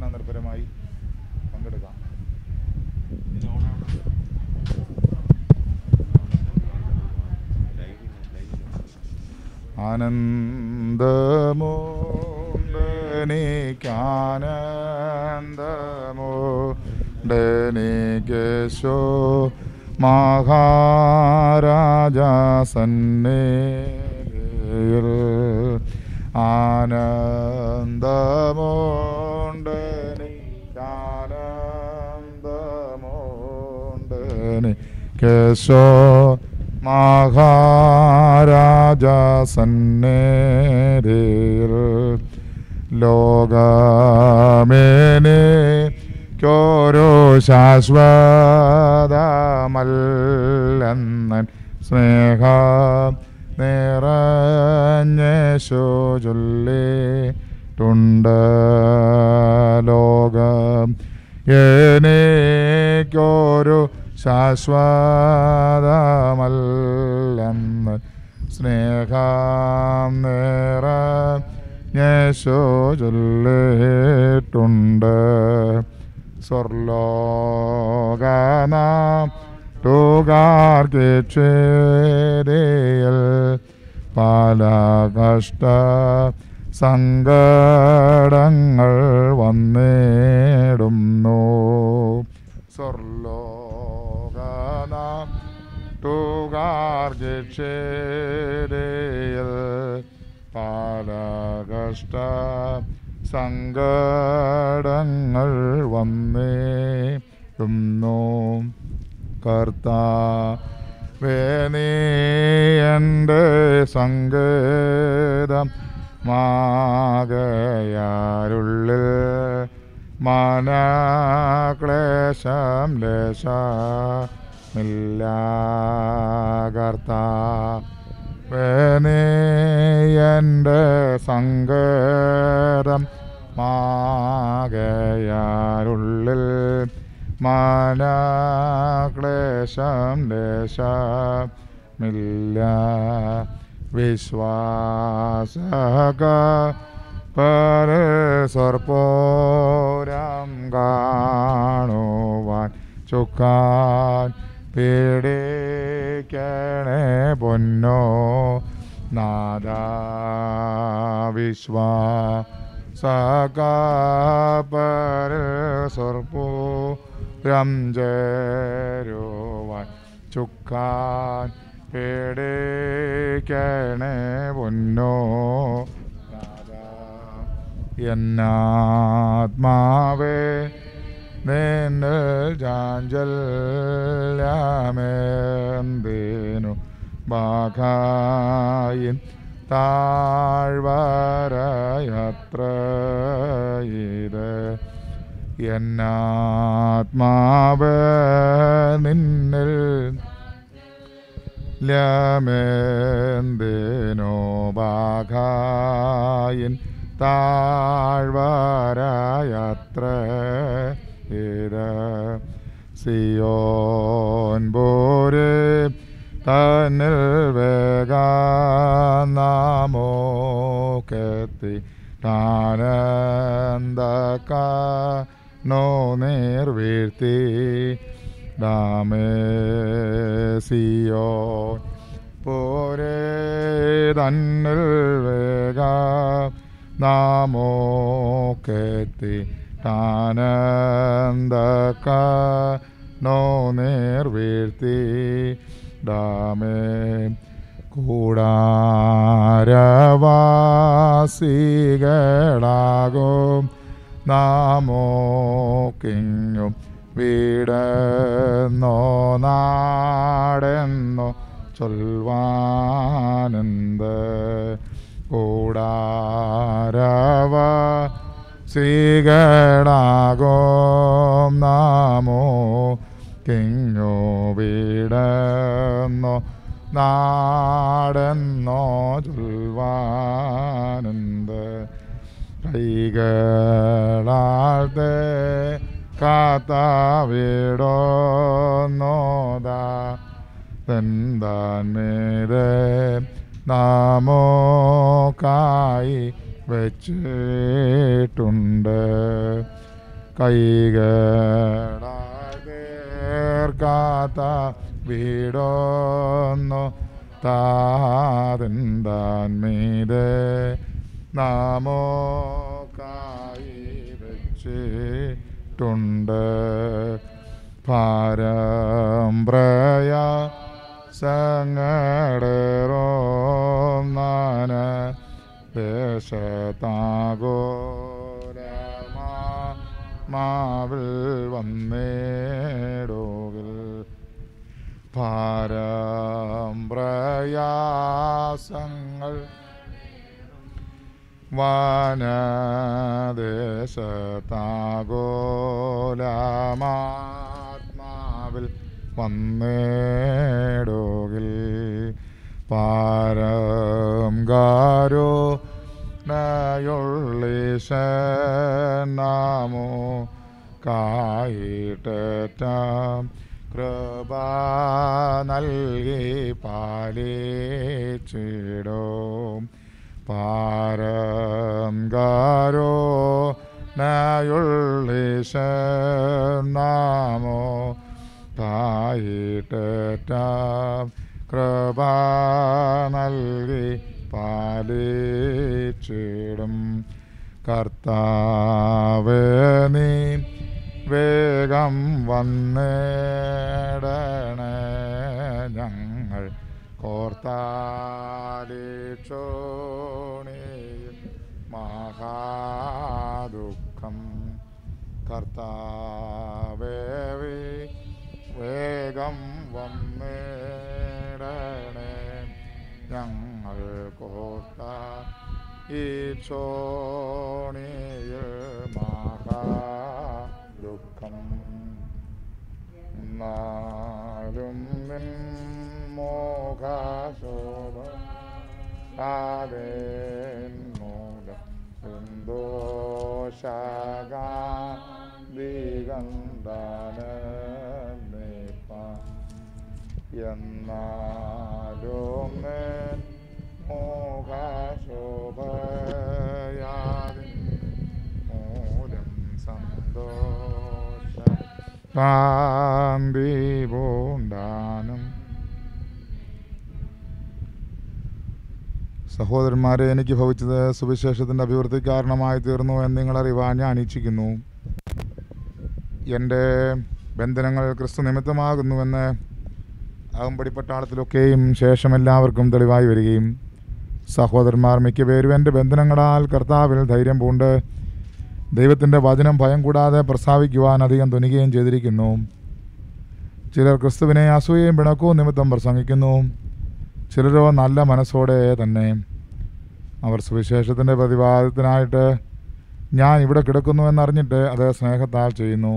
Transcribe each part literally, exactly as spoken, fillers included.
നിർഭരമായി പങ്കെടുക്കാം. ആനന്ദമുണ്ടെനിക്കാനന്ദമുണ്ടെനിക്കേശോ മഹാരാജാ സന്നിധിയിൽ ആനന്ദമുണ്ടെനിക്കാനന്ദമുണ്ടെനിക്കേശോ മഹാരാജാ സന്നിധിയിൽ ലോകമേനിക്കൊരു ശാശ്വതമല്ലെന്നൻ സ്നേഹം നിറഞ്ഞേശു ചൊല്ലിട്ടുണ്ട്. ലോകം എനിക്കൊരു ശാശ്വതമല്ലെന്ന് സ്നേഹം നിറഞ്ഞേശു ചൊല്ലിട്ടുണ്ട്. സ്വർലോകനാം തുകാർക്കിച്ചേരിയൽ പല കഷ്ട സങ്കടങ്ങൾ വന്നിടുന്നു. സ്വർലോകനാം തുകാർക്കിച്ചേരിയൽ പല കഷ്ട സങ്കടങ്ങൾ വന്നിടുന്നു. കർത്താവേ നീ എൻ്റെ സങ്കേതം മാകയാരുള്ളിൽ മനക്ലേശം ലേശമില്ല. കർത്താവേ നീ എൻ്റെ സങ്കേതം മാകയാരുള്ളിൽ മനക്ലേശം ലേശമില്ല. വിശ്വാസക പരസ്പരം കാണുവാൻ ചുക്കാൻ പീഡിക്കണേ പൊന്നോ നാദ. വിശ്വാസക പരസ്പരം ചേരുവാൻ ചുക്കാൻ പീഡിക്കണേ പൊന്നോ നാദ. എന്നാത്മാവേ നിന്നിൽ ചാഞ്ചല്യമേന്തിനു ബാഖായിൻ താഴ്വരയത്ര ഇത്. എന്നാത്മാവേ നിന്നിൽ യമേന്തിനു ബാഖായിൻ താഴ്വരയത്ര ഇത്. സിയോൻ പോരെ തന്നിൽ വേഗനാമോക്കെത്തി താനന്ദക്കാനോ നിർവീഴ്ത്തി ദാമേസിയോൻ പോരെ തന്നിൽ വേഗനാമോക്കെത്തി താനന്ദക്കാനോ നിർവീഴ്ത്തി ദാമേ. കൂടാരവാസികളാകും നാമോക്കിങ്ങും വീടെന്നോ നാടെന്നോ ചൊൽവാനെന്ത്. കൂടാരവാസികളാകും നാമോക്കിങ്ങു വീടെന്നോ നാടെന്നോ ചൊൽവാനെന്ത്. കൈകളാഴ്ത്തെ കാത്താവിടോന്നോദാ തെന്താൻമേരെ നാമോക്കായി വച്ചിട്ടുണ്ട്. കൈകളാൽ തീർക്കാത്ത വീടൊന്നു താതിന്താൻ മീതെ നാമോക്കായി വെച്ചിട്ടുണ്ട്. പാരമ്പ്രയാസങ്ങളേറോന്നാന ദേശത്താഗോരമാ മാവിൽ വന്നേടോകിൽ പാരമ്പ്രയാസങ്ങൾ വനദേശത്താഗോലമാത്മാവിൽ വന്നേടോകിൽ പാരം ഗാരോ നയുള്ളീശനാമോ കായിട്ടേറ്റാം കൃപ നൽകി പാലിച്ചിടും. പാരം ഗാരോ നയുള്ളീശനാമോ കായിട്ടേറ്റാം കൃപ നൽകി പാലിച്ചിടും. കർത്താവേ നീ വേഗം വന്നേടണേ, ഞങ്ങൾ കോർത്താലിച്ചോണിയിൽ മഹാദുഃഖം. കർത്താവേ വേഗം വന്നേടണേ, ഞങ്ങൾ കോർത്ത ഈ ചോണിയിൽ മഹാദുഃഖം. നാലും നിൻ മോഹശോഭ ആവേന്നൂലം സന്തോഷഗാന്ധികന്ദനേപ്പ എന്നാലും നിൻ മോഹശോഭയാവിൻ മൂലം സന്തോഷ കാന്തി പൂണ്ടാനും. സഹോദരന്മാരെ, എനിക്ക് ഭവിച്ചത് സുവിശേഷത്തിൻ്റെ അഭിവൃദ്ധി കാരണമായി തീർന്നു എന്ന് നിങ്ങളറിവാൻ ഞാൻ ഇച്ഛിക്കുന്നു. എൻ്റെ ബന്ധനങ്ങൾ ക്രിസ്തു നിമിത്തമാകുന്നുവെന്ന് അകമ്പടിപ്പട്ടാളത്തിലൊക്കെയും ശേഷം എല്ലാവർക്കും തെളിവായി വരികയും സഹോദരന്മാർ മിക്കപേരും എൻ്റെ ബന്ധനങ്ങളാൽ കർത്താവിൽ ധൈര്യം പൂണ്ട് ദൈവത്തിൻ്റെ വചനം ഭയം കൂടാതെ പ്രസ്താവിക്കുവാൻ അധികം തുനിയുകയും ചെയ്തിരിക്കുന്നു. ചിലർ ക്രിസ്തുവിനെ അസൂയയും പിണക്കവും നിമിത്തം പ്രസംഗിക്കുന്നു, ചിലരോ നല്ല മനസ്സോടെ തന്നെ. അവർ സുവിശേഷത്തിൻ്റെ പ്രതിവാദത്തിനായിട്ട് ഞാൻ ഇവിടെ കിടക്കുന്നുവെന്നറിഞ്ഞിട്ട് അത് സ്നേഹത്താൽ ചെയ്യുന്നു.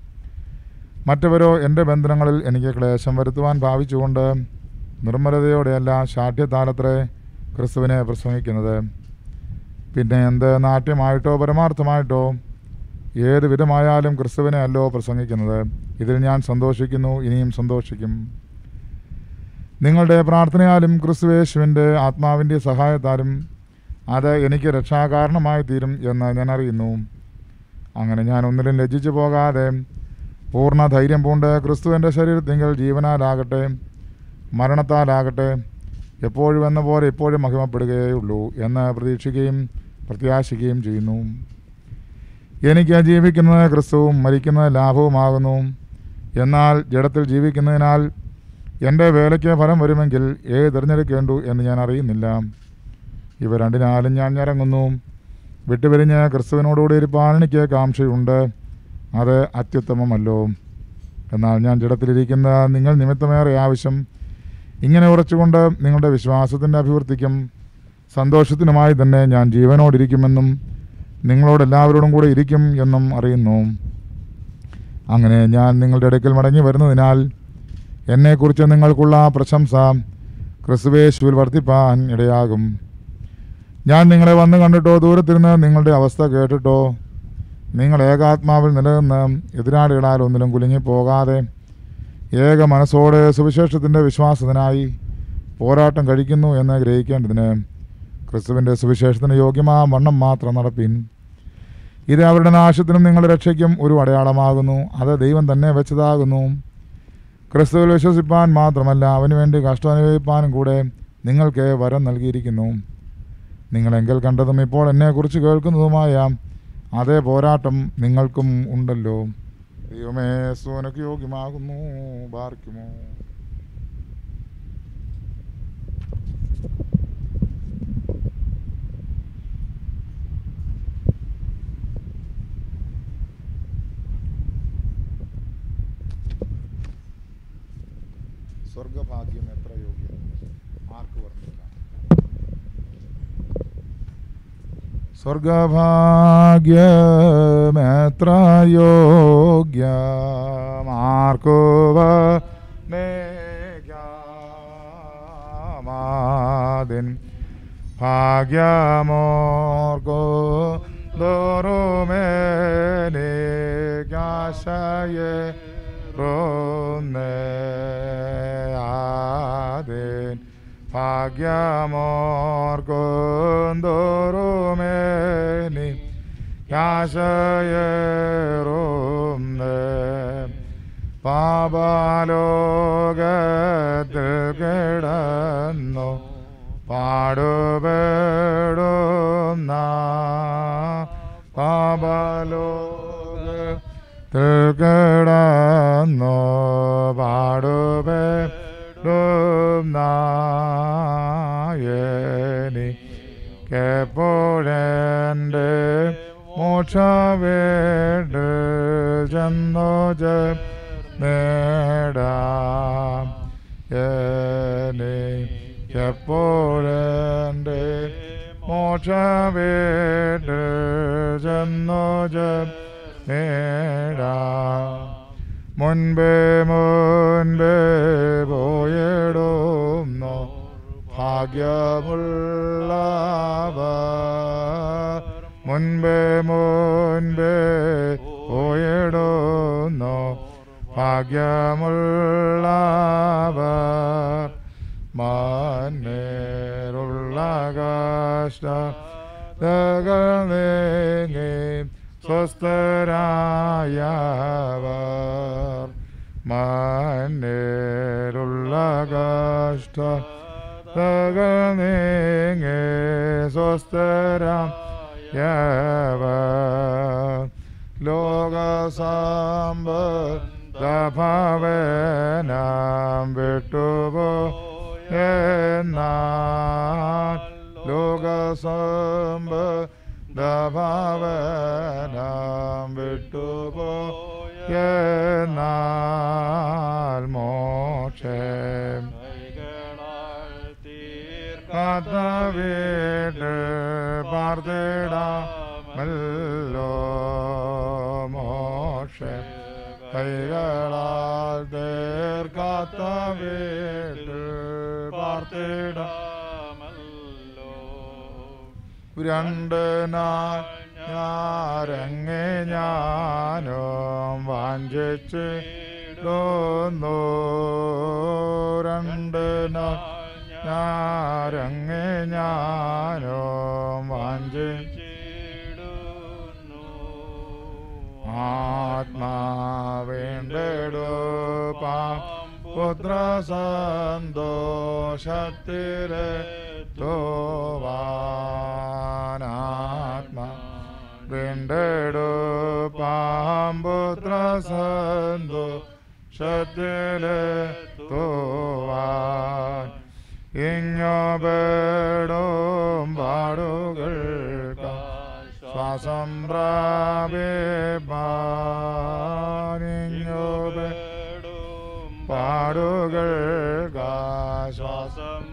മറ്റവരോ എൻ്റെ ബന്ധനങ്ങളിൽ എനിക്ക് ക്ലേശം വരുത്തുവാൻ ഭാവിച്ചുകൊണ്ട് നിർമ്മലതയോടെയല്ല ശാഠ്യത്താലത്രേ ക്രിസ്തുവിനെ പ്രസംഗിക്കുന്നത്. പിന്നെ എന്ത് നാട്യമായിട്ടോ പരമാർത്ഥമായിട്ടോ ഏത് വിധമായാലും ക്രിസ്തുവിനെ അല്ലോ പ്രസംഗിക്കുന്നത്. ഇതിൽ ഞാൻ സന്തോഷിക്കുന്നു, ഇനിയും സന്തോഷിക്കും. നിങ്ങളുടെ പ്രാർത്ഥനയാലും ക്രിസ്തുയേശുവിൻ്റെ ആത്മാവിൻ്റെ സഹായത്താലും അത് എനിക്ക് രക്ഷാകാരണമായി തീരും എന്ന് ഞാൻ അറിയുന്നു. അങ്ങനെ ഞാൻ ഒന്നിലും ലജ്ജിച്ചു പോകാതെ പൂർണ്ണ ധൈര്യം പൂണ്ട് ക്രിസ്തുവിൻ്റെ ശരീരത്തിങ്കൽ ജീവനാലാകട്ടെ മരണത്താലാകട്ടെ എപ്പോഴും എന്ന പോലെ എപ്പോഴും മഹിമപ്പെടുകയുള്ളൂ എന്ന് പ്രതീക്ഷിക്കുകയും പ്രത്യാശിക്കുകയും ചെയ്യുന്നു. എനിക്ക് ജീവിക്കുന്നത് ക്രിസ്തുവും മരിക്കുന്നത് ലാഭവുമാകുന്നു. എന്നാൽ ജഡത്തിൽ ജീവിക്കുന്നതിനാൽ എൻ്റെ വേലയ്ക്ക് ഫലം വരുമെങ്കിൽ ഏത് തിരഞ്ഞെടുക്കേണ്ടു എന്ന് ഞാൻ അറിയുന്നില്ല. ഇവ രണ്ടിനാലും ഞാൻ ഇറങ്ങുന്നു. വിട്ടുപിരിഞ്ഞ് ക്രിസ്തുവിനോടുകൂടി ഇരിപ്പാൻ എനിക്ക് കാംക്ഷയുണ്ട്. അത് അത്യുത്തമമല്ലോ. എന്നാൽ ഞാൻ ജഡത്തിലിരിക്കുന്ന നിങ്ങൾ നിമിത്തമേറെ ആവശ്യം ഇങ്ങനെ ഉറച്ചുകൊണ്ട് നിങ്ങളുടെ വിശ്വാസത്തിൻ്റെ അഭിവൃദ്ധിക്കും സന്തോഷത്തിനുമായി തന്നെ ഞാൻ ജീവനോടിരിക്കുമെന്നും നിങ്ങളോടെല്ലാവരോടും കൂടെ ഇരിക്കും എന്നും അറിയുന്നു. അങ്ങനെ ഞാൻ നിങ്ങളുടെ ഇടയ്ക്കൽ മടങ്ങി വരുന്നതിനാൽ എന്നെക്കുറിച്ച് നിങ്ങൾക്കുള്ള പ്രശംസ ക്രിസ്തുവേശുവിൽ വർദ്ധിപ്പാൻ ഇടയാകും. ഞാൻ നിങ്ങളെ വന്ന് കണ്ടിട്ടോ ദൂരത്തിരുന്ന് നിങ്ങളുടെ അവസ്ഥ കേട്ടിട്ടോ നിങ്ങൾ ഏകാത്മാവിൽ നിലനിന്ന് എതിരാളികളാൽ ഒന്നിലും കുലുങ്ങിപ്പോകാതെ ഏക മനസ്സോടെ സുവിശേഷത്തിൻ്റെ വിശ്വാസത്തിനായി പോരാട്ടം കഴിക്കുന്നു എന്ന് ഗ്രഹിക്കേണ്ടതിന് ക്രിസ്തുവിൻ്റെ സുവിശേഷത്തിന് യോഗ്യമായ വണ്ണം മാത്രം നടപ്പിൻ. ഇത് അവരുടെ നാശത്തിനും നിങ്ങളുടെ രക്ഷയ്ക്കും ഒരു അടയാളമാകുന്നു. അത് ദൈവം തന്നെ വെച്ചതാകുന്നു. ക്രിസ്തുവിൽ വിശ്വസിപ്പാൻ മാത്രമല്ല, അവന് വേണ്ടി കഷ്ടം അനുഭവിപ്പാനും കൂടെ നിങ്ങൾക്ക് വരം നൽകിയിരിക്കുന്നു. നിങ്ങളെങ്കിൽ കണ്ടതും ഇപ്പോൾ എന്നെക്കുറിച്ച് കേൾക്കുന്നതുമായ അതേ പോരാട്ടം നിങ്ങൾക്കും ഉണ്ടല്ലോ. ദൈവമേ, സോനക്ക് യോഗ്യമാകുന്നു. ബാർക്കുമോ. സ്വർഗഭാഗ്യം എത്ര യോഗ്യം, ആർക്ക് വർണ്ണിക്കാം? സ്വർഗഭാഗ്യം എത്ര യോഗ്യം, ആർക്ക് വർണ്ണിക്കാം? ഭാഗ്യമോർക്കോ ദോറുമേനികാശയെ ോന്നേൻ ഭാഗ്യമോർക്കൊന്തോറുമേനി കാശയേറുന്നേ പാപലോകത്തിൽ കിടന്നു പാടുപെടുന്ന പാപലോക കിടന്നു പാടുപെടുന്നയെനിക്കെപ്പോഴെൻ്റെ മോക്ഷവേട് ചെന്നു നേടാം. എനിക്കെപ്പോഴെൻ്റെ മോക്ഷവേട് ചെന്നു നേടാ. മുൻപേ മുൻപേ പോയിടുന്നു ഭാഗ്യമുള്ളവർ, മുൻപേ മുൻപേ പോയിടുന്നു ഭാഗ്യമുള്ളവർ. മന്നേരുള്ള കഷ്ടതകൾ നീങ്ങി സ്വസ്ഥരായവർ, മന്നേരുള്ള കഷ്ടതകൾ നീങ്ങി സ്വസ്ഥരായവർ. ലോകസമ്പദഭവനം വിട്ടുപോയെന്നാൽ, ലോകസമ്പദഭവനം വിട്ടുപോയെന്നാൽ മോക്ഷം കാത്തവീട്ട് പാർത്തിടാമല്ലോ. മോക്ഷം കൈകളാൽ തീർക്കാത്ത വീട്ട് പാർത്തിടാമല്ലോ. രണ്ട് ഞാരങ്ങെ ഞാനും വാഞ്ചിച്ചിടുന്നു, രണ്ട് ഞാരങ്ങെ ഞാനും വാഞ്ചിച്ചിടുന്നു. ആത്മാവേണ്ടെടുപ്പാം പുത്ര സന്തോഷത്തിലെ തോവാനാത്മാ വീണ്ടെടുപ്പാം പുത്ര സന്തോഷത്തിലെ തോവാൻ. ഇങ്ങോപേടും പാടുകൾക്ക ശ്വാസം പ്രാപിപ്പാൻ, ഇങ്ങോപേടും പാടുകൾക്ക ശ്വാസം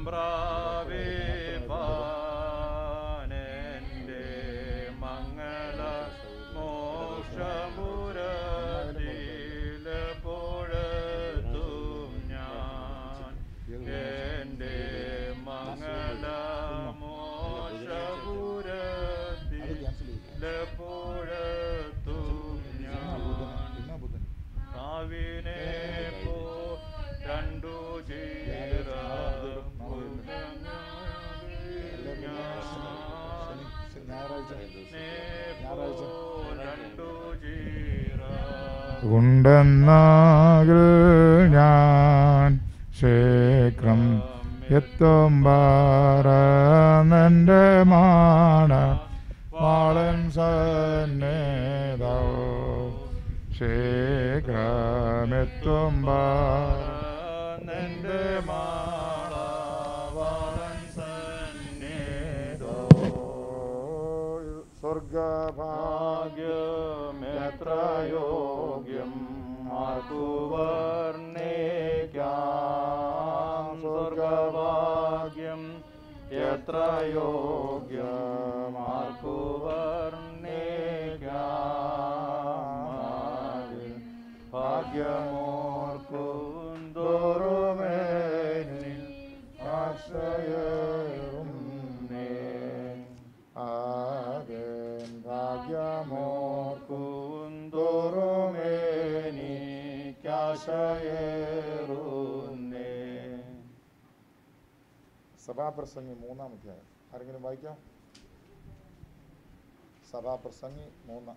പ്രാപിപ്പാൻ. എൻ്റെ മംഗള മോക്ഷപുരത്തിലെപ്പോഴെത്തും ഞാൻ, എൻ്റെ മംഗള മോക്ഷപുരത്തിലെപ്പോഴെത്തും ഞാൻ. കാവിനെ പോ രണ്ടു ചീര ഉണ്ടെന്നാകിൽ ഞാൻ ശേഖരം എത്തും പാറന്നെൻ്റെ മാണ വാളൻ സന്നേതോ ശേഖരമെത്തും പാറന്നെൻ്റെ മാണ വാളൻ സന്നേതോ സ്വർഗഭാഗ്യമെത്ര യോഗ്യം ആർക്കുവർണ്ണേക്കാം സ്വർഗഭാഗ്യം എത്ര യോഗ്യം ആർക്കുവർണ്ണേക്കാം ഭാഗ്യമോർക്കുന്തോറുമേനിൽ ആശ്രയവും ആകൻ ഭാഗ്യമോർക്കുന്തോറുമേനിക്കാശയേറുന്നേ. സഭാപ്രസംഗി മൂന്നാം അധ്യായം ആരെങ്കിലും വായിക്കാം? സഭാപ്രസംഗി മൂന്ന്.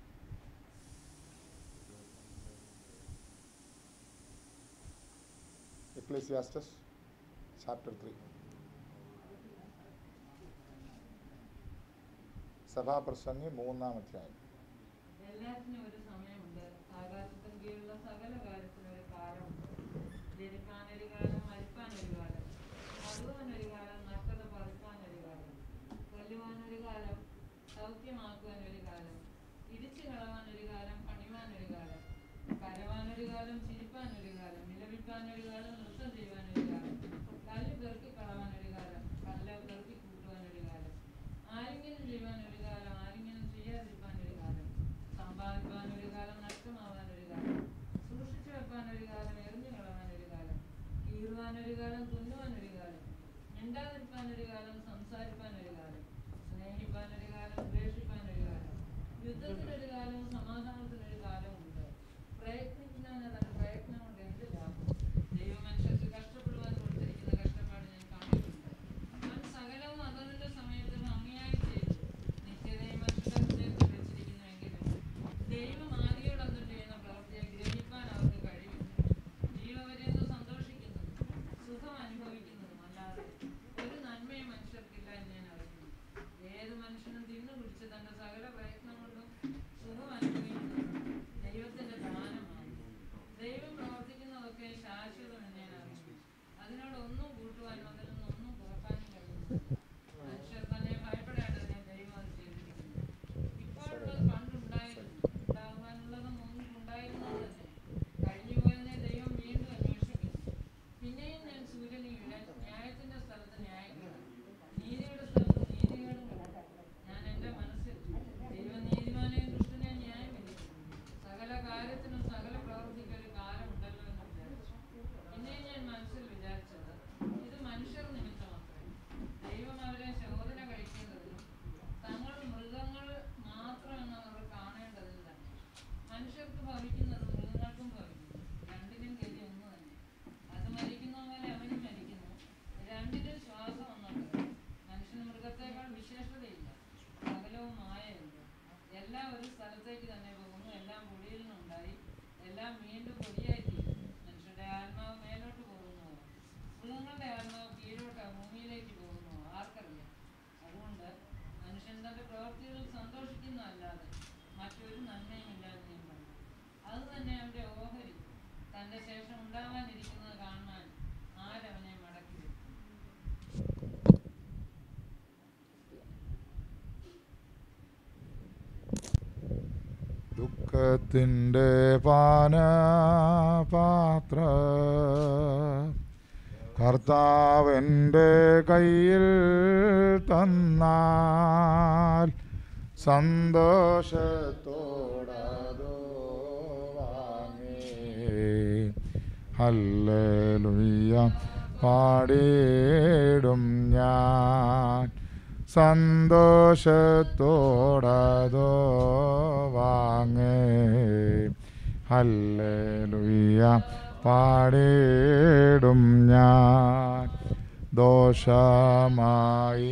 എക്ലേസിയാസ്റ്റസ് ചാപ്റ്റർ ത്രീ. സഭാപ്രസംഗി മൂന്നാം അധ്യായം. എല്ലാത്തിനും ഒരു സമയമുണ്ട്, ആകാശത്തിന് കീഴിലുള്ള സകല കാര്യത്തിനും ഒരു കാലമുണ്ട്. ജനിക്കാനൊരു കാലം, മരിപ്പാനൊരു കാലം, നടുവാനൊരു കാലം, നഷ്ടത പറിക്കാനൊരു കാലം, കൊല്ലുവാനൊരു കാലം, സൗഖ്യമാക്കുവാനൊരു കാലം, ഇടിച്ചു കളവാനൊരു കാലം, പണിവാനൊരു കാലം, കരവാനൊരു കാലം, ചിരിപ്പാനൊരു കാലം, വിലപിപ്പാനൊരു കാലം, നൃത്തം ചെയ്യുവാനൊരു കാലം, കല്ല് പെറുക്കി കളവാനൊരു കാലം, കല്ല് പെറുക്കി കൂട്ടുവാനൊരു കാലം, ആരെങ്കിലും ചെയ്യുവാനൊരു കാലം, ആരെങ്കിലും ചെയ്യാതിരിക്കാനൊരു കാലം, സമ്പാദിപ്പാനൊരു കാലം, നഷ്ടമാവാനൊരു കാലം, സൂക്ഷിച്ചു വെപ്പാനൊരു കാലം, എറിഞ്ഞു കളവാനൊരു കാലം, കീറുവാനൊരു കാലം, തുന്നുവാനൊരു കാലം, മിണ്ടാതിരിപ്പാനൊരു കാലം, സംസാരിപ്പാനൊരു കാലം, സ്നേഹിപ്പാനൊരു കാലം, ദ്വേഷിപ്പാനൊരു കാലം, യുദ്ധത്തിനൊരു കാലവും സമാധാനത്തിനൊരു കാലമുണ്ട്. പ്രയത്നിക്കുന്നവന് തന്റെ പ്രയത്നം കൊണ്ട് എന്ത് ലാഭം? ദൈവമനുഷ്യർക്ക് കഷ്ടപ്പെടുവാൻ കൊടുത്തിരിക്കുന്ന കഷ്ടപ്പാട് ഞാൻ കണ്ടിട്ടുണ്ട്. അവൻ സകലവും അതതിന്റെ സമയത്ത് ഭംഗിയായി ചെയ്തു. നിത്യതയും മനുഷ്യരുടെ ഹൃദയത്തിൽ വെച്ചിരിക്കുന്നുവെങ്കിലും ദൈവം ആദിയോട് അന്തം ചെയ്യുന്ന പ്രവൃത്തിയെ ഗ്രഹിപ്പാൻ അവർക്ക് കഴിവില്ല. ജീവപര്യന്തം സന്തോഷിക്കുന്നതും സുഖം അനുഭവിക്കുന്നതും അല്ലാതെ ഒരു നന്മയും മനുഷ്യർക്കില്ല എന്ന് ഞാൻ അറിയുന്നു. ഏത് മനുഷ്യനും തിന്നു കുടിച്ച് തന്റെ സകല പ്രയത്നം കൊണ്ടും സുഖം അനുഭവിക്കുന്നത് ദൈവത്തിന്റെ ദാനമാണ്. ദൈവം പ്രവർത്തിക്കുന്നതൊക്കെ ശാശ്വതം എന്ന് ഞാൻ അറിയുന്നു. അതിനോടൊന്നും കൂട്ടുവാനും അതിൽ നിന്നൊന്നും കുറക്കാനും കഴിയുന്നു. മനുഷ്യർ തന്നെ ഭയപ്പെടേണ്ടതിനെ ദൈവം അത് ചെയ്തിരിക്കുന്നു. ഇപ്പോഴുള്ളത് പണ്ടുണ്ടായിരുന്നു, ഉണ്ടാകുവാനുള്ളതും ഒന്നും ഉണ്ടായിരുന്നത് തന്നെ. കഴിഞ്ഞുപോയതിനെ ദൈവം വീണ്ടും അന്വേഷിക്കുന്നു. പിന്നെയും ഞാൻ സൂര്യന് കീഴെ ന്യായത്തിന്റെ സ്ഥലത്ത് ന്യായം കാണും, നീതിയുടെ സ്ഥലത്ത് നീതികേടും കാണും. ഞാൻ എൻ്റെ മനസ്സിൽ ദൈവം നീതിമാനെയും ദുഷ്ടനെയും ന്യായം വിധിക്കും. സകല കാര്യത്തിനും സകല പ്രവൃത്തിക്കും ഒരു കാലമുണ്ടല്ലോ എന്ന് വിചാരിച്ചു. പിന്നെയും ഞാൻ മനസ്സിൽ വിചാരിച്ചത്, ഇത് മനുഷ്യർ നിമിത്തമത്രേ. ദൈവം അവരെ ശോധന കഴിക്കുന്നതിനും തങ്ങൾ മൃഗങ്ങൾ മാത്രമെന്ന് അവർ കാണേണ്ടതിന് തന്നെ. മനുഷ്യർക്ക് ഭവിക്കുന്നത് മൃഗങ്ങൾക്കും ഭവിക്കുന്നു. രണ്ടിനും ഗതി ഒന്ന് തന്നെ. അത് മരിക്കുന്ന പോലെ അവനും മരിക്കുന്നു. രണ്ടിനും ശ്വാസം ഒന്നത്രേ. മനുഷ്യന് മൃഗത്തേക്കാൾ വിശേഷതയില്ല. സകലവും മായയുണ്ട്. എല്ലാം ഒരു സ്ഥലത്തേക്ക് തന്നെ പോകുന്നു. എല്ലാം പൊടിയിൽ നിന്നുണ്ടായി, എല്ലാം വീണ്ടും പൊടിയായി തീരും. മനുഷ്യരുടെ ആത്മാവ് മേലോട്ട് പോകുന്നു, മൃഗങ്ങളുടെ ആത്മാവ് കീഴോട്ട് ഭൂമിയിലേക്ക് പോകുന്നു. ആർക്കറിയാം? അതുകൊണ്ട് മനുഷ്യൻ തന്റെ പ്രവൃത്തികളിൽ സന്തോഷിക്കുന്നതല്ലാതെ മറ്റൊരു നന്മയും ഇല്ലാതെ ഞാൻ പറഞ്ഞു. അത് തന്നെ അവന്റെ ഓഹരി. തന്റെ ശേഷം ഉണ്ടാവാനിരിക്കുന്നത് കാണാൻ ആരവനെ മടക്കി വെക്കും? ദുഃഖത്തിൻ്റെ പാനപാത്ര കർത്താവിൻ്റെ കയ്യിൽ തന്നാൽ സന്തോഷത്തോടതോ വാങ്ങി ഹല്ലേലൂയ പാടിയിടും ഞാൻ. സന്തോഷത്തോടതോ വാങ്ങേ ഹല്ലേലൂയ പാടിയിടും ഞാൻ. ദോഷമായി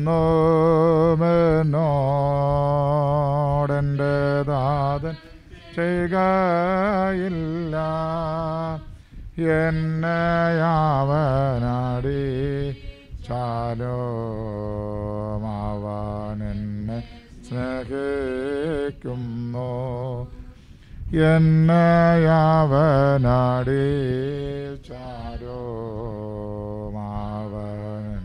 ഒന്നുമെന്നോടെൻ്റെ ദാതൻ ചെയ്യുകയില്ല. എന്നെ അവനടി ചാലോ അവൻ എന്നെ സ്നേഹിക്കുന്നു. എന്നെ അവനടി ചാരോ അവൻ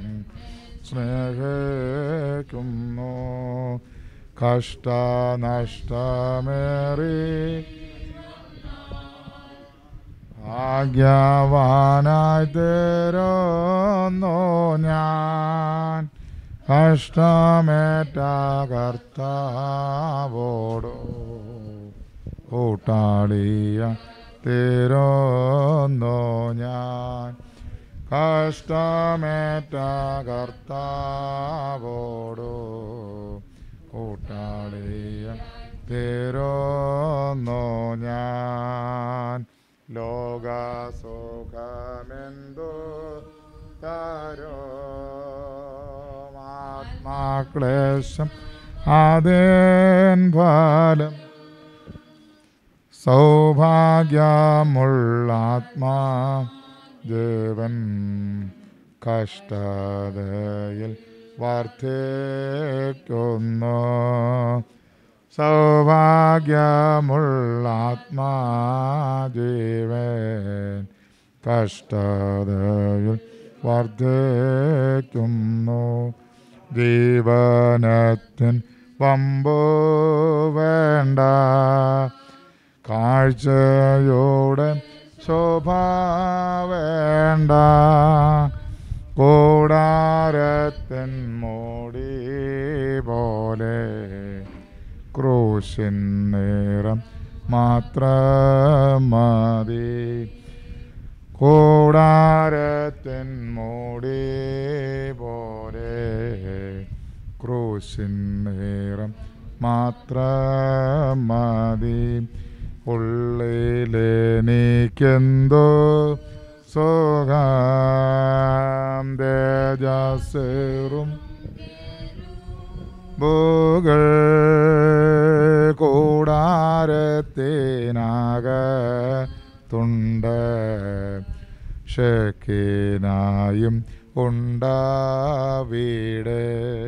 സ്നേഹിക്കുന്നു. കഷ്ടനഷ്ടമേറി ഭാഗ്യവാനായി തീരുന്നു ഞാൻ. കഷ്ടമേറ്റ കർത്താവോടു കൂട്ടാളിയ തീരുന്നു ഞാൻ. കഷ്ടമേറ്റ കർത്താവോടു കൂട്ടാളിയ തീരുന്നു ഞാൻ. ലോകസുഖമെന്തു തരോ ആത്മാക്ലേശം അതേൻ ഫലം. സൗഭാഗ്യമുള്ള ആത്മാ ദേവൻ കഷ്ടതയിൽ വർദ്ധിക്കുന്നു. സൗഭാഗ്യമുള്ള ആത്മാജീവൻ കഷ്ടതയിൽ വർദ്ധിക്കുന്നു. ജീവനത്തിൻ വമ്പു വേണ്ട, കാഴ്ചയോടെ ശോഭ വേണ്ട. കൂടാരത്തിൻ മോടി പോലെ ക്രൂശിൻ നിറം മാത്രം മതി. കൂടാരത്തിൻ മോടി പോലെ ക്രൂശിൻ നിറം മാത്രം മതി. ഉള്ളിലെനിക്കെന്തോ സുഖം തേജസ്സേറും ഭൂകൾ കൂടാരത്തിനകത്തുണ്ട്. ഷെക്കിനായും ഉണ്ടാവിടെ.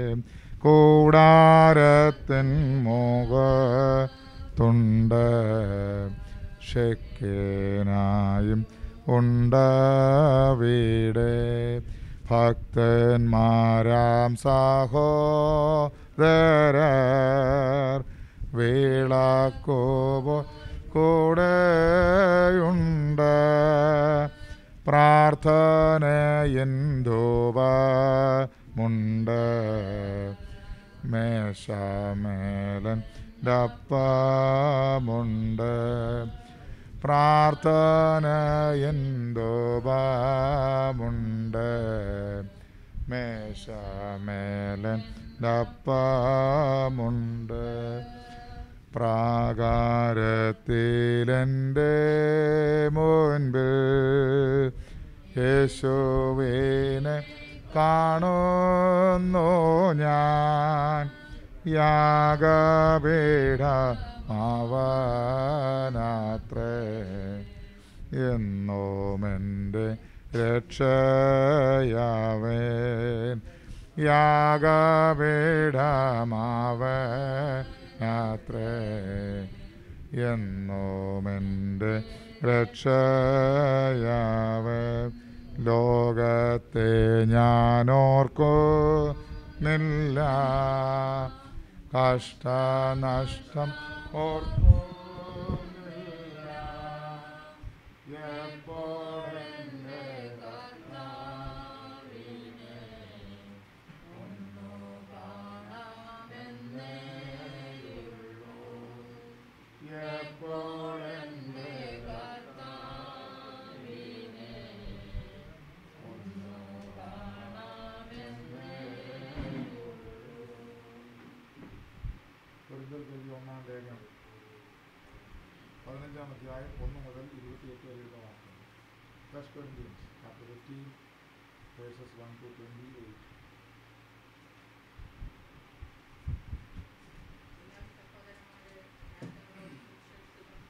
കൂടാരത്തിൻ മുഖത്തുണ്ട്. ഷെക്കിനായും ഉണ്ടാവിടെ. ഭക്തന്മാരാം സഹോദരർ വിളക്കുപോ കൂടെയുണ്ട്. പ്രാർത്ഥനയിൻ ധൂപമുണ്ട്. മേശമേലൻ ഡപ്പമുണ്ട്. പ്രാർത്ഥനയിൻ ധൂപമുണ്ട്. മേശമേലൻ ഡപ്പമുണ്ട്. പ്രാകാരത്തിലെൻ്റെ മുൻപിൽ യേശുവിനെ കാണുന്നു ഞാൻ. യാഗപീഠമാവനാത്രേ എന്നുമെൻ്റെ രക്ഷയാവേൻ. യാഗപീഠമാവനാത്രേ എന്നുമെൻ്റെ രക്ഷയാവേൻ. ലോകത്തെ ഞാനോർക്കുന്നില്ല, കഷ്ടനഷ്ടം ഓർക്കുന്നില്ല. എപ്പോഴെൻ്റെ കർത്താവിനെ ഒന്നു കാണാമെന്നേയുള്ളൂ. എപ്പോഴെൻ്റെ കർത്താവിനെ ഒന്നു കാണാമെന്നേയുള്ളൂ. ഒന്നാം ലേഖനം പതിനഞ്ചാം അധ്യായം ഒന്ന് മുതൽ ഇരുപത്തിയെട്ട് വരെയുള്ള വാക്യം. First Corinthians chapter fifteen verses one to twenty-eight. എല്ലാ സഹോദരന്മാരെ, ഞാൻ നിങ്ങളോട് സുവിശേഷം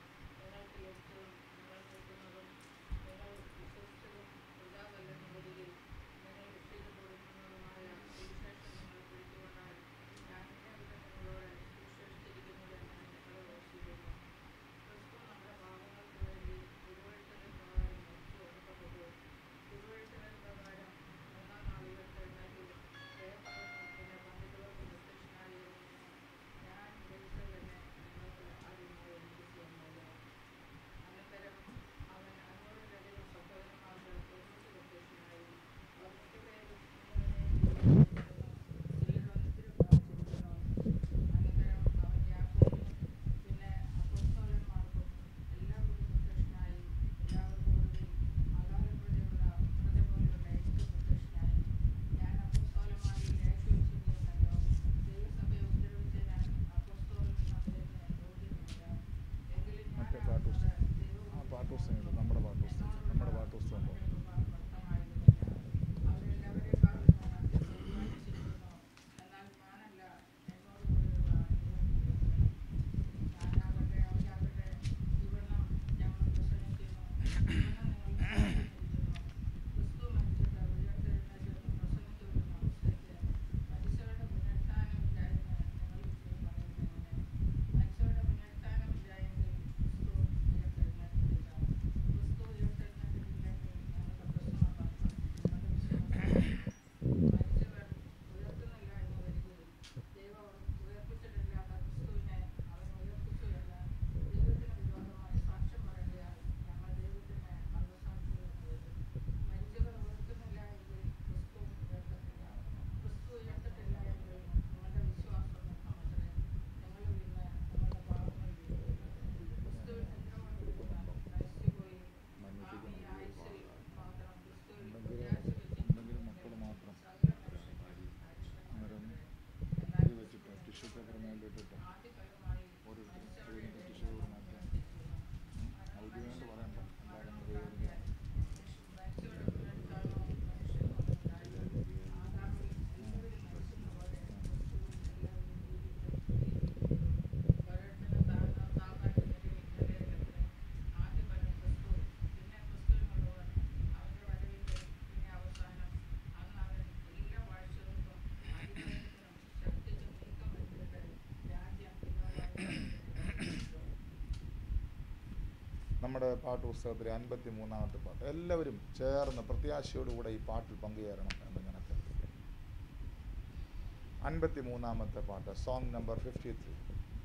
നമ്മുടെ പാട്ട് പുസ്തകത്തിലെ അൻപത്തി മൂന്നാമത്തെ പാട്ട്. എല്ലാവരും ചേർന്ന് പ്രത്യാശയോടുകൂടെ ഈ പാട്ടിൽ പങ്കുചേരണം എന്ന് ഞാൻ അഭ്യർത്ഥിക്കുന്നു. അൻപത്തി മൂന്നാമത്തെ പാട്ട്, സോങ് നമ്പർ ഫിഫ്റ്റി ത്രീ.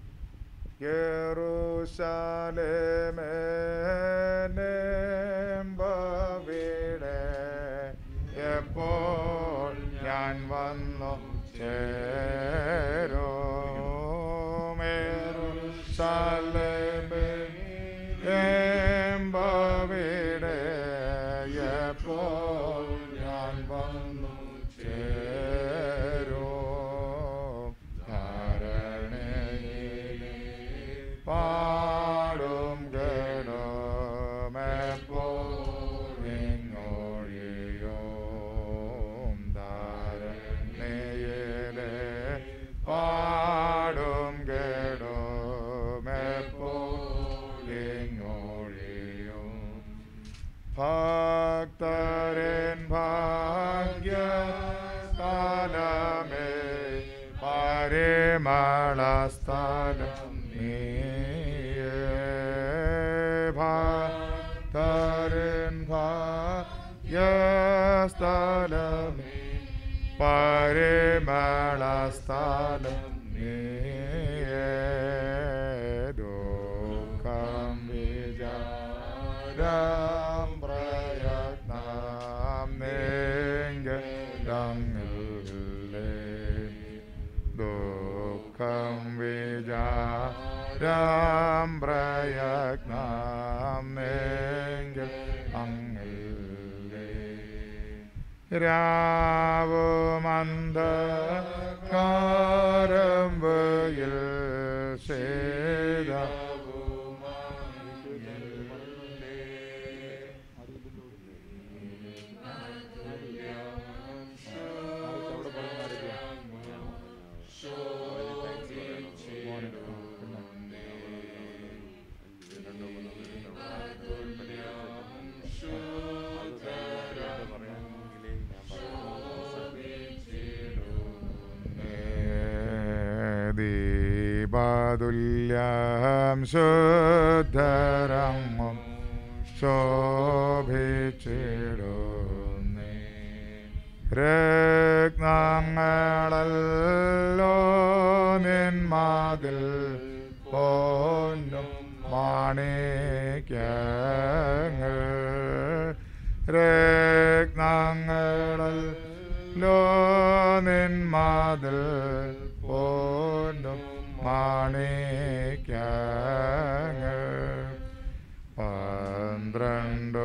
യെരൂശലേമേ നെമ്പവിടെ എപ്പോൾ ഞാൻ വന്നു ചേരും. യെരൂശലേമേ എമ്പവിടെ എപ്പോൾ ഞാൻ വന്നു ചേരും. ധാരണയിലെ പാടും ഗണം എപ്പോഴൊഴിയും. ധാരണയിലെ പാടും ഗണം എപ്പോഴൊഴിയും. ഭക്തരൻ ഭാഗ്യസ്ഥലമേ പരിമളസ്ഥലം നീയേ. ഭക്തരൻ ഭാഗ്യസ്ഥലമേ പരിമളസ്ഥലം നീയേ. ദുഃഖം വിചാരം പ്രയത്നം നീങ്കിലങ്ങില്ലേ. ദുഃഖം വിചാരം പ്രയത്നം നീങ്കിൽ അങ്ങില്ലേ. രാവുമന്ധകാരം വെയിൽ ദീപതുല്യം ശുദ്ധരങ്ങും ശോഭിച്ചിടുന്നേ. രത്നങ്ങളല്ലോ നിന്മതിൽ പൊന്നും മാണിക്യങ്ങൾ. രത്നങ്ങളല്ലോ നിന്മതിൽ പൊന്നും മാണിക്യങ്ങൾ. പന്ത്രണ്ടു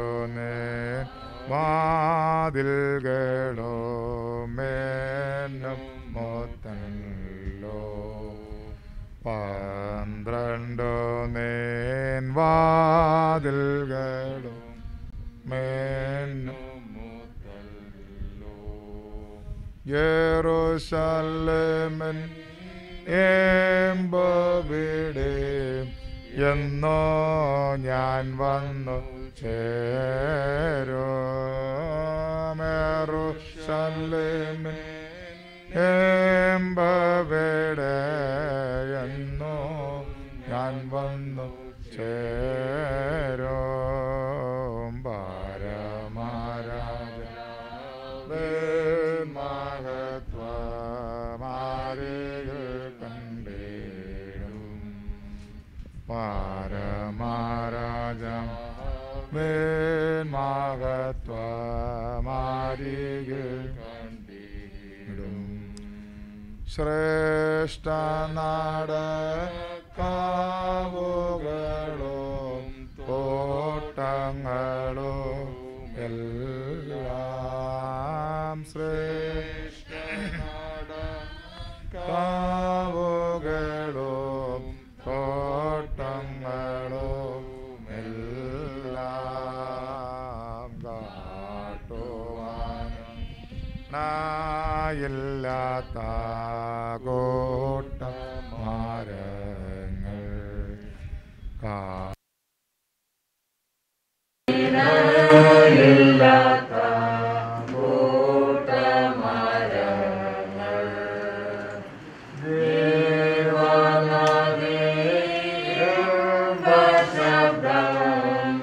വാതിൽകളോ മേന്നും മൊത്തല്ലോ. പന്ത്രണ്ടു നേൻ വാതിൽകളോ മേന്നും മൊത്തല്ലോ. യെരൂശലേമിൻ എമ്പവിടെ എന്നോ ഞാൻ വന്നു ചേരും. യെരൂശലേമിൻ എമ്പവിടെ എന്നോ ഞാൻ വന്നു ചേരും. പരമരാജൻ മഹത്വമാരികൾ കണ്ടിടും. പരമരാജം മഹത്വമാരികൾ കണ്ടിടും. ശ്രേഷ്ഠ നടക്കാവുകളും തോട്ടങ്ങളും എല്ലാം ശ്രേഷ്ഠ നടക്കാവുകളും തോട്ടങ്ങളും എല്ലാം കാട്ടുവാനും നായില്ലാത്ത കോട്ടമരങ്ങൾ കായില്ലാത്ത കൂട്ടമരങ്ങൾ ദേവനദിയുടെ ശബ്ദം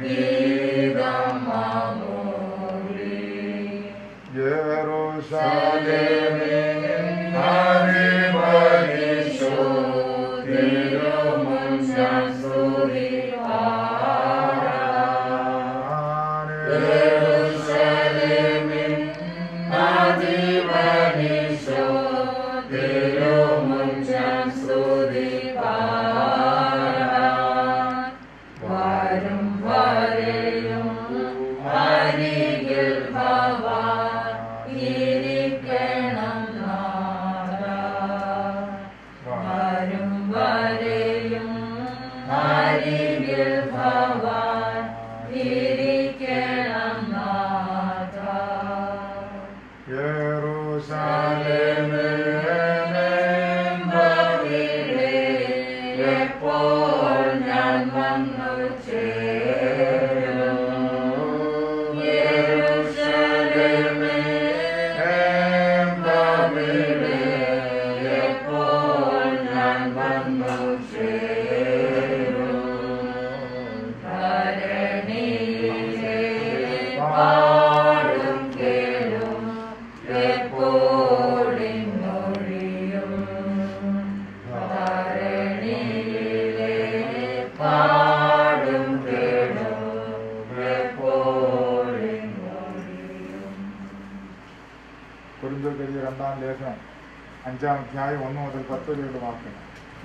കൊരിന്ത്യർക്കെഴുതിയ രണ്ടാം ലേഖനം അഞ്ചാം അധ്യായം ഒന്ന് മുതൽ പത്ത് വരെയുള്ള വാക്യങ്ങൾ.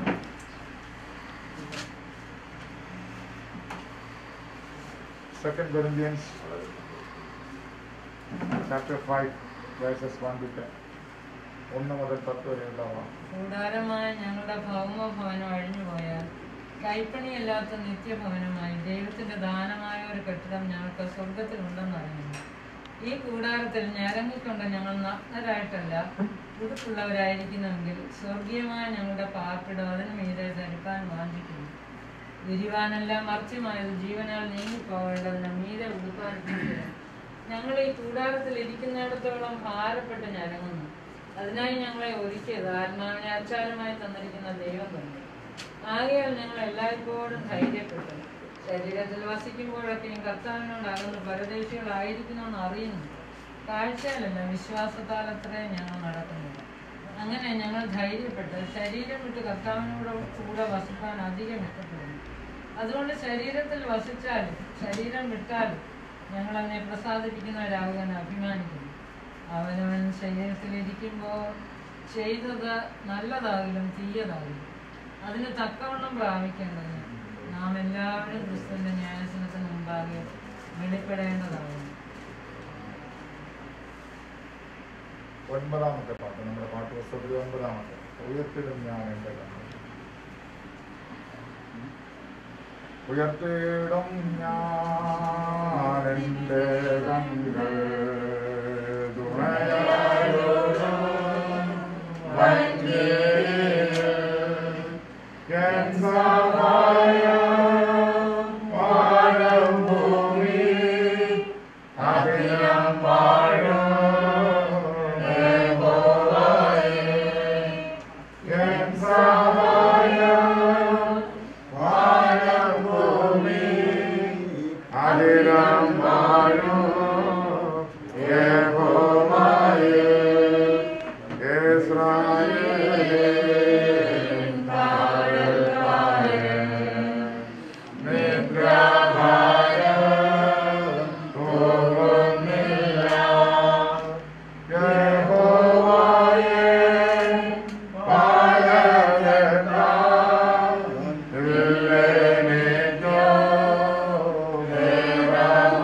Second Corinthians chapter five verses one to ten. ഒന്ന് മുതൽ പത്ത് വരെയുള്ള വാക്യം. കൂടാരമായ ഞങ്ങളുടെ ഭൗമഭവനം അഴിഞ്ഞുപോയാൽ കൈപ്പണിയല്ലാത്ത നിത്യഭവനമായി ദൈവത്തിന്റെ ദാനമായ ഒരു കെട്ടിടം ഞങ്ങൾക്ക് സ്വർഗത്തിലുണ്ടെന്ന് അറിയുന്നു. ഈ കൂടാരത്തിൽ ഞരങ്ങിക്കൊണ്ട് ഞങ്ങൾ നഗ്നരായിട്ടല്ല ഉടുപ്പുള്ളവരായിരിക്കുന്നുവെങ്കിൽ സ്വർഗീയമായ ഞങ്ങളുടെ പാർപ്പിടം അതിന് മീതെ ധരിപ്പാൻ വാഞ്ചിക്കുന്നു. വിരിവാനെല്ലാം മർച്ചമായത് ജീവനാൽ നീങ്ങിപ്പോകേണ്ടതിന് മീതെ ഉടുപ്പാൻ ഞങ്ങൾ ഈ കൂടാരത്തിൽ ഇരിക്കുന്നിടത്തോളം ഭാരപ്പെട്ട് ഞരങ്ങുന്നു. അതിനായി ഞങ്ങളെ ഒരുക്കിയത് ആത്മാവിനെ അച്ചാരമായി തന്നിരിക്കുന്ന ദൈവം തന്നെ. ആകയാൽ ഞങ്ങൾ എല്ലായ്പ്പോഴും ധൈര്യപ്പെട്ടു. ശരീരത്തിൽ വസിക്കുമ്പോഴൊക്കെയും കർത്താവിനോട് അകന്ന് പരദേശികളായിരിക്കുമെന്ന് അറിയുന്നു. കാഴ്ചയിലല്ല വിശ്വാസത്താൽ അത്രയും ഞങ്ങൾ നടക്കുന്നില്ല. അങ്ങനെ ഞങ്ങൾ ധൈര്യപ്പെട്ട് ശരീരം വിട്ട് കർത്താവിനോട് കൂടെ വസിക്കാൻ അധികം ഇഷ്ടപ്പെടുന്നു. അതുകൊണ്ട് ശരീരത്തിൽ വസിച്ചാലും ശരീരം വിട്ടാലും ഞങ്ങൾ അതിനെ പ്രസാദിപ്പിക്കുന്നവരാകാൻ അഭിമാനിക്കുന്നു. അവനവൻ ശരീരത്തിലിരിക്കുമ്പോൾ ചെയ്തത് നല്ലതാകിലും തീയതാകിലും അതിന് തക്കവണ്ണം പ്രാപിക്കേണ്ടതിന് നാം എല്ലാവരും ക്രിസ്തുവിന്റെ ന്യായാസനത്തിന് മുമ്പാകെ വെളിപ്പെടേണ്ടതാകുന്നു. ഒൻപതാമത്തെ പാട്ട്, നമ്മുടെ പാട്ട് പുസ്തകത്തിൽ ഒൻപതാമത്തെ. ഉയർത്തിടും ഞാൻ എൻ്റെ കണ്ണുകൾ, ഉയർത്തിടും ഞാൻ എൻ്റെ കണ്ണുകൾ Amen.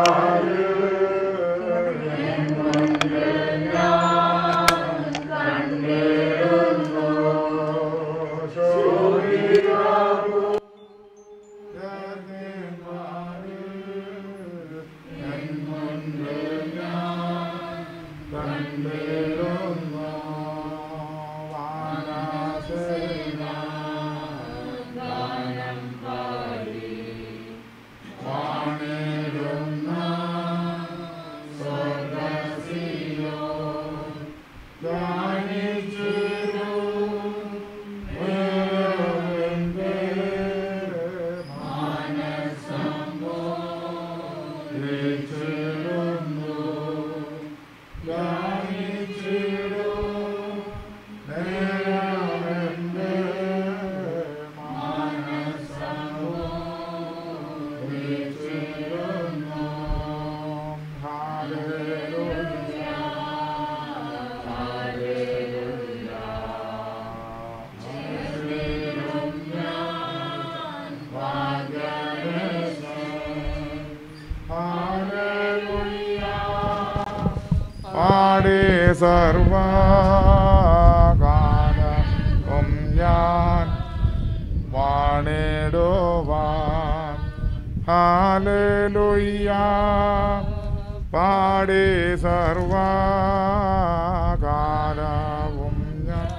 പാടി സർവകാലവും ഞാൻ വാണിടുവാൻ ഹല്ലേലൂയ. പാടി സർവകാലവും ഞാൻ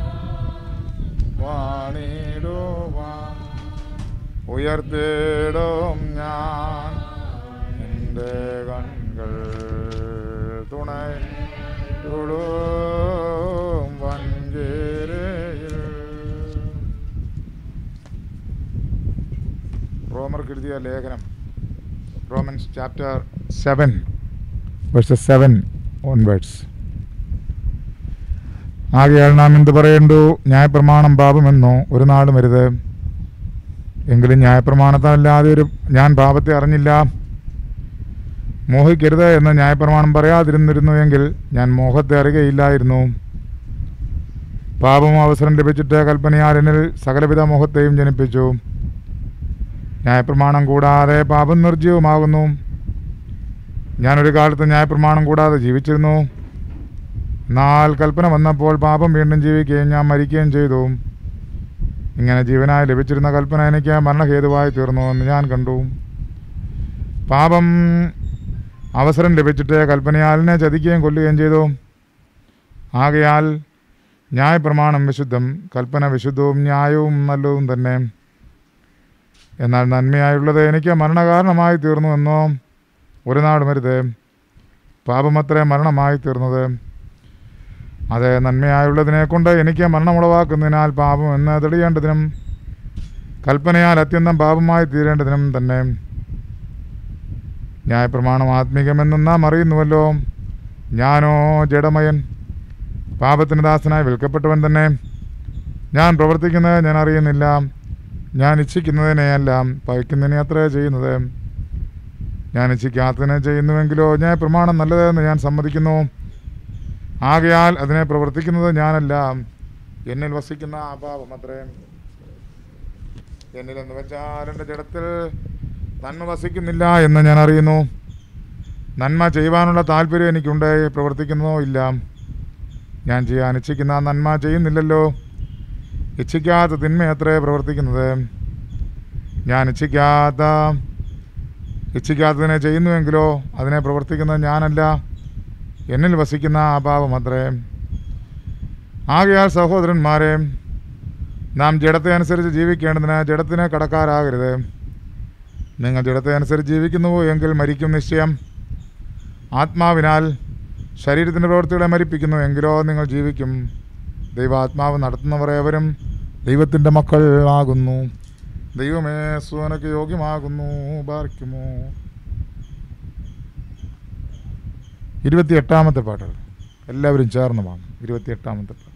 വാണിടുവാൻ ഉയർത്തിടും ഞാൻ എൻ്റെ കൺകൾ തുണை വൻകേരയിൽ. റോമർക്ക് എഴുതിയ ലേഖനം, Romans chapter seven verses seven onwards. ആകയാൽ നാം എന്ത് പറയണ്ടു? ന്യായപ്രമാണം പാപമെന്നോ? ഒരു നാളും വരുത്. എങ്കിലും ന്യായപ്രമാണത്താലല്ലാതെ ഒരു ഞാൻ പാപത്തെ അറിഞ്ഞില്ല. മോഹിക്കരുത് എന്ന് ന്യായപ്രമാണം പറയാതിരുന്നിരുന്നു എങ്കിൽ ഞാൻ മോഹത്തെ അറിയുകയില്ലായിരുന്നു. പാപം അവസരം ലഭിച്ചിട്ട് കൽപ്പനയാൽ എന്നിൽ സകലവിധ മോഹത്തെയും ജനിപ്പിച്ചു. ന്യായപ്രമാണം കൂടാതെ പാപം നിർജ്ജീവമാകുന്നു. ഞാനൊരു കാലത്ത് ന്യായപ്രമാണം കൂടാതെ ജീവിച്ചിരുന്നു. എന്നാൽ കൽപ്പന വന്നപ്പോൾ പാപം വീണ്ടും ജീവിക്കുകയും ഞാൻ മരിക്കുകയും ചെയ്തു. ഇങ്ങനെ ജീവനായി ലഭിച്ചിരുന്ന കൽപ്പന എനിക്ക് മരണഹേതുവായി തീർന്നു എന്ന് ഞാൻ കണ്ടു. പാപം അവസരം ലഭിച്ചിട്ട് കൽപ്പനയാലിനെ ചതിക്കുകയും കൊല്ലുകയും ചെയ്തു. ആകയാൽ ന്യായപ്രമാണം വിശുദ്ധം, കൽപ്പന വിശുദ്ധവും ന്യായവും നല്ലതും തന്നെ. എന്നാൽ നന്മയായുള്ളത് എനിക്ക് മരണകാരണമായി തീർന്നു എന്നോ? ഒരു നാളും വരുത്. പാപമത്രേ മരണമായി തീർന്നത്. അത് നന്മയായുള്ളതിനെ കൊണ്ട് എനിക്ക് മരണമുളവാക്കുന്നതിനാൽ പാപം എന്ന് തെളിയേണ്ടതിനും കൽപ്പനയാൽ അത്യന്തം പാപമായി തീരേണ്ടതിനും തന്നെ. ന്യായപ്രമാണം ആത്മീകമെന്ന് നാം അറിയുന്നുവല്ലോ. ഞാനോ ജഡമയൻ, പാപത്തിന് ദാസനായി വിൽക്കപ്പെട്ടവൻ തന്നെ. ഞാൻ പ്രവർത്തിക്കുന്നത് ഞാൻ അറിയുന്നില്ല. ഞാൻ ഇച്ഛിക്കുന്നതിനെയല്ല പകയ്ക്കുന്നതിനെ അത്രേ ചെയ്യുന്നത്. ഞാൻ ഇച്ഛിക്കാത്തതിനെ ചെയ്യുന്നുവെങ്കിലോ ന്യായപ്രമാണം നല്ലതെന്ന് ഞാൻ സമ്മതിക്കുന്നു. ആകയാൽ അതിനെ പ്രവർത്തിക്കുന്നത് ഞാനല്ല, എന്നിൽ വസിക്കുന്ന ആ പാപം അത്രേ. എന്നിലെന്ന് വെച്ചാൽ എൻ്റെ ജഡത്തിൽ നന്മ വസിക്കുന്നില്ല എന്ന് ഞാൻ അറിയുന്നു. നന്മ ചെയ്യുവാനുള്ള താല്പര്യം എനിക്കുണ്ട്, പ്രവർത്തിക്കുന്നതോ ഇല്ല. ഞാൻ ചെയ്യാൻ ഇച്ഛിക്കുന്ന നന്മ ചെയ്യുന്നില്ലല്ലോ. ഇച്ഛിക്കാത്ത തിന്മയത്രേ പ്രവർത്തിക്കുന്നത്. ഞാൻ ഇച്ഛിക്കാത്ത ഇച്ഛിക്കാത്തതിനെ ചെയ്യുന്നുവെങ്കിലോ അതിനെ പ്രവർത്തിക്കുന്നത് ഞാനല്ല, എന്നിൽ വസിക്കുന്ന ആ പാപം അത്രേ. ആകയാൽ സഹോദരന്മാരെ, നാം ജഡത്തെ അനുസരിച്ച് ജീവിക്കേണ്ടതിന് ജഡത്തിന് കടക്കാരാകരുത്. നിങ്ങൾ ജഡത്തെ അനുസരിച്ച് ജീവിക്കുന്നുവോ എങ്കിൽ മരിക്കും നിശ്ചയം. ആത്മാവിനാൽ ശരീരത്തിൻ്റെ പ്രവൃത്തികളെ മരിപ്പിക്കുന്നു എങ്കിലോ നിങ്ങൾ ജീവിക്കും. ദൈവാത്മാവ് നടത്തുന്നവർ ഏവരും ദൈവത്തിൻ്റെ മക്കൾ ആകുന്നു. ദൈവമേ സുവനക്ക് യോഗ്യമാകുന്നു. ബാർക്കുമോ. ഇരുപത്തി എട്ടാമത്തെ പാട്ട് എല്ലാവരും ചേർന്ന് വാങ്ങും. ഇരുപത്തി എട്ടാമത്തെ പാട്ട്.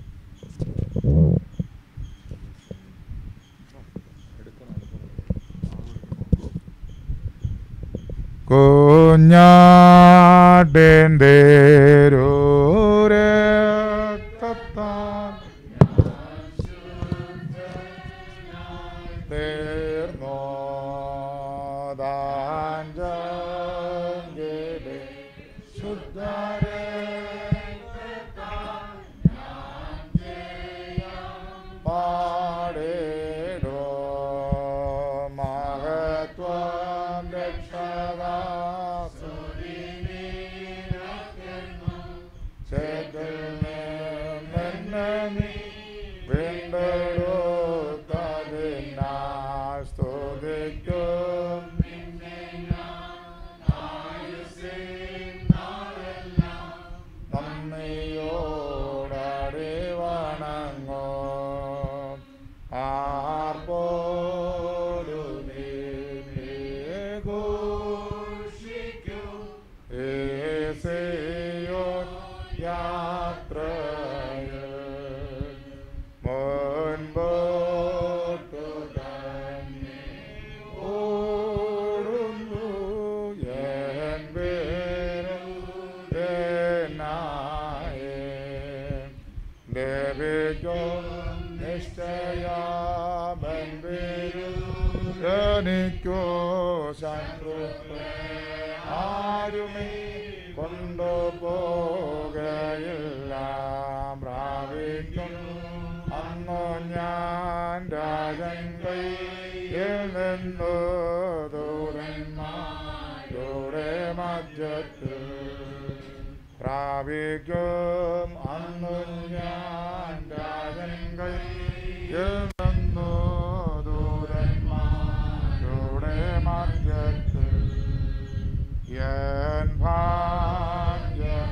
കുഞ്ഞാടേൻ്റെ തീർന്നോ ദാഞ്ച ആരുമേ കൊണ്ടുപോകയില്ല. പ്രാപിക്കും അന്നു ഞാൻ രാജൻ കയ്യിൽ നിന്നു ദൂരന്മാരുടെ മധ്യത്തിൽ. പ്രാപിക്കും അന്നു ഞാൻ രാജൻ കയ്യിൽ നിന്നു ദൂരന്മാരുടെ മധ്യത്തിൽ. എൻ ഭാഗ്യം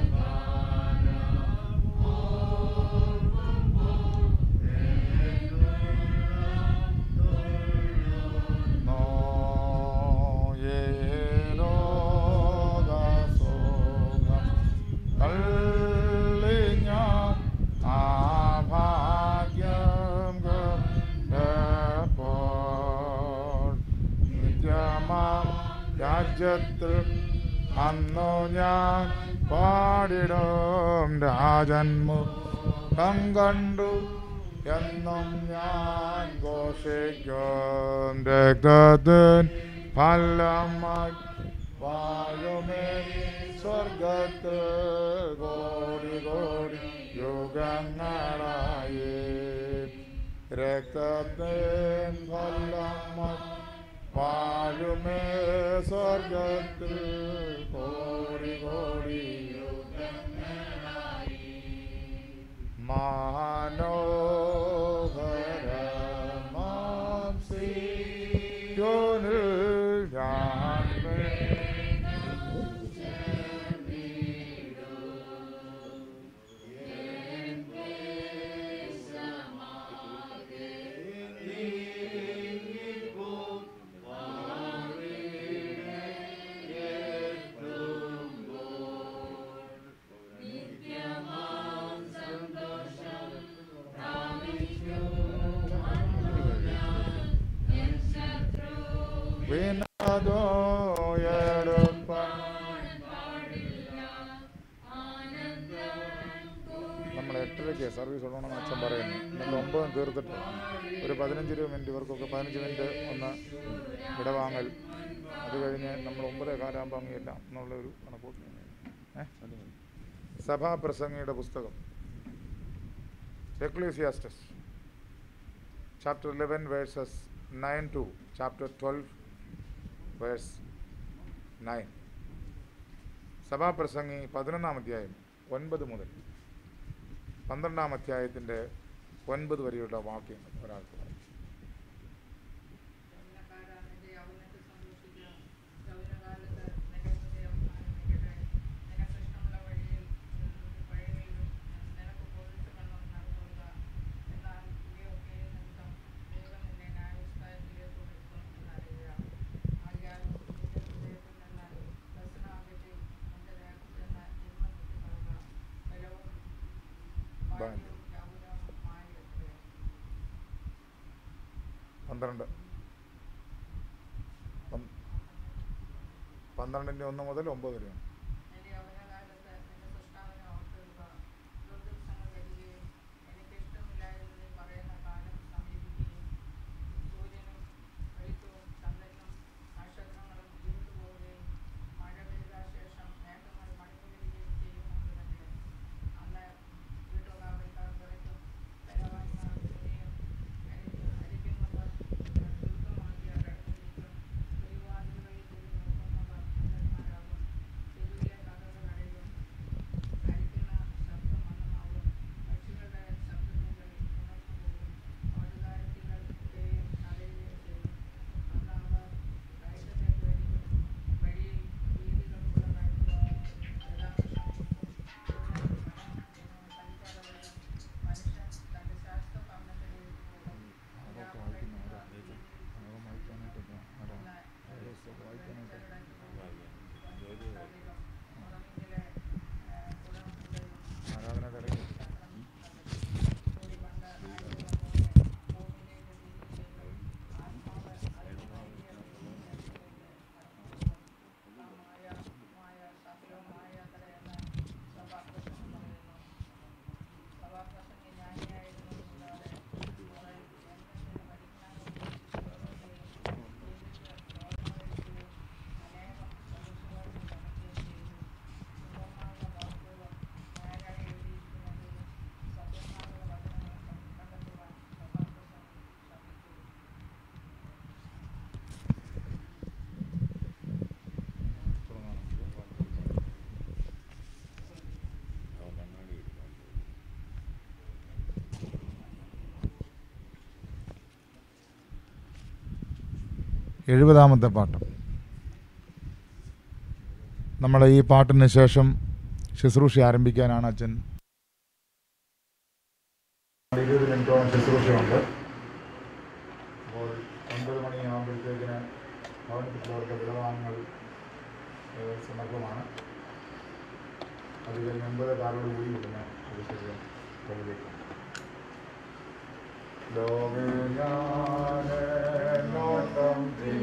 രാജ്യത്തിൽ അന്നു ഞാൻ പാടിടും. രാജന്മുഖം കണ്ടു എന്നും ഞാൻ ഘോഷിക്കും. രക്തത്തിൻ ഫലമായി വാഴുമേ സ്വർഗത്തിൽ കോടി കോടി യുഗങ്ങളായി. രക്തത്തിൻ ഫലമായി വാഴുമേ സ്വർഗത്തിൽ കോടി കോടി യുഗങ്ങളായി. മനോഹരമാം സീയോനിൽ ഞാൻ നമ്മൾ എട്ടരയ്ക്ക് സർവീസ് ഉള്ളണമെന്ന് അച്ഛൻ പറയുന്നു. എന്നിട്ട് ഒമ്പതും തീർത്തിട്ട് ഒരു പതിനഞ്ച് ഇരുപത് മിനിറ്റ് ഇവർക്കൊക്കെ പതിനഞ്ച് മിനിറ്റ് ഒന്ന് വിടവാങ്ങൽ. അത് കഴിഞ്ഞ് നമ്മൾ ഒമ്പതേ കാലാകുമ്പോൾ അങ്ങില്ല എന്നുള്ളൊരു കണക്കൂട്ടി. ഏഹ് സഭാപ്രസംഗിയുടെ പുസ്തകം Ecclesiastes chapter eleven verses nine to chapter twelve verse nine. സഭാപ്രസംഗി പതിനൊന്നാം അധ്യായം ഒൻപത് മുതൽ പന്ത്രണ്ടാം അധ്യായത്തിൻ്റെ ഒൻപത് വരെയുള്ള വാക്യങ്ങൾ ഒരാൾക്ക് പറയും. പന്ത്രണ്ട് പന്ത്രണ്ടിൻ്റെ ഒന്ന് മുതൽ ഒമ്പത് വരെയാണ്. എഴുപതാമത്തെ പാട്ട്. നമ്മൾ ഈ പാട്ടിന് ശേഷം ശുശ്രൂഷ ആരംഭിക്കാനാണ് അച്ഛൻ. ഇരുപത് മിനിറ്റോളം ശുശ്രൂഷയുണ്ട്. അപ്പോൾ ഒൻപത് മണിയാകുമ്പോഴത്തേക്കിന് ഭവനത്തിലുള്ളവർക്ക് വിടവാങ്ങൽ സന്ദർഭമാണ്. അത് കഴിഞ്ഞ് ഒൻപത് കാലോട് കൂടി വിടുന്ന ഒരു ശരീരം തൊഴിലേക്ക് ലോകം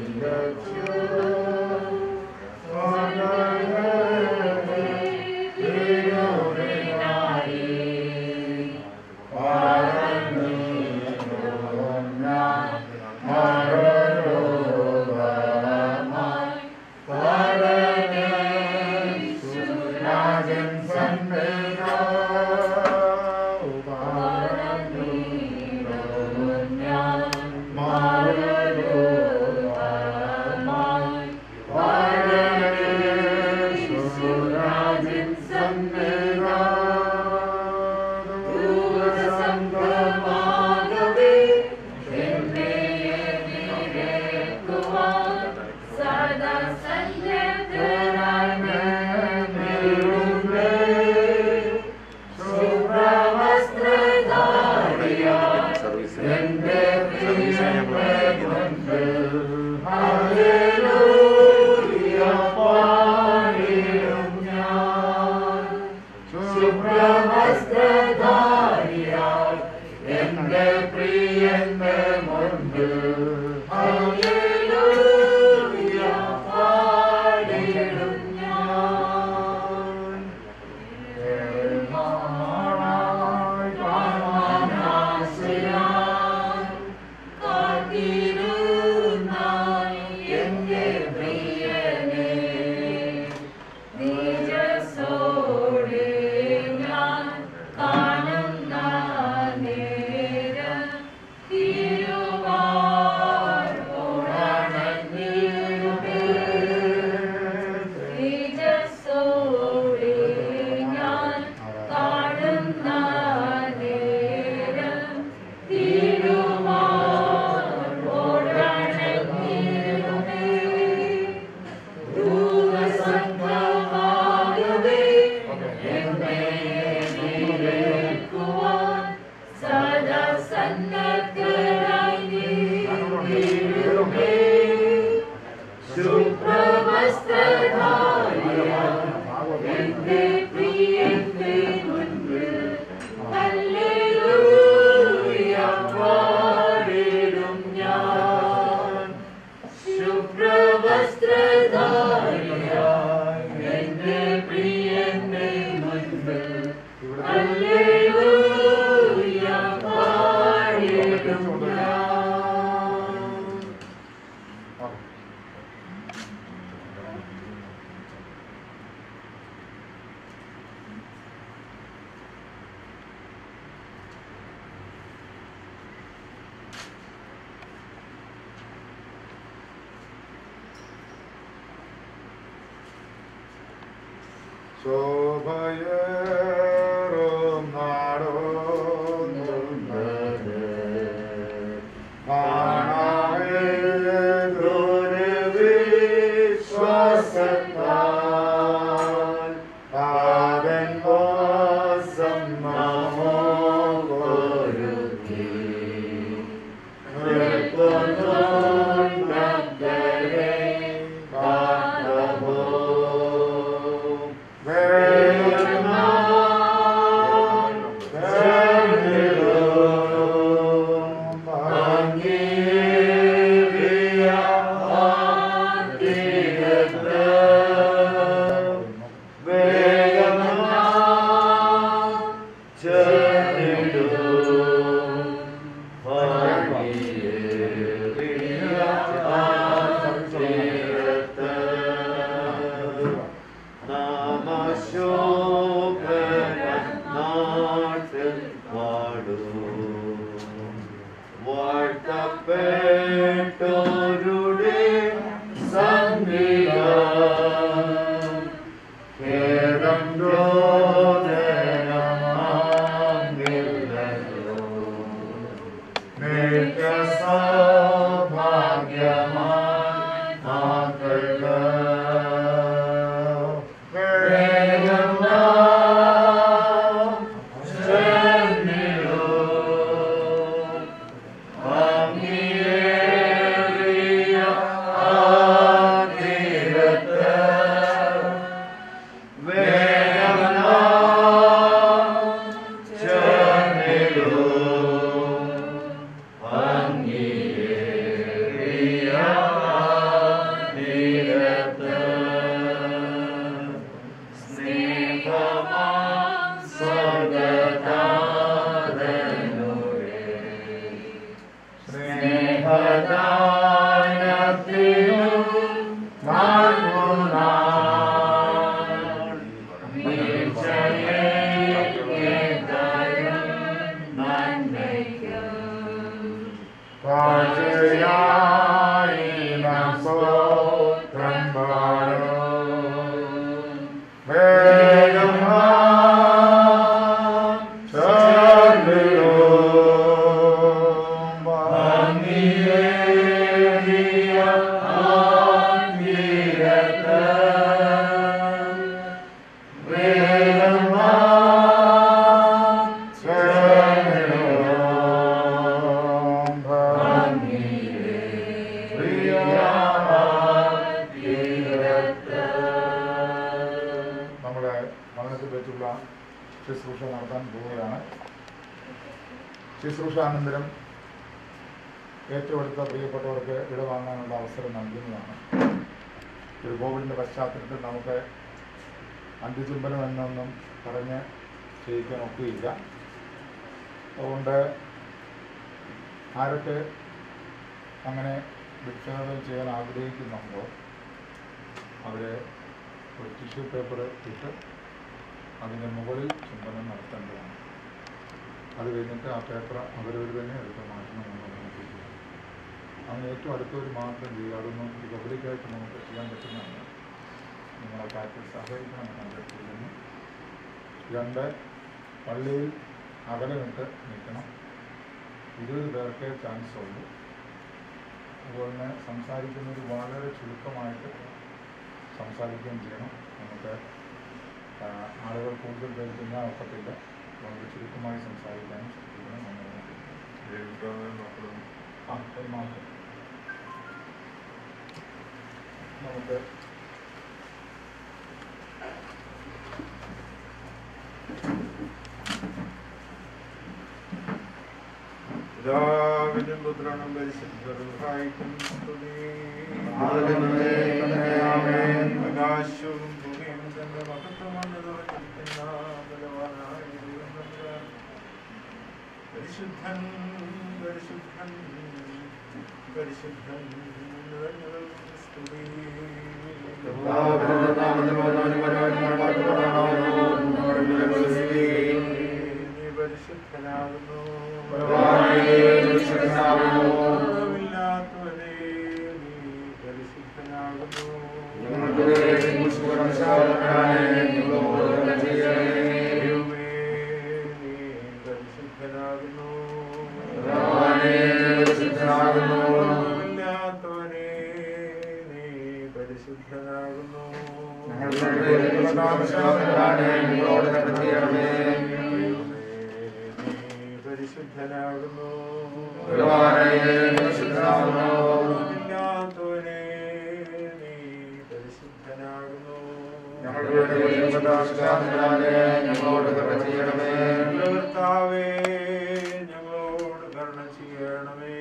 ശോഭയേറും നാടോന്നുള്ളത് കാണാവേതൊരു വിശ്വാസത്താൽ പാദൻ വാസം നമ്മോടൊരുക്കി നൃത്തനോണ്ടരെ കാത്തമോ ഭാഗ്യമാ ശുശ്രൂഷാനന്തരം ഏറ്റവും അടുത്ത പ്രിയപ്പെട്ടവർക്ക് ഇടവാങ്ങാനുള്ള അവസരം നൽകുന്നതാണ്. ഒരു കോവിഡിൻ്റെ പശ്ചാത്തലത്തിൽ നമുക്ക് അന്ത്യചുംബനം എന്നൊന്നും പറഞ്ഞ് ചെയ്യിക്കാൻ ഒക്കുകയില്ല. അതുകൊണ്ട് ആരൊക്കെ അങ്ങനെ വിക്ഷേപം ചെയ്യാൻ ആഗ്രഹിക്കുന്നുണ്ടോ അവരെ ഒരു ടിഷ്യൂ പേപ്പർ ഇട്ട് അതിൻ്റെ മുകളിൽ ചുംബനം നടത്തേണ്ടതാണ്. അത് കഴിഞ്ഞിട്ട് ആ പേപ്പർ അവരവർ തന്നെ എടുത്ത് മാറ്റണമെന്ന് പറഞ്ഞിരിക്കുക. അങ്ങനെ ഏറ്റവും അടുത്തവർ മാത്രം ചെയ്യുക. അതൊന്നും പബ്ലിക്കായിട്ട് നമുക്ക് ചെയ്യാൻ പറ്റുന്നതാണ്. നിങ്ങളെ കാര്യത്തിൽ സഹകരിക്കണമെന്ന് അഭ്യർത്ഥിക്കുന്നു. രണ്ട്, പള്ളിയിൽ അകലമിട്ട് നിൽക്കണം. ഇരുപത് പേർക്കേ ചാൻസ് ഉള്ളൂ. അതുപോലെ തന്നെ സംസാരിക്കുന്നത് വളരെ ചുരുക്കമായിട്ട് സംസാരിക്കുകയും ചെയ്യണം. നമുക്ക് ആളുകൾ കൂടുതൽ പേര് തിന്നാൻ ഒക്കത്തില്ല. വളരെ ചുരുക്കമായി സംസാരിക്കാനും ശ്രദ്ധിക്കണം. ആ ഒരു മാസം നമുക്ക് പിതാവിനും പുത്രനും പരിശുദ്ധനും സ്തുതി. ആകാശവും ഭൂമിയും തന്റെ മഹത്വമാണ് നിറഞ്ഞിരിക്കുന്ന ബലവാനായ ദൈവം തമ്പുരാൻ. പരിശുദ്ധൻ പരിശുദ്ധൻ പരിശുദ്ധൻ നിറഞ്ഞവർക്ക് സ്തുതി. നീ പരിശുദ്ധനാകുന്നു. ഇല്ലാത്തവനേ നീ പരിശുദ്ധനാകുന്നു. ദൈവമേ നീ പരിശുദ്ധനാകുന്നു. ഇല്ലാത്തവനേ നീ പരിശുദ്ധനാകുന്നു. പരിശുദ്ധനാകുന്നു. ഇല്ലാത്തവനേ നീ പരിശുദ്ധനാകുന്നു. കർത്താവേ ഞങ്ങളോട് കരുണ ചെയ്യണമേ.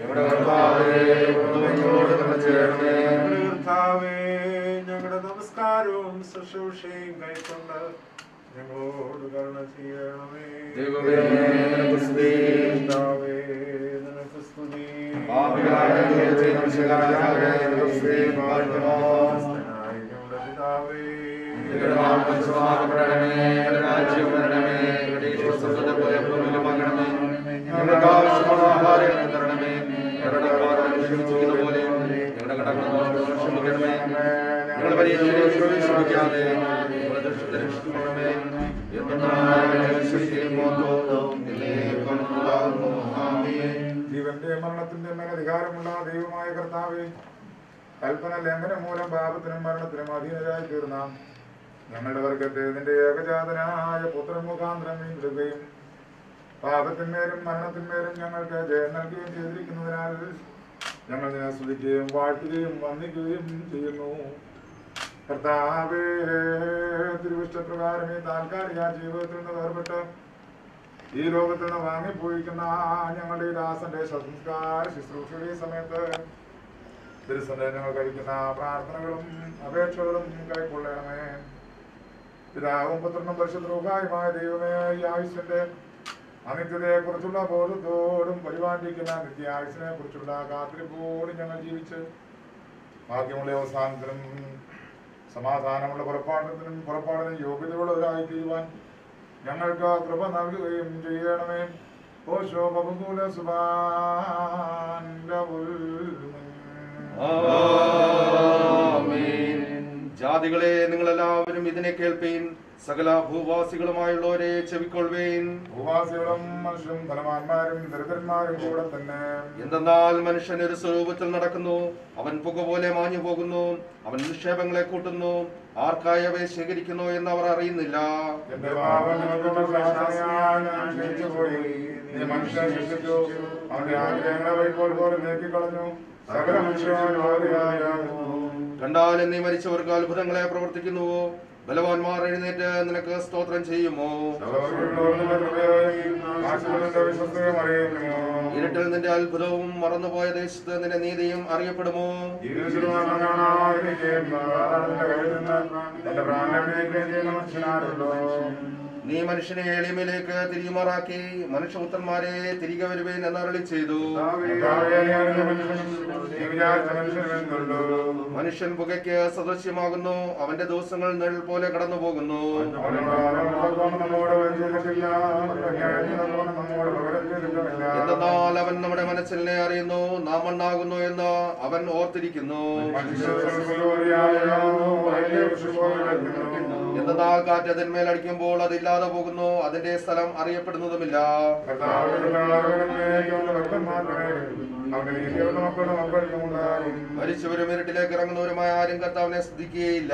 കർത്താവേ ഞങ്ങളുടെ നമസ്കാരവും ശുശ്രൂഷയും കൈക്കൊണ്ട് ഞങ്ങളോട് കരുണ ചെയ്യണമേ. കർത്താവേ നിനക്ക് സ്തുതി. ഞങ്ങളുടെ പിതാവേ ജീവന്റെ മരണത്തിന്റെ മേൽ അധികാരമുള്ള ദൈവമായ കർത്താവേ, കൽപ്പന ലംഘനം മൂലം പാപത്തിനും മരണത്തിനും അധീനരായി തീർന്ന ഞങ്ങളുടെ വർഗത്തെ നിന്റെ ഏകജാതനായ പുത്രൻ മുഖാന്തരം വീണ്ടെടുക്കുകയും പാപത്തിന്മേലും മരണത്തിന്മേലും ഞങ്ങൾക്ക് ജയം നൽകുകയും ചെയ്തിരിക്കുന്നതിനാൽ ഞങ്ങൾ നിന്നെ സ്തുതിക്കുകയും വാഴ്ത്തുകയും വന്ദിക്കുകയും ചെയ്യുന്നു. കർത്താവേ, തിരുവിഷ്ടപ്രകാരം ഈ താൽക്കാലിക ജീവിതത്തിൽ നിന്ന് വേർപെട്ട് ഈ ലോകത്തിൽ നിന്ന് വാങ്ങിപ്പോയിക്കുന്ന ഞങ്ങളുടെ ഈ ദാസന്റെ സംസ്കാര ശുശ്രൂഷയുടെ സമയത്ത് തിരുസന്റെ ഞങ്ങൾ കഴിക്കുന്ന പ്രാർത്ഥനകളും അപേക്ഷകളും കൈക്കൊള്ളണമേ. പിതാവും പുത്രനും പരിശുദ്ധമായ ദൈവമേ, ഈ ആയുസിന്റെ അനിത്യതയെ കുറിച്ചുള്ള ബോധത്തോടും പരിപാലിക്കുന്ന നിത്യായുസിനെ കുറിച്ചുള്ള കാത്തിരിപ്പോടും ഞങ്ങൾ ജീവിച്ച് ഭാഗ്യമുള്ള അവസാനത്തിനും സമാധാനമുള്ള പുറപ്പാടത്തിനും പുറപ്പാടിനും യോഗ്യതയുള്ളവരായി തീരുവാൻ ഞങ്ങൾക്ക് കൃപ നൽകുകയും ചെയ്യണമേ. ഓശോ ബബുകൂല സുബാൻ ജാതികളെ നിങ്ങളെല്ലാവരും ഇതിനെ കേൾപ്പീൻ, സകല ഭൂവാസികളുമായുള്ളവരെ ചെവിക്കൊള്ളുവേൻ. ഭൂവാസികളും മനുഷ്യരും ധനവാന്മാരും ദരിദ്രന്മാരും കൂടെ തന്നെ. എന്തെന്നാൽ മനുഷ്യൻ ഒരു സ്വരൂപത്തിൽ നടക്കുന്നു, അവൻ പുക പോലെ മാഞ്ഞു പോകുന്നു. അവൻ നിക്ഷേപങ്ങളെ കൂട്ടുന്നു, ആർക്കായി അവയെ ശേഖരിക്കുന്നു എന്ന് അവർ അറിയുന്നില്ല. എന്റെ പാപം ഞാൻ ക്ഷണിച്ചുപോയി, നീ മനുഷ്യനെ ശിക്ഷിച്ചു, അവന്റെ ആഗ്രഹങ്ങളെ വൈക്കോൽ പോലെ നീക്കിക്കളഞ്ഞു. സകല മനുഷ്യരും കണ്ടാലും നീ മരിച്ചവർക്ക് അത്ഭുതങ്ങളെ പ്രവർത്തിക്കുന്നുവോ? ബലവാന്മാർ എഴുന്നേറ്റ് നിനക്ക് സ്തോത്രം ചെയ്യുമോ? ഇരുട്ടിൽ നിന്റെ അത്ഭുതവും മറന്നുപോയ ദേശത്ത് നിന്റെ നീതിയും അറിയപ്പെടുമോ? നീ മനുഷ്യനെ എളിമയിലേക്ക് തിരിയുമാറാക്കി മനുഷ്യപുത്രന്മാരെ തിരികെ വരുവേൻ എന്നരുളി ചെയ്തു. മനുഷ്യൻ പുകയ്ക്ക് സദൃശ്യമാകുന്നു, അവന്റെ ദിവസങ്ങൾ നിഴൽ പോലെ കടന്നു പോകുന്നു. എന്നാൽ അവൻ നമ്മുടെ മനസ്സിനെ അറിയുന്നു, നാം മണ്ണാകുന്നു എന്ന് അവൻ ഓർത്തിരിക്കുന്നു. എന്നാൽ കാറ്റ് അതിന്മേൽ അടിക്കുമ്പോൾ അതില്ലാതെ പോകുന്നു, അതിന്റെ സ്ഥലം അറിയപ്പെടുന്നതുമില്ല. മരിച്ചവരും ഇരുട്ടിലേക്ക് ഇറങ്ങുന്നവരുമായ ആരും കർത്താവിനെ സ്തുതിക്കുകയില്ല.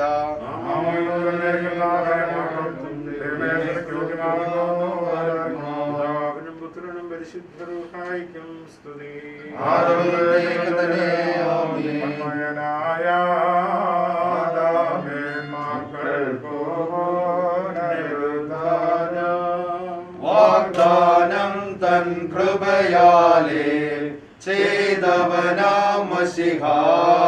വാഗ്ദാനം തൻ കൃപയാലേ ചെയ്തവനാം മശിഹാ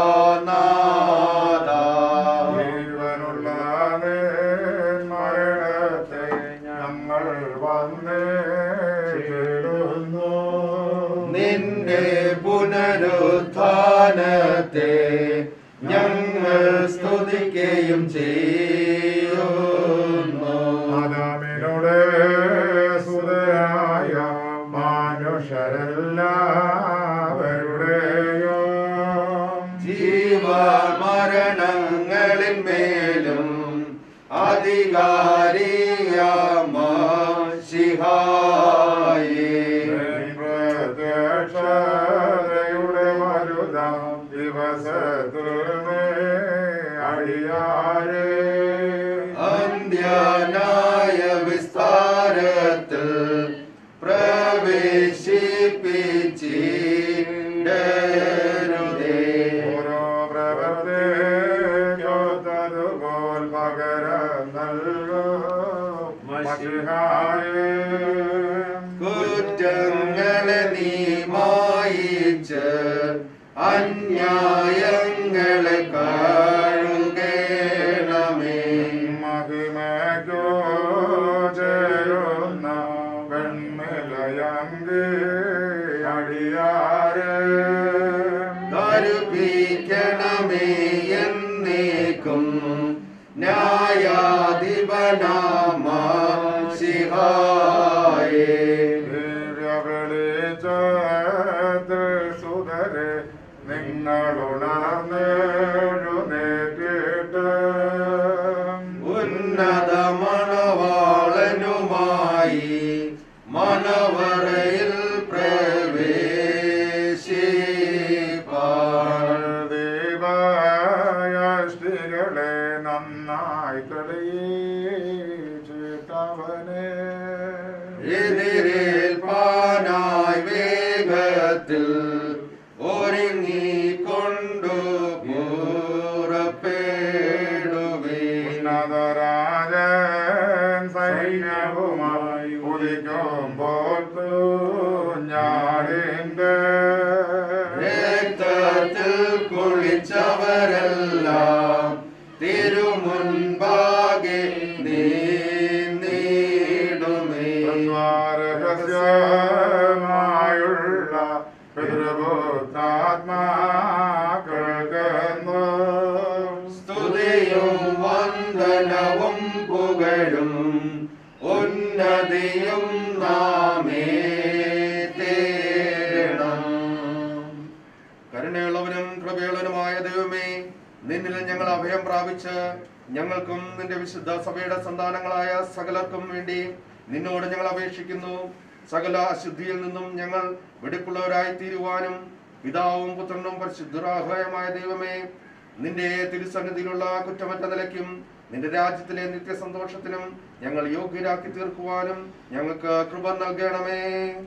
നാഥാ, ജീവനുള്ള മരണത്തെ ഞങ്ങൾ വന്നേടുന്നു. നിന്റെ പുനരുത്ഥാനത്തെ ഞങ്ങൾ സ്തുതിക്കുകയും ചെയ്യുന്നു. ആദാമിനുടെ സുതരായ മനുഷ്യരെല്ലാവരുടെയും ജീവമരണങ്ങളിന്മേലും അധികാരിയാം മശിഹായേ, പ്രത്യക്ഷതയുടെ വലുതാം ദിവസത്തിലുമേ അടിയാരേ അന്ത്യനായ വിസ്താരത്തിൽ പ്രവേശിപ്പിച്ചിടരുതേ. ഓരോ പ്രവർത്തിക്കൊത്തതുപോൽ പകരം നൽകും മശിഹായേ. കുറ്റങ്ങളെ നീ മായിച്ച് അന്യായങ്ങളെ കഴുകേണമേ. മഹിമയ്ക്കോ ചേരുന്ന വെണ്ണിലയങ്കി അടിയാരേ ധരിപ്പിക്കണമേ എന്നേക്കും ന്യായാധിപനാം മശിഹായേ. ദിവ്യവെളിച്ചത്തിൽ സുതരെ നിങ്ങളുണർന്നെഴുന്നേറ്റിട്ട് ഉന്നത മണവാളനുമായി മനവറയിൽ പ്രവേശിപ്പാൻ ദൈവയഷ്ടികളെ നന്നായി തെളിയിച്ച് രാജൻ സൈന്യവുമായി ഉദിക്കുമ്പോൾ ഞാനിന്റെ രക്തത്തിൽ കുളിച്ചവരെല്ലാം തിരുമുൻപാകെ നീടുമേ. രഹസ്യമായുള്ള പിതൃഭൂതാത്മാക്കൾക്കെന്നു സ്തുതിയും വന്ദനവും പുകഴും ഉന്നതിയും നാമേ തേടണം. കരുണയുള്ളവനും കൃപയുള്ളവനുമായ ദൈവമേ, നിന്നിൽ ഞങ്ങൾ അഭയം പ്രാപിച്ച് ഞങ്ങൾക്കും നിന്റെ വിശുദ്ധ സഭയുടെ സന്താനങ്ങളായ സകലർക്കും വേണ്ടി നിന്നോട് ഞങ്ങൾ അപേക്ഷിക്കുന്നു. സകല അശുദ്ധിയിൽ നിന്നും ഞങ്ങൾ വെടിപ്പുള്ളവരായി തീരുവാനും പിതാവും പുത്രനും പരിശുദ്ധരാഹമായ ദൈവമേ, നിന്റെ തിരുസന്നിധിയിലുള്ള കുറ്റമറ്റ നിലയ്ക്കും നിന്റെ രാജ്യത്തിലെ നിത്യസന്തോഷത്തിനും ഞങ്ങൾ യോഗ്യരാക്കി തീർക്കുവാനും ഞങ്ങൾക്ക് കൃപ നൽകണമേ.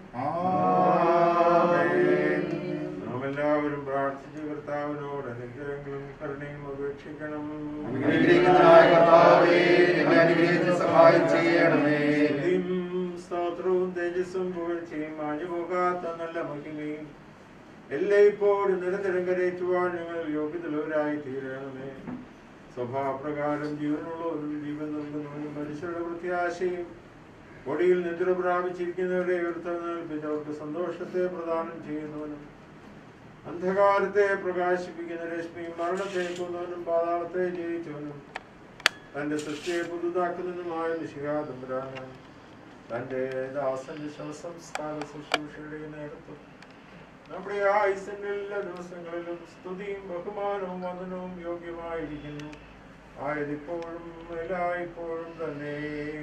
എല്ലാവരും പ്രാർത്ഥിച്ച് കർത്താവിനോട് അനുഗ്രഹങ്ങളും കരുണയും അപേക്ഷിക്കണം. അനുഗ്രഹിക്കുന്നവനായ കർത്താവേ, ഞങ്ങളെ അനുഗ്രഹിച്ച് സഹായം ചെയ്യണമേ. സ്തുതിയും സ്തോത്രവും തേജസ്സും പുകഴ്ചയും മാഞ്ഞുപോകാത്ത നല്ല മഹിമയും എല്ലായ്പ്പോഴും നിരന്തരം കരയറ്റുവാൻ ഞങ്ങൾ യോഗ്യതയുള്ളവരായി തീരണമേ. സ്വഭാവപ്രകാരം ജീവനുള്ളവരും ജീവൻ നൽകുന്നവരും മനുഷ്യരുടെ പ്രത്യാശയും ഒടിയിൽ നിദ്ര പ്രാപിച്ചിരിക്കുന്നവരെ ഉയർത്തെഴുന്നേൽപ്പിച്ച് അവർക്ക് സന്തോഷത്തെ പ്രദാനം ചെയ്യുന്നവനും അന്ധകാരത്തെ പ്രകാശിപ്പിക്കുന്ന രശ്മിയും മരണത്തെ കൊന്നവനും പാതാളത്തെ ജയിച്ചവനും തന്റെ സൃഷ്ടിയെ പുതുതാക്കുന്നതുമായ നിശികാതമ്പുരാന് തന്റെ ദാസന്റെ ശവസംസ്കാര ശുശ്രൂഷയുടെ നേതൃത്വം നമ്മുടെ ആയുസിന്റെ എല്ലാ ദിവസങ്ങളിലും സ്തുതിയും ബഹുമാനവും വന്ദനവും യോഗ്യമായിരിക്കുന്നു. ആയതിപ്പോഴും എല്ലായ്പ്പോഴും തന്നെ.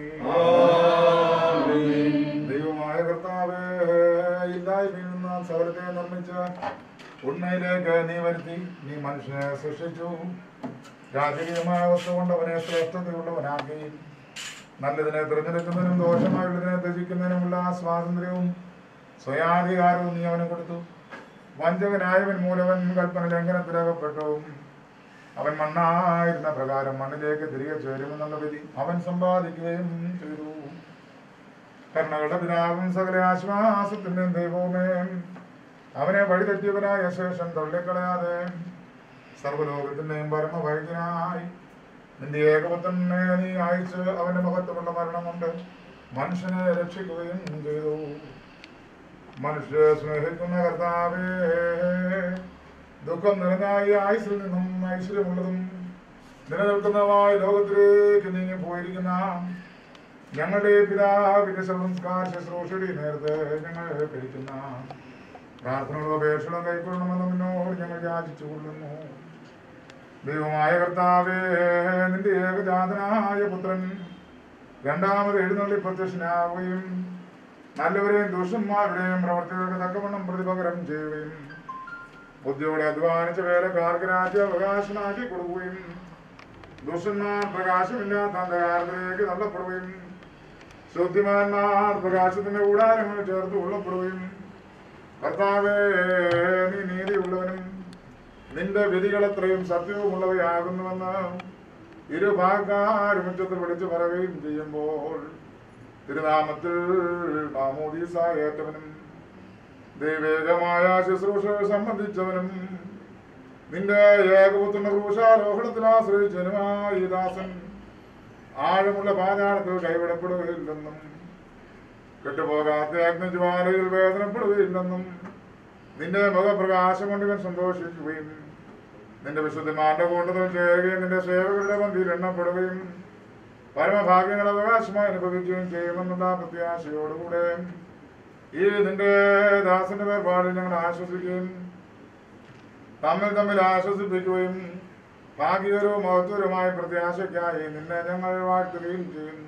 ദൈവമായ കർത്താവേ, ഇല്ലായ്മയിൽ നിന്ന് സകലത്തെ നിർമ്മിച്ച ഉണ്മയിലേക്ക് നീ വരുത്തി. നീ മനുഷ്യനെ സൃഷ്ടിച്ചു. രാജകീയമായ വസ്തു കൊണ്ട് അവനെ ശ്രേഷ്ഠതയുള്ളവനാക്കി. നല്ലതിനെ തിരഞ്ഞെടുക്കുന്നതിനും ദോഷമായുള്ളതിനെ ത്യജിക്കുന്നതിനുമുള്ള സ്വാതന്ത്ര്യവും സ്വയാധികാരവും നീ അവന് കൊടുത്തു. വഞ്ചകനായവൻ മൂലവൻ കൽപ്പന ലംഘനത്തിലകപ്പെട്ടു. അവൻ മണ്ണായിരുന്ന പ്രകാരം മണ്ണിലേക്ക് തിരികെ ചേരുമെന്നുള്ള വിധി അവൻ സമ്പാദിക്കുകയും ചെയ്തു. കരുണകളുടെ പിതാവും സകല ആശ്വാസത്തിന്റെയും ദൈവവുമേ, അവനെ വഴിതെറ്റിയവനായ ശേഷം തള്ളിക്കളയാതെ സർവ്വലോകത്തിന്റെയും പരമവൈദ്യനായി നിന്റെ ഏകപുത്രനെ നീ അയച്ച് അവന്റെ മഹത്വമുള്ള മരണം കൊണ്ട് മനുഷ്യനെ രക്ഷിക്കുകയും ചെയ്തു. മനുഷ്യരെ സ്നേഹിക്കുന്ന കർത്താവേ, ദുഃഖം നിറഞ്ഞ ഈ ആയുസ്സിൽ നിന്നും ഐശ്വര്യമുള്ളതും നിലനിൽക്കുന്നതുമായ ലോകത്തിലേക്ക് നീങ്ങി പോയിരിക്കുന്ന ഞങ്ങളുടെ പിതാവിന്റെ സംസ്കാര ശുശ്രൂഷയുടെ നേരത്തെ ഞങ്ങൾ കഴിക്കുന്ന പ്രാർത്ഥനകളും അപേക്ഷകളും കൈക്കൊള്ളണമെന്ന് നിന്നോട് ഞങ്ങൾ യാചിച്ചു കൊള്ളുന്നു. ദൈവമായ കർത്താവേ, നിന്റെ ഏകജാതനായ പുത്രൻ രണ്ടാമത് എഴുന്നള്ളി പ്രത്യക്ഷനാവുകയും നല്ലവരെയും ദുഷ്ടന്മാരുടെയും പ്രവർത്തികൾക്ക് തക്കവണ്ണം പ്രതിപകരം ചെയ്യുകയും ബുദ്ധിയോടെ അധ്വാനിച്ച വേലക്കാർക്ക് രാജ്യാവകാശമാക്കി കൊടുക്കുകയും ദുഷ്ടന്മാർ പ്രകാശമില്ലാത്ത അന്ധകാരത്തിലേക്ക് തള്ളപ്പെടുകയും ശുദ്ധിമാന്മാർ പ്രകാശത്തിന്റെ കൂടാരങ്ങൾ ചേർത്ത് കൊള്ളപ്പെടുകയും കർത്താവേ, നീ നീതിയുള്ളവനും നിന്റെ വിധികളത്രയും സത്യവുമുള്ളവയാകുന്നുവെന്ന് ഇരുഭാഗക്കാരും ഉച്ചത്തിൽ വിളിച്ചു പറയുകയും ചെയ്യുമ്പോൾ തിരുനാമത്തിൽ മാമോദീസ ഏറ്റവനും ദൈവേകമായ ശുശ്രൂഷ സംബന്ധിച്ചവനും നിന്റെ ഏകപുത്രന്റെ ക്രൂശാരോഹണത്തിൽ ആശ്രയിച്ചവനുമായ ഈ ദാസൻ ആഴമുള്ള പാതാളത്തിൽ കൈവിടപ്പെടുകയില്ലെന്നും കെട്ടുപോകാത്ത അഗ്നിജ്വാലയിൽ വേദനപ്പെടുകയില്ലെന്നും നിന്റെ മുഖപ്രകാശം കൊണ്ട് ഇവൻ സന്തോഷിക്കുകയും നിന്റെ വിശുദ്ധന്മാരുടെ കൂട്ടത്തിൽ ചേരുകയും നിന്റെ സേവകരുടെ പന്തിയിൽ എണ്ണപ്പെടുകയും പരമഭാഗ്യങ്ങൾ അവകാശമായി അനുഭവിക്കുകയും ചെയ്യുമെന്നുള്ള പ്രത്യാശയോടുകൂടെ ഈ നിന്റെ ദാസന്റെ വേർപാടിൽ ഞങ്ങൾ ആശ്വസിക്കുകയും തമ്മിൽ തമ്മിൽ ആശ്വസിപ്പിക്കുകയും ഭാഗ്യകരവും മഹത്വരമായ പ്രത്യാശയ്ക്കായി നിന്നെ ഞങ്ങൾ വാഴ്ത്തുകയും ചെയ്യുന്നു.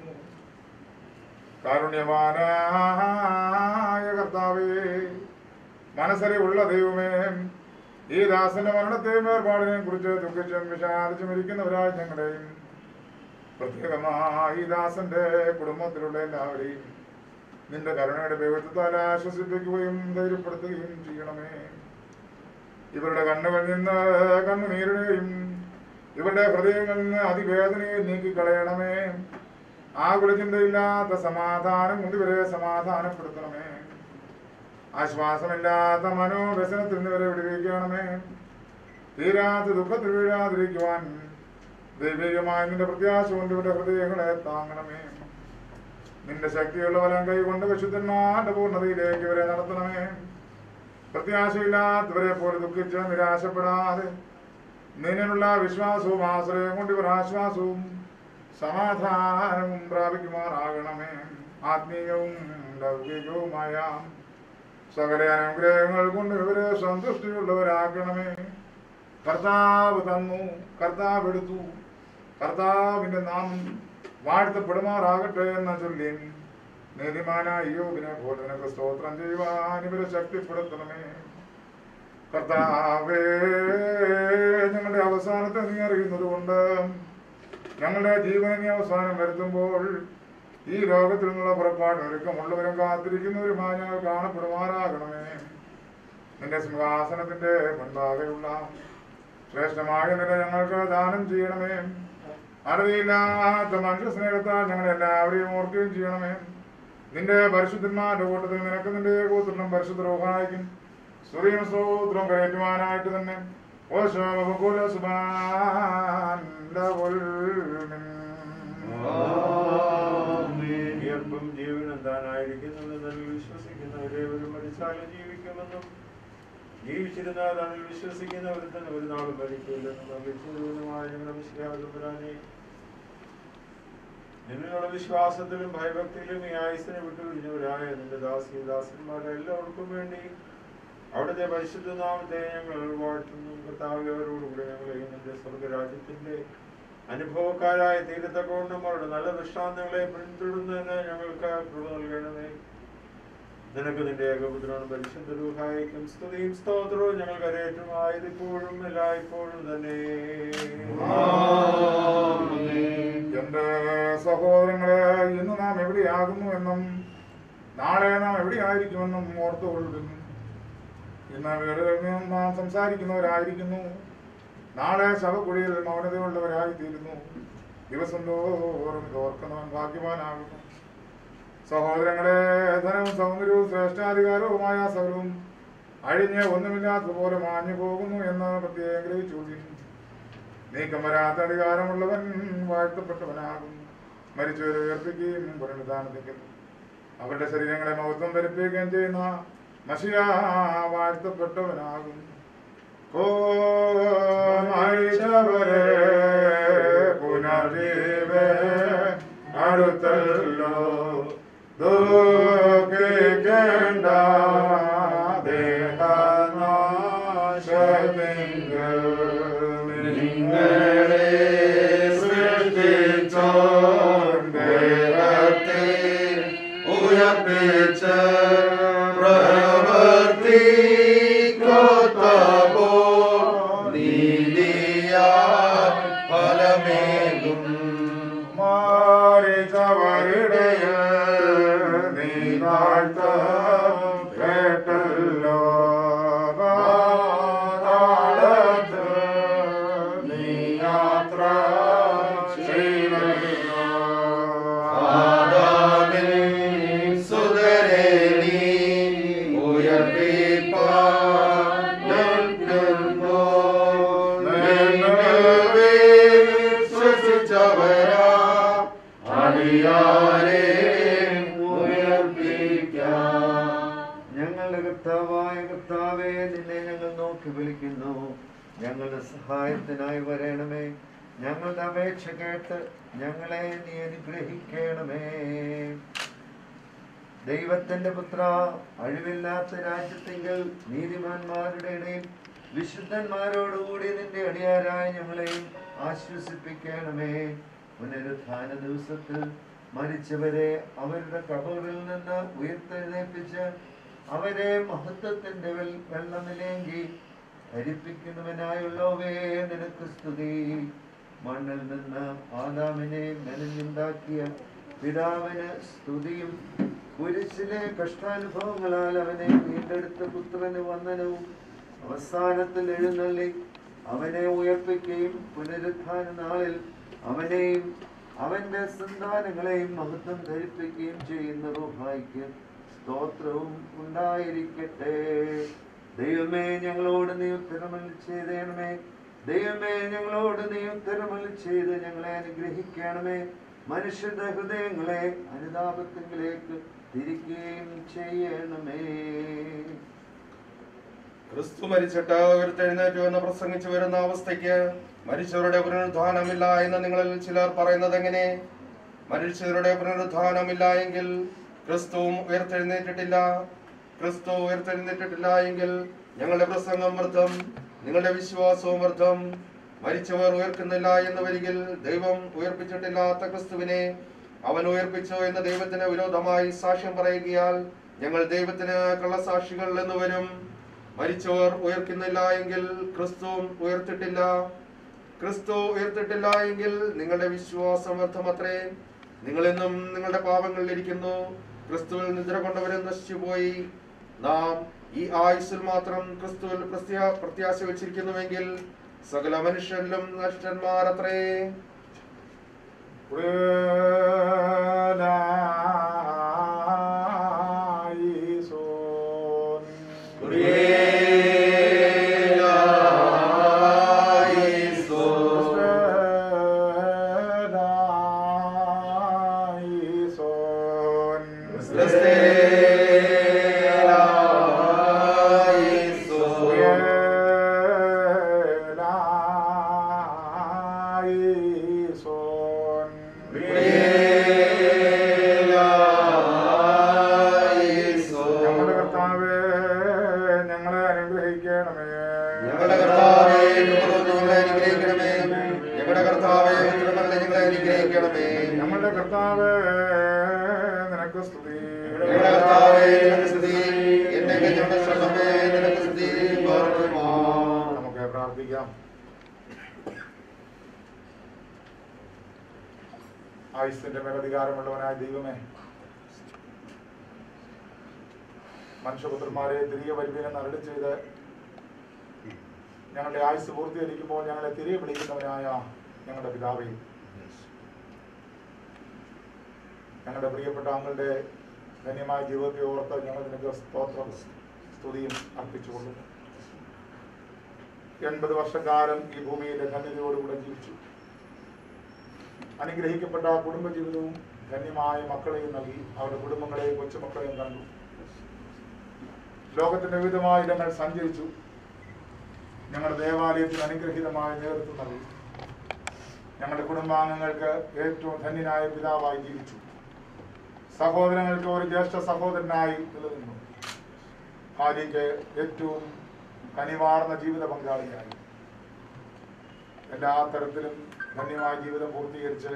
കാരുണ്യവാനായ കർത്താവേ, മനസ്സറിവുള്ള ദൈവമേ, ഈ ദാസന്റെ മരണത്തെയും വേർപാടിനെയും കുറിച്ച് ദുഃഖിച്ചും വിഷാദിച്ചും ഇരിക്കുന്നവരായി ഞങ്ങളെയും പ്രത്യേകമായി ഈ ദാസന്റെ കുടുംബത്തിലുള്ള എല്ലാവരെയും നിന്റെ കരുണയുടെ ദൈവത്വത്താൽ ആശ്വസിപ്പിക്കുകയും ധൈര്യപ്പെടുത്തുകയും ചെയ്യണമേ. ഇവരുടെ കണ്ണുകളിൽ നിന്ന് കണ്ണുനീരിനെയും ഇവരുടെ ഹൃദയങ്ങളിൽ നിന്ന് അതിവേദനയെ നീക്കിക്കളയണമേ. ആകുലചിന്തയില്ലാത്ത സമാധാനം കൊണ്ട് ഇവരെ സമാധാനപ്പെടുത്തണമേ. ആശ്വാസമില്ലാത്ത മനോവ്യസനത്തിൽ നിന്ന് ഇവരെ വിടുവിക്കണമേ. തീരാത്ത ദുഃഖത്തിൽ വീഴാതിരിക്കുവാൻ ദൈവികമായ നിന്റെ പ്രത്യാശ കൊണ്ട് ഇവരുടെ ഹൃദയങ്ങളെ താങ്ങണമേ. നിന്റെ ശക്തിയുള്ള വലം കൈകൊണ്ട് വിശുദ്ധന്മാരുടെ പൂർണ്ണതയിലേക്ക് ഇവരെ നടത്തണമേ. പ്രത്യാശയില്ലാത്തവരെ പോലെ ദുഃഖിച്ച് നിരാശപ്പെടാതെ നിന്നിലുള്ള വിശ്വാസവും ആശ്രയം കൊണ്ട് ഇവർ ആശ്വാസവും സമാധാനവും പ്രാപിക്കുമാറാകണമേ. ആത്മീയവും ലൗകികവുമായ സകല അനുഗ്രഹങ്ങൾ കൊണ്ട് ഇവരെ സന്തുഷ്ടിയുള്ളവരാക്കണമേ. കർത്താവ് തന്നു, കർത്താവ് എടുത്തു, കർത്താവിന്റെ നാമം വാഴ്ത്തപ്പെടുമാറാകട്ടെ എന്ന ചൊല്ലി നീതിമാനായ യോബിനെ പോലെ നിനക്ക് സ്തോത്രം ചെയ്യുവാൻ ഇവരെ ശക്തിപ്പെടുത്തണമേ. കർത്താവേ, ഞങ്ങളുടെ അവസാനത്തെ നീ അറിയുന്നത് കൊണ്ട് ഞങ്ങളുടെ ജീവനെ അവസാനം വരുത്തുമ്പോൾ ഈ ലോകത്തിൽ നിന്നുള്ള പുറപ്പാട് ഒരുക്കമുള്ളവരും കാത്തിരിക്കുന്നവരുമായി ഞങ്ങൾ കാണപ്പെടുമാറാകണമേ. നിന്റെ സിംഹാസനത്തിന്റെ മുൻപാകെയുള്ള ശ്രേഷ്ഠമായ നില ഞങ്ങൾക്ക് ദാനം ചെയ്യണമേ. അറിവില്ലാത്ത മനുഷ്യ സ്നേഹത്താൽ ഞങ്ങളെല്ലാവരെയും ഓർക്കുകയും ചെയ്യണമേ. നിന്റെ പരിശുദ്ധന്മാരുടെ കൂട്ടത്തിൽ നിനക്ക് നിന്റെ കൂത്രം പരിശുദ്ധ റൂഹായിക്കും സ്തുതിയും സ്തോത്രം കയറ്റുവാനായിട്ട് തന്നെ ഉയർപ്പും ജീവനും താനായിരിക്കുന്നുവെന്ന് വിശ്വസിക്കുന്നവരെ ഒരു മരിച്ചാലും ജീവിക്കുമെന്നും ജീവിച്ചിരുന്നാൽ അതിൽ വിശ്വസിക്കുന്നവർ തന്നെ ഒരു നാളും മരിക്കില്ലെന്നും അഭിച്ചുമായ ഞങ്ങളുടെ വിശ്വാസപുരാനെ നിന്നുള്ള വിശ്വാസത്തിലും ഭയഭക്തിയിലും ഈ ആയുസിനെ വിട്ടുപിരിഞ്ഞവരായ നിന്റെ ദാസി ദാസന്മാരെ എല്ലാവർക്കും വേണ്ടി അവിടുത്തെ പരിശുദ്ധ നാമത്തെ ഞങ്ങൾ വാഴ്ത്തുന്നു. കർത്താവേ, അവരോടുകൂടി ഞങ്ങളെയും നിന്റെ സ്വർഗരാജ്യത്തിന്റെ അനുഭവക്കാരായ തീരത്തക്കോണ്ടും അവരുടെ നല്ല ദൃഷ്ടാന്തങ്ങളെ പിന്തുടരുന്നതിന് ഞങ്ങൾക്ക് കൃപ നൽകണമേ. നിനക്ക് നിന്റെ ഏകപുത്രനും പരിശുദ്ധ രൂഹായിക്കും സ്തുതിയും സ്തോത്രവും ഞങ്ങൾ കരയേറ്റും ആയതിപ്പോഴും എല്ലായ്പ്പോഴും തന്നെ. എന്റെ സഹോദരങ്ങളെ, ഇന്ന് നാം എവിടെയാകുന്നു എന്നും നാളെ നാം എവിടെയായിരിക്കുമെന്നും ഓർത്തുകൊള്ളുന്നു. ഇന്ന് വീടുകളിൽ നിന്നും നാം സംസാരിക്കുന്നവരായിരിക്കുന്നു, നാളെ ശവക്കുഴിയിൽ മൗനതയുള്ളവരായിത്തീരുന്നു. ദിവസം തോറും ഓർക്കുന്നവൻ ഭാഗ്യവാനാകുന്നു. സഹോദരങ്ങളെ, ധനവും സൗന്ദര്യവും ശ്രേഷ്ഠാധികാരവുമായ സകലവും അഴിഞ്ഞ് ഒന്നുമില്ലാത്തതുപോലെ മാഞ്ഞു പോകുന്നു എന്ന് പ്രത്യേകം ഗ്രഹിച്ചു. നീക്കം വരാത്ത അധികാരമുള്ളവൻ വാഴ്ത്തപ്പെട്ടവനാകും. മരിച്ചവരെ ഉയർപ്പിക്കുകയും പുനരുദ്ധാനത്തിക്കുന്നു. അവരുടെ ശരീരങ്ങളെ മഹത്വം ധരിപ്പിക്കുകയും ചെയ്യുന്ന മശിഹാ വാഴ്ത്തപ്പെട്ടവനാകും. ഓ മരിച്ചവരെ പുനർജീവൻ അടുത്തല്ലോ, ദുഃഖിക്കേണ്ട ദേഹനാശത്തിങ്കൽ നിങ്ങളെ സൃഷ്ടിച്ചോൻ ദൈവത്തെ ഉയർപ്പിച്ച പ്രവർത്തിക്കോത്തപോ നീതിയാ ഫലമേകും. മാറിച്ചവരുടെ നീ താഴ്ത്ത കേട്ടല്ലോ, പാതാളത്ത് നീ യാത്ര ചെയ്തല്ലോ. ആദാമിൻ സുതരേ നീ ഉയർപ്പിപ്പാൻ നിൽക്കുന്നു. നിന്നെ വിശ്വസിച്ചവരാ അടിയാരെ ഉയർപ്പിക്കാം. ഞങ്ങളുടെ കർത്താവായ കർത്താവേ, നിന്നെ ഞങ്ങൾ നോക്കി വിളിക്കുന്നു. ഞങ്ങളുടെ സഹായത്തിനായി വരണമേ. ഞങ്ങളുടെ അപേക്ഷ കേട്ട് ഞങ്ങളെ നീ അനുഗ്രഹിക്കണമേ. ദൈവത്തിന്റെ പുത്ര, അഴിവില്ലാത്ത രാജ്യത്തെങ്കിൽ നീതിമാന്മാരുടെ ഇടയിൽ വിശുദ്ധന്മാരോടുകൂടി നിന്റെ അടിയാരായ ഞങ്ങളെയും ആശ്വസിപ്പിക്കണമേ. പുനരുത്ഥാന ദിവസത്തിൽ മരിച്ചവരെ അവരുടെ കബറിൽ നിന്ന് ഉയർത്തെഴുന്നേൽപ്പിച്ച് അവരെ മഹത്വത്തിന്റെ വെള്ളമിലേങ്കി ധരിപ്പിക്കുന്നവനായുള്ളവേ, നിനക്ക് സ്തുതി. മണ്ണിൽ നിന്ന് ആദാമിനെ മെനഞ്ഞുണ്ടാക്കിയ പിതാവിന് സ്തുതിയും കുരിശിലെ കഷ്ടാനുഭവങ്ങളാൽ അവനെ വീണ്ടെടുത്ത പുത്രന് വന്ദനവും അവസാനത്തിൽ എഴുന്നള്ളി അവനെ ഉയർപ്പിക്കുകയും പുനരുത്ഥാന നാളിൽ അവനെയും അവന്റെ സന്താനങ്ങളെയും മഹത്വം ധരിപ്പിക്കുകയും ചെയ്യുന്ന റൂഹായിക്ക് സ്തോത്രവും ഉണ്ടായിരിക്കട്ടെ. ദൈവമേ, ഞങ്ങളോട് നീ ഉത്തരമരുളി ചെയ്തേണമേ. ദൈവമേ, ഞങ്ങളോട് നീ ഉത്തരമരുളി ചെയ്ത് ഞങ്ങളെ അനുഗ്രഹിക്കണമേ. മനുഷ്യരുടെ ഹൃദയങ്ങളെ അനുതാപത്തിലേക്ക് തിരിക്കുകയും ചെയ്യണമേ. ക്രിസ്തു മരിച്ചിട്ട് ഉയർത്തെഴുന്നേറ്റു എന്ന് പ്രസംഗിച്ചു വരുന്ന അവസ്ഥയ്ക്ക് മരിച്ചവരുടെ പുനരുദ്ധാനമില്ല എന്ന് നിങ്ങളിൽ ചിലർ പറയുന്നത് എങ്ങനെ? മരിച്ചവരുടെ പുനരുദ്ധാനമില്ല എങ്കിൽ ക്രിസ്തുവും ഉയർത്തെഴുന്നേറ്റിട്ടില്ല. ക്രിസ്തു ഉയർത്തെഴുന്നേറ്റിട്ടില്ല എങ്കിൽ ഞങ്ങളുടെ പ്രസംഗം വ്യർത്ഥം, നിങ്ങളുടെ വിശ്വാസവും വ്യർത്ഥം. മരിച്ചവർ ഉയർക്കുന്നില്ല എന്ന് വരികിൽ ദൈവം ഉയർപ്പിച്ചിട്ടില്ലാത്ത ക്രിസ്തുവിനെ അവൻ ഉയർപ്പിച്ചു എന്ന് ദൈവത്തിന് വിരോധമായി സാക്ഷ്യം പറയുകയാൽ ഞങ്ങൾ ദൈവത്തിന് കള്ളസാക്ഷികൾ എന്ന് വരും. മരിച്ചവർ ഉയർക്കുന്നില്ല എങ്കിൽ ക്രിസ്തുവും ഉയർത്തിട്ടില്ല. ക്രിസ്തു ഉയർത്തിട്ടില്ല എങ്കിൽ നിങ്ങളുടെ വിശ്വാസം വ്യർത്ഥമത്രേ. നിങ്ങളെന്നും നിങ്ങളുടെ പാപങ്ങളിൽ ഇരിക്കുന്നു. ക്രിസ്തുവിൽ നിദ്ര കൊണ്ടവരും നശിച്ചുപോയി. നാം ഈ ആയുസ്സിൽ മാത്രം ക്രിസ്തുവിൽ പ്രത്യാ പ്രത്യാശ വെച്ചിരിക്കുന്നുവെങ്കിൽ സകല മനുഷ്യരിലും നഷ്ടന്മാരത്രേ. ആയുസ്സിന്റെ മേലധികാരമുള്ളവനായ ദൈവമേ, മനുഷ്യപുത്രന്മാരെ തിരികെ വരുവിനെന്ന് അരുളി ചെയ്ത് ഞങ്ങളുടെ ആയുസ് പൂർത്തീകരിക്കുമ്പോൾ ഞങ്ങളെ തിരികെ വിളിക്കുന്നവനായ ഞങ്ങളുടെ പിതാവേ, ഞങ്ങളുടെ പ്രിയപ്പെട്ട അങ്ങളുടെ ധന്യമായ ജീവിതത്തെ ഓർത്ത് ഞങ്ങൾ നിനക്ക് സ്തോത്രം സ്തുതിയും അർപ്പിച്ചുകൊള്ളുന്നു. എൺപത് വർഷക്കാലം ഈ ഭൂമിയിലെ ധന്യതയോടുകൂടെ ജീവിച്ചു. അനുഗ്രഹിക്കപ്പെട്ട കുടുംബജീവിതവും ധന്യമായ മക്കളെയും നൽകി അവരുടെ കുടുംബങ്ങളെയും കൊച്ചുമക്കളെയും കണ്ടു. ലോകത്തിന്റെ വിവിധമായ ഇടങ്ങൾ സഞ്ചരിച്ചു. ഞങ്ങളുടെ ദേവാലയത്തിന് അനുഗ്രഹീതമായ നേതൃത്വം നൽകി. ഞങ്ങളുടെ കുടുംബാംഗങ്ങൾക്ക് ഏറ്റവും ധന്യനായ പിതാവായി ജീവിച്ചു. സഹോദരങ്ങൾക്ക് ഒരു ജ്യേഷ്ഠ സഹോദരനായി നിലനിന്നു. ഭാര്യയ്ക്ക് ഏറ്റവും കനിവാർന്ന ജീവിത പങ്കാളിയായി. എല്ലാ തരത്തിലും ധന്യമായ ജീവിതം പൂർത്തീകരിച്ച്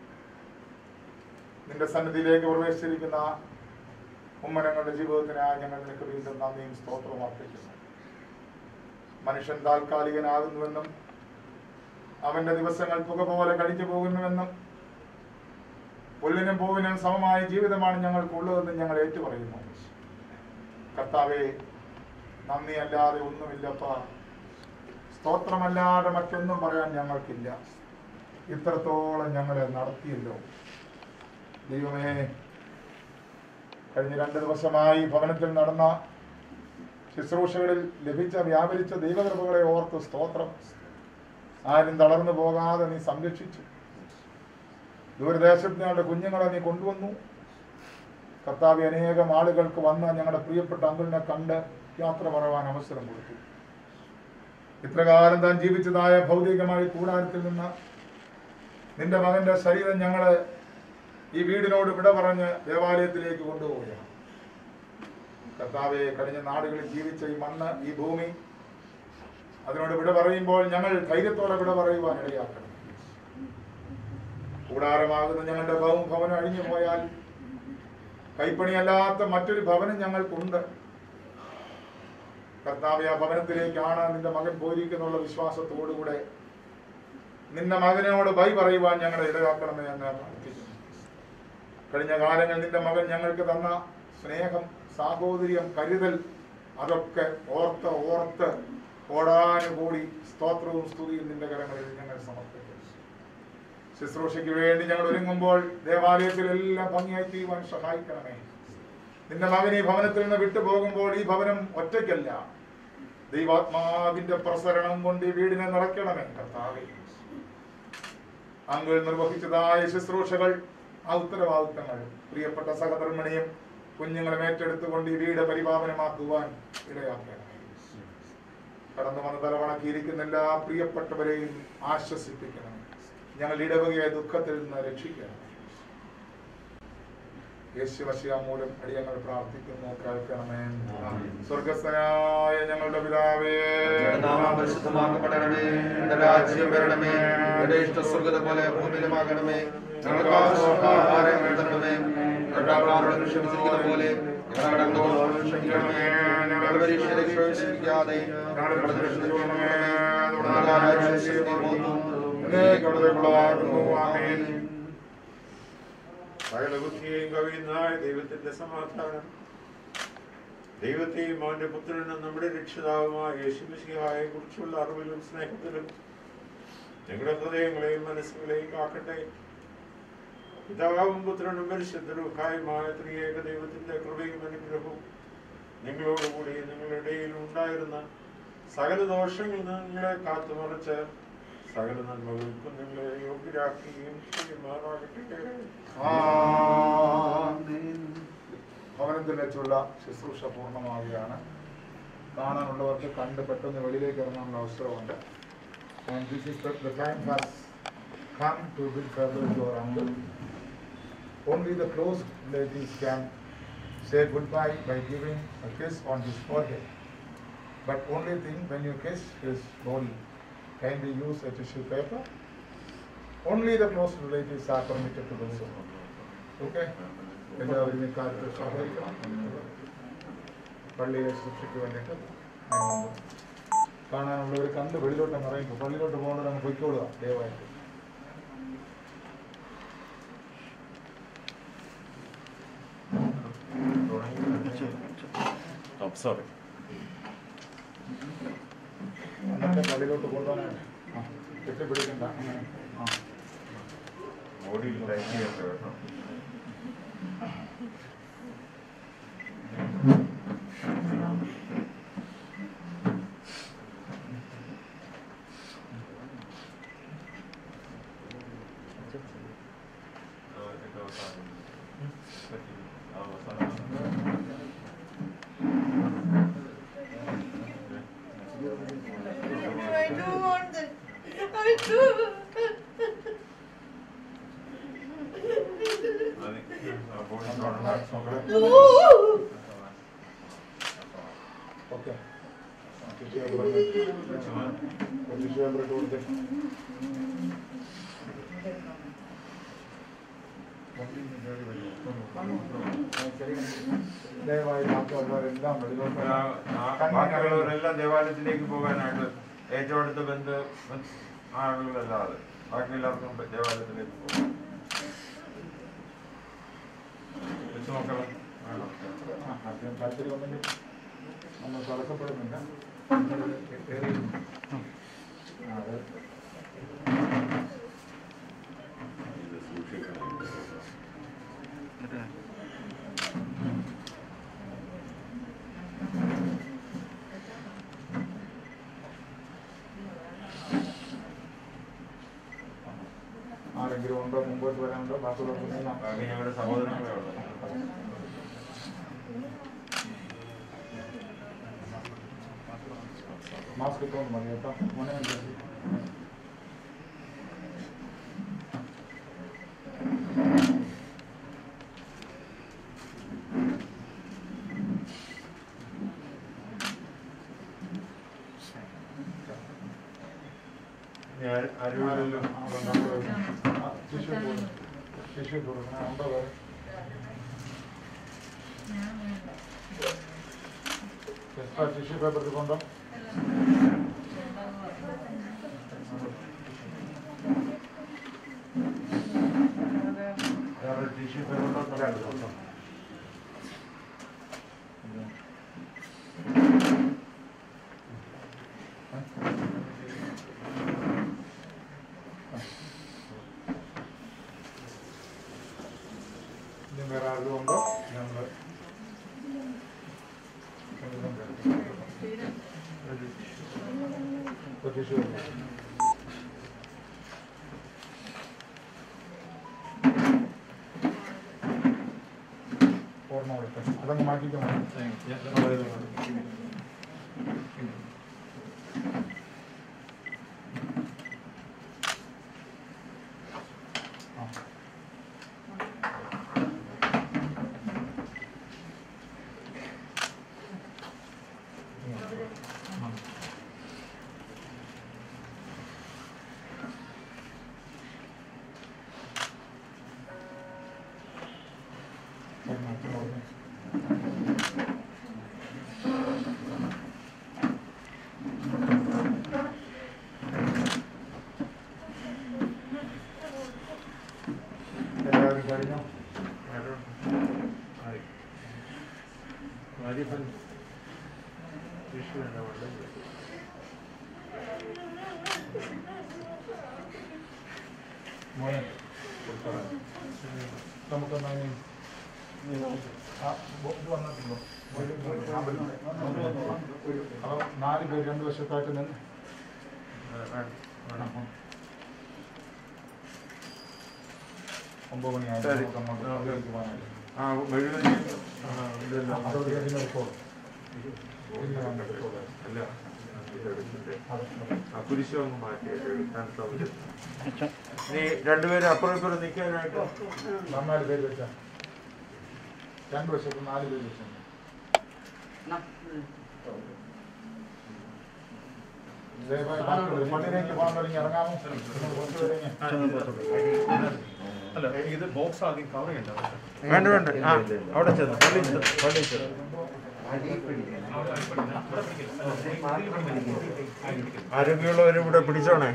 നിന്റെ സന്നിധിയിലേക്ക് പ്രവേശിച്ചിരിക്കുന്ന ഉമ്മനങ്ങളുടെ ജീവിതത്തിനായി ഞങ്ങൾ നിനക്ക് വീണ്ടും നന്ദിയും സ്തോത്രവും അർപ്പിക്കുന്നു. മനുഷ്യൻ താൽക്കാലികനാകുന്നുവെന്നും അവന്റെ ദിവസങ്ങൾ പുക പോലെ കഴിഞ്ഞു പോകുന്നുവെന്നും പുല്ലിനും പൂവിനും സമമായ ജീവിതമാണ് ഞങ്ങൾക്കുള്ളതെന്ന് ഞങ്ങൾ ഏറ്റുപറയുന്നു. കർത്താവേ, നന്ദി അല്ലാതെ ഒന്നുമില്ലപ്പ. സ്തോത്രമല്ലാതെ മറ്റൊന്നും പറയാൻ ഞങ്ങൾക്കില്ല. ഇത്രത്തോളം ഞങ്ങളെ നടത്തിയല്ലോ ദൈവമേ. കഴിഞ്ഞ രണ്ട് ദിവസമായി ഭവനത്തിൽ നടന്ന ശുശ്രൂഷകളിൽ ലഭിച്ച വ്യാപരിച്ച ദൈവകൃപകളെ ഓർത്ത് സ്തോത്രം. ആരും തളർന്നു പോകാതെ നീ സംരക്ഷിച്ചു. ദൂരദേശത്ത് ഞങ്ങളുടെ കുഞ്ഞുങ്ങളെ നീ കൊണ്ടുവന്നു. കർത്താവ്, അനേകം ആളുകൾക്ക് വന്ന് ഞങ്ങളുടെ പ്രിയപ്പെട്ട അങ്കിളിനെ കണ്ട് യാത്ര പറയാൻ അവസരം കൊടുത്തു. ഇത്രകാലം താൻ ജീവിച്ചതായ ഭൗതികമായ കൂടാരത്തിൽ നിന്ന് നിന്റെ മകന്റെ ശരീരം ഞങ്ങള് ഈ വീടിനോട് വിട പറഞ്ഞ് ദേവാലയത്തിലേക്ക് കൊണ്ടുപോവുകയാണ്. കർത്താവെ, കഴിഞ്ഞ നാടുകളിൽ ജീവിച്ച ഈ മണ്ണ്, ഈ ഭൂമി, അതിനോട് വിട പറയുമ്പോൾ ഞങ്ങൾ ധൈര്യത്തോടെ വിട പറയുവാൻ ഇടയാക്കണം. കൂടാരമാകുന്ന ഞങ്ങളുടെ ഭവനം അഴിഞ്ഞു പോയാൽ കൈപ്പണിയല്ലാത്ത മറ്റൊരു ഭവനം ഞങ്ങൾക്കുണ്ട്. കർത്താവെ, ആ ഭവനത്തിലേക്കാണ് നിന്റെ മകൻ പോയിരിക്കുന്നുള്ള വിശ്വാസത്തോടുകൂടെ നിന്റെ മകനോട് ബൈ പറയുവാൻ ഞങ്ങളെ ഇടയാക്കണമെന്ന് ഞങ്ങൾ പ്രാർത്ഥിക്കുന്നു. കഴിഞ്ഞ കാലങ്ങളിൽ നിന്റെ മകൻ ഞങ്ങൾക്ക് തന്ന സ്നേഹം, സാഹോദര്യം, കരുതൽ, അതൊക്കെ ഓർത്ത് ഓർത്ത് കോടാനുകൂടി സ്തോത്രവും സ്തുതിയും നിന്റെ കരങ്ങളിൽ ഞങ്ങൾ സമർപ്പിക്കുന്നു. ശുശ്രൂഷയ്ക്ക് വേണ്ടി ഞങ്ങൾ ഒരുങ്ങുമ്പോൾ ദേവാലയത്തിൽ എല്ലാം ഭംഗിയായി തീരുവാൻ സഹായിക്കണമേ. നിന്റെ മകൻ ഈ ഭവനത്തിൽ നിന്ന് വിട്ടുപോകുമ്പോൾ ഈ ഭവനം ഒറ്റയ്ക്കല്ല, ദൈവാത്മാവിന്റെ പ്രസരണം കൊണ്ട് ഈ വീടിനെ നിറയ്ക്കണമേ കർത്താവേ. അങ്ങൾ നിർവഹിച്ചതായ ശുശ്രൂഷകൾ, ആ ഉത്തരവാദിത്തങ്ങൾ പ്രിയപ്പെട്ട സഹധർമ്മിണിയും കുഞ്ഞുങ്ങളും ഏറ്റെടുത്തുകൊണ്ട് ഈ വീട് പരിപാവനമാക്കുവാൻ ഇടയാക്കണമേ. കടന്നു വന്ന് തലവണക്കിയിരിക്കുന്ന എല്ലാ പ്രിയപ്പെട്ടവരെയും ആശ്വസിപ്പിക്കണം. ഞങ്ങൾ ഇടവകയായ ദുഃഖത്തിൽ നിന്ന് രക്ഷിക്കണം. യേശുവശിയ മൂലം അടിയങ്ങൾ പ്രാർത്ഥിക്കുന്നു, കേൾക്കണമേ. സ്വർഗസ്ഥനായ ഞങ്ങളുടെ പിതാവേ, പരിശുദ്ധമാക്കപ്പെടണമേ. നിന്റെ രാജ്യം വരണമേ. നിന്റെ ഇഷ്ടം സ്വർഗ്ഗത്തെ പോലെ ഭൂമിയിലുമാകണമേ. ഞങ്ങൾക്ക് ആഹാരം തരണമേ. ഞങ്ങളോട് ക്ഷമിച്ചിരിക്കുന്ന പോലെ ഞങ്ങളുടെ ക്ഷമിക്കണമേ. ഞങ്ങളുടെ പരീക്ഷയിലേക്ക് പ്രവേശിപ്പിക്കാതെ ഞങ്ങളുടെ ദുഷ്ടതകളെ സകല ബുദ്ധിയെയും കവിയുന്നതായ ദൈവത്തിന്റെ സമാധാനം ദൈവത്തെയും അവന്റെ പുത്രനും നമ്മുടെ രക്ഷിതാവുമായ യേശുമിശിഹായെ കുറിച്ചുള്ള അറിവിലും സ്നേഹത്തിലും ഞങ്ങളുടെ ഹൃദയങ്ങളെയും മനസ്സുകളെയും കാക്കട്ടെ. പിതാവും പുത്രനും പരിശുദ്ധരുമായ ത്രിയേക ദൈവത്തിന്റെ കൃപയും അനുഗ്രഹവും നിങ്ങളോടുകൂടി നിങ്ങളുടെ ഇടയിൽ ഉണ്ടായിരുന്ന സകല ദോഷങ്ങളിൽ നിന്ന് നിങ്ങളെ കാത്തുമറച്ച് സകല നന്മകൾക്കും നിങ്ങളെ യോഗ്യരാക്കുകയും ചെയ്യുമാറാകട്ടെ. ഭവനത്തിൽ വെച്ചുള്ള ശുശ്രൂഷ പൂർണ്ണമാവുകയാണ്. കാണാനുള്ളവർക്ക് കണ്ട് പെട്ടെന്ന് വെളിയിലേക്ക് ഇറങ്ങാനുള്ള അവസരമുണ്ട്. And this is the, the time has come to bid farewell to our uncle. Only the close relatives can say goodbye by giving a kiss on his forehead. But only thing, when you kiss his body, kindly use a tissue paper. Only the close relatives are permitted to do so. Okay? എല്ലാവരും ഈ കാര്യത്തിൽ സഹകരിക്കണം. പള്ളിയിലെ ശുശ്രൂഷയ്ക്ക് വേണ്ടിയിട്ട് കാണാനുള്ളവർ കണ്ട് വെളിയിലോട്ട് ഇറങ്ങിക്കും. പള്ളിയിലോട്ട് പോകേണ്ടത് അങ്ങ് പൊയ്ക്കോളുക ദയവായിട്ട്. എന്നിട്ട് പള്ളിയിലോട്ട് കൊണ്ടുപോകാനാണ്. ആ കെട്ടിപ്പിടിക്കണ്ട. അങ്ങനെ ആ ബോഡിയിൽ ടൈറ്റ് ചെയ്യണ്ട കേട്ടോ. I don't want this. I do. Okay. ദയവായി ബാക്കിയുള്ളവരെല്ലാം വെളിയിലോട്ട് ബാക്കിയുള്ളവരെല്ലാം ദേവാലയത്തിലേക്ക് പോകാനായിട്ട് ഏറ്റവും അടുത്ത ബന്ധു ആളുകളല്ലാതെ ബാക്കി എല്ലാവർക്കും ദേവാലയത്തിലേക്ക് പോകാം. വെച്ച് നോക്കണം. താല്പര്യമൊന്നും നമ്മൾ തടസ്സപ്പെടുന്നില്ല. അത് ആരെങ്കിലും ഉണ്ടോ മുമ്പോട്ട് വരാനുണ്ടോ? ബാക്കിയുള്ള ബാക്കി ഞങ്ങളുടെ സഹോദരങ്ങളെ ഉള്ളു. മാസ്ക് ഇട്ടോണ്ട് മതി കേട്ടോ. മോനെ ആരുമില്ലല്ലോ. ടിഷ്യൂ ടിഷ്യൂ കൊടുക്കണം. ഉണ്ടോ വേറെ? എക്സ്ട്രാ ടിഷ്യൂ പേപ്പർ എടുക്കൊണ്ടോ? വേറെ ടിഷ്യൂ പേപ്പർ ഉണ്ടോ? ഇനി വേറെ ആരും ഉണ്ടോ? ഞങ്ങൾ ഓർമ്മ കൊടുക്കാം. അതങ്ങ് മാറ്റിക്കാൻ എല്ലാവരും കഴിഞ്ഞോ? മോനെ നമുക്കൊന്ന് ഇത് വന്നിട്ടുണ്ടോ? അപ്പോൾ നാല് പേര് രണ്ട് വശത്തായിട്ട് നിന്ന് ഒമ്പത് മണിയായി അങ്ങോട്ട് പോകാനായിട്ട്. ആ മെഴുകുതിരി അതോടെ അതിന് റിപ്പോർട്ട് അല്ല ആ കുരിശ് ഒന്ന് മാറ്റി എടുക്കാൻ സൗകര്യം. ഇനി രണ്ടുപേരും അപ്പുറം ഇപ്പുറം നിൽക്കാനായിട്ട് നാല് പേര് വെച്ചാൽ രണ്ട് വശത്ത് നാല് പേര് വെച്ചാൽ പള്ളിയിലേക്ക് പോകാൻ തുടങ്ങി ഇറങ്ങാമോ? അല്ല ഇത് ബോക്സ് ആദ്യം കവർ ചെയ്യണ്ട. വേണ്ട വേണ്ട ആ അവിടെ ചെന്ന് പള്ളി പള്ളി ചെന്ന് ആരോഗ്യമുള്ളവരും ഇവിടെ പിടിച്ചോണേ.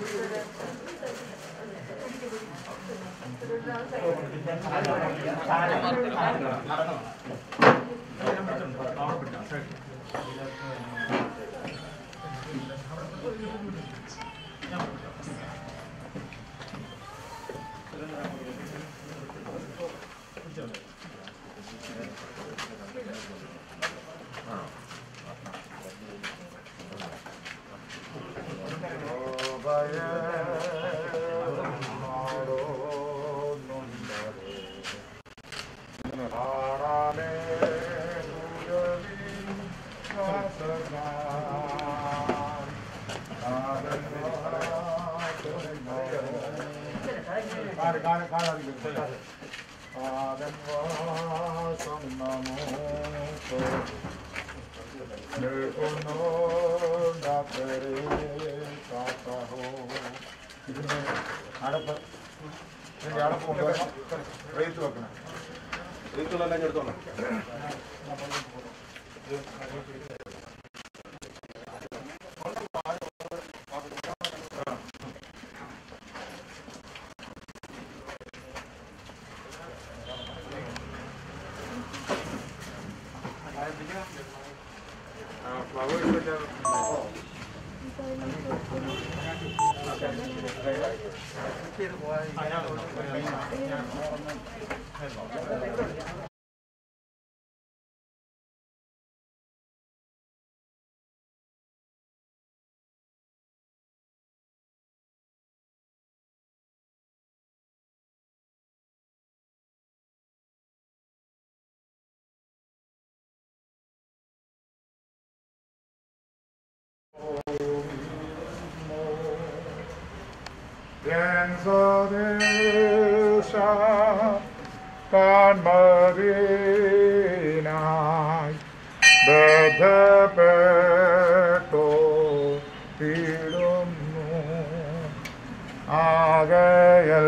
ഇതിന്റെ അടപ്പ് ഇതിന്റെ അടപ്പ് കൊണ്ടുവരണം. റേറ്റ് വെക്കണം. റീത്തുകളെല്ലാം എടുത്തോളാം. കാൺമറിനായി ബന്ധപ്പെട്ടോ തീടുന്നു ആകയൽ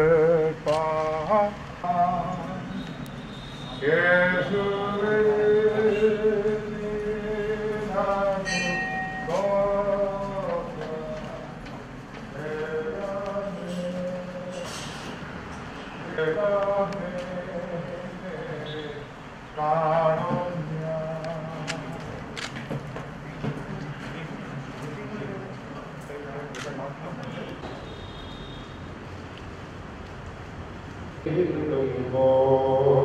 യേശുവേ ോ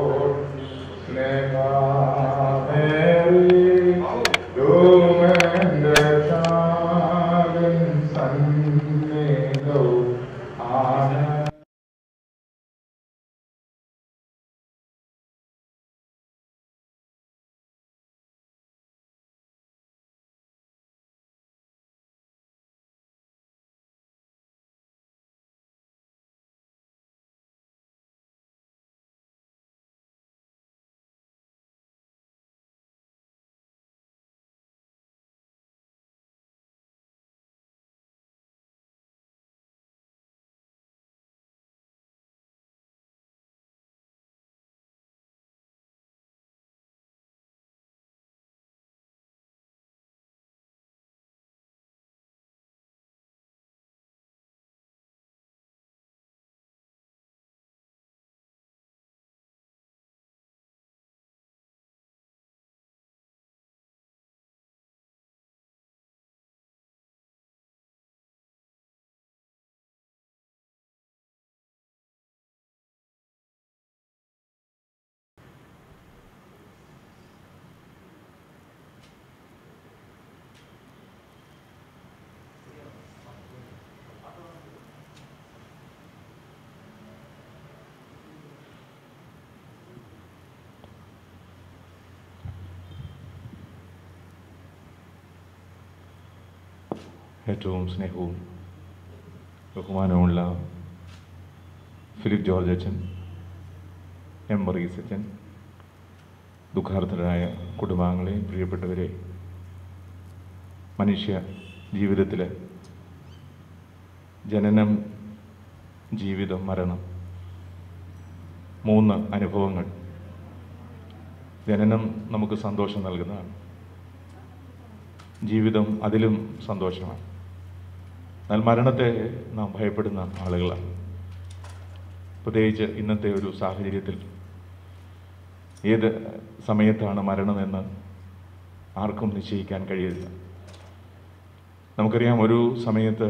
ഏറ്റവും സ്നേഹവും ബഹുമാനവുമുള്ള ഫിലിപ്പ് ജോർജ് അച്ഛൻ, എം വർഗീസ് അച്ഛൻ, ദുഃഖാർത്ഥരായ കുടുംബാംഗങ്ങളെ, പ്രിയപ്പെട്ടവരെ, മനുഷ്യ ജീവിതത്തിൽ ജനനം, ജീവിതം, മരണം, മൂന്ന് അനുഭവങ്ങൾ. ജനനം നമുക്ക് സന്തോഷം നൽകുന്നതാണ്, ജീവിതം അതിലും സന്തോഷമാണ്. എന്നാൽ മരണത്തെ നാം ഭയപ്പെടുന്ന ആളുകളാണ്. പ്രത്യേകിച്ച് ഇന്നത്തെ ഒരു സാഹചര്യത്തിൽ ഏത് സമയത്താണ് മരണമെന്ന് ആർക്കും നിശ്ചയിക്കാൻ കഴിയില്ല. നമുക്കറിയാം, ഒരു സമയത്ത്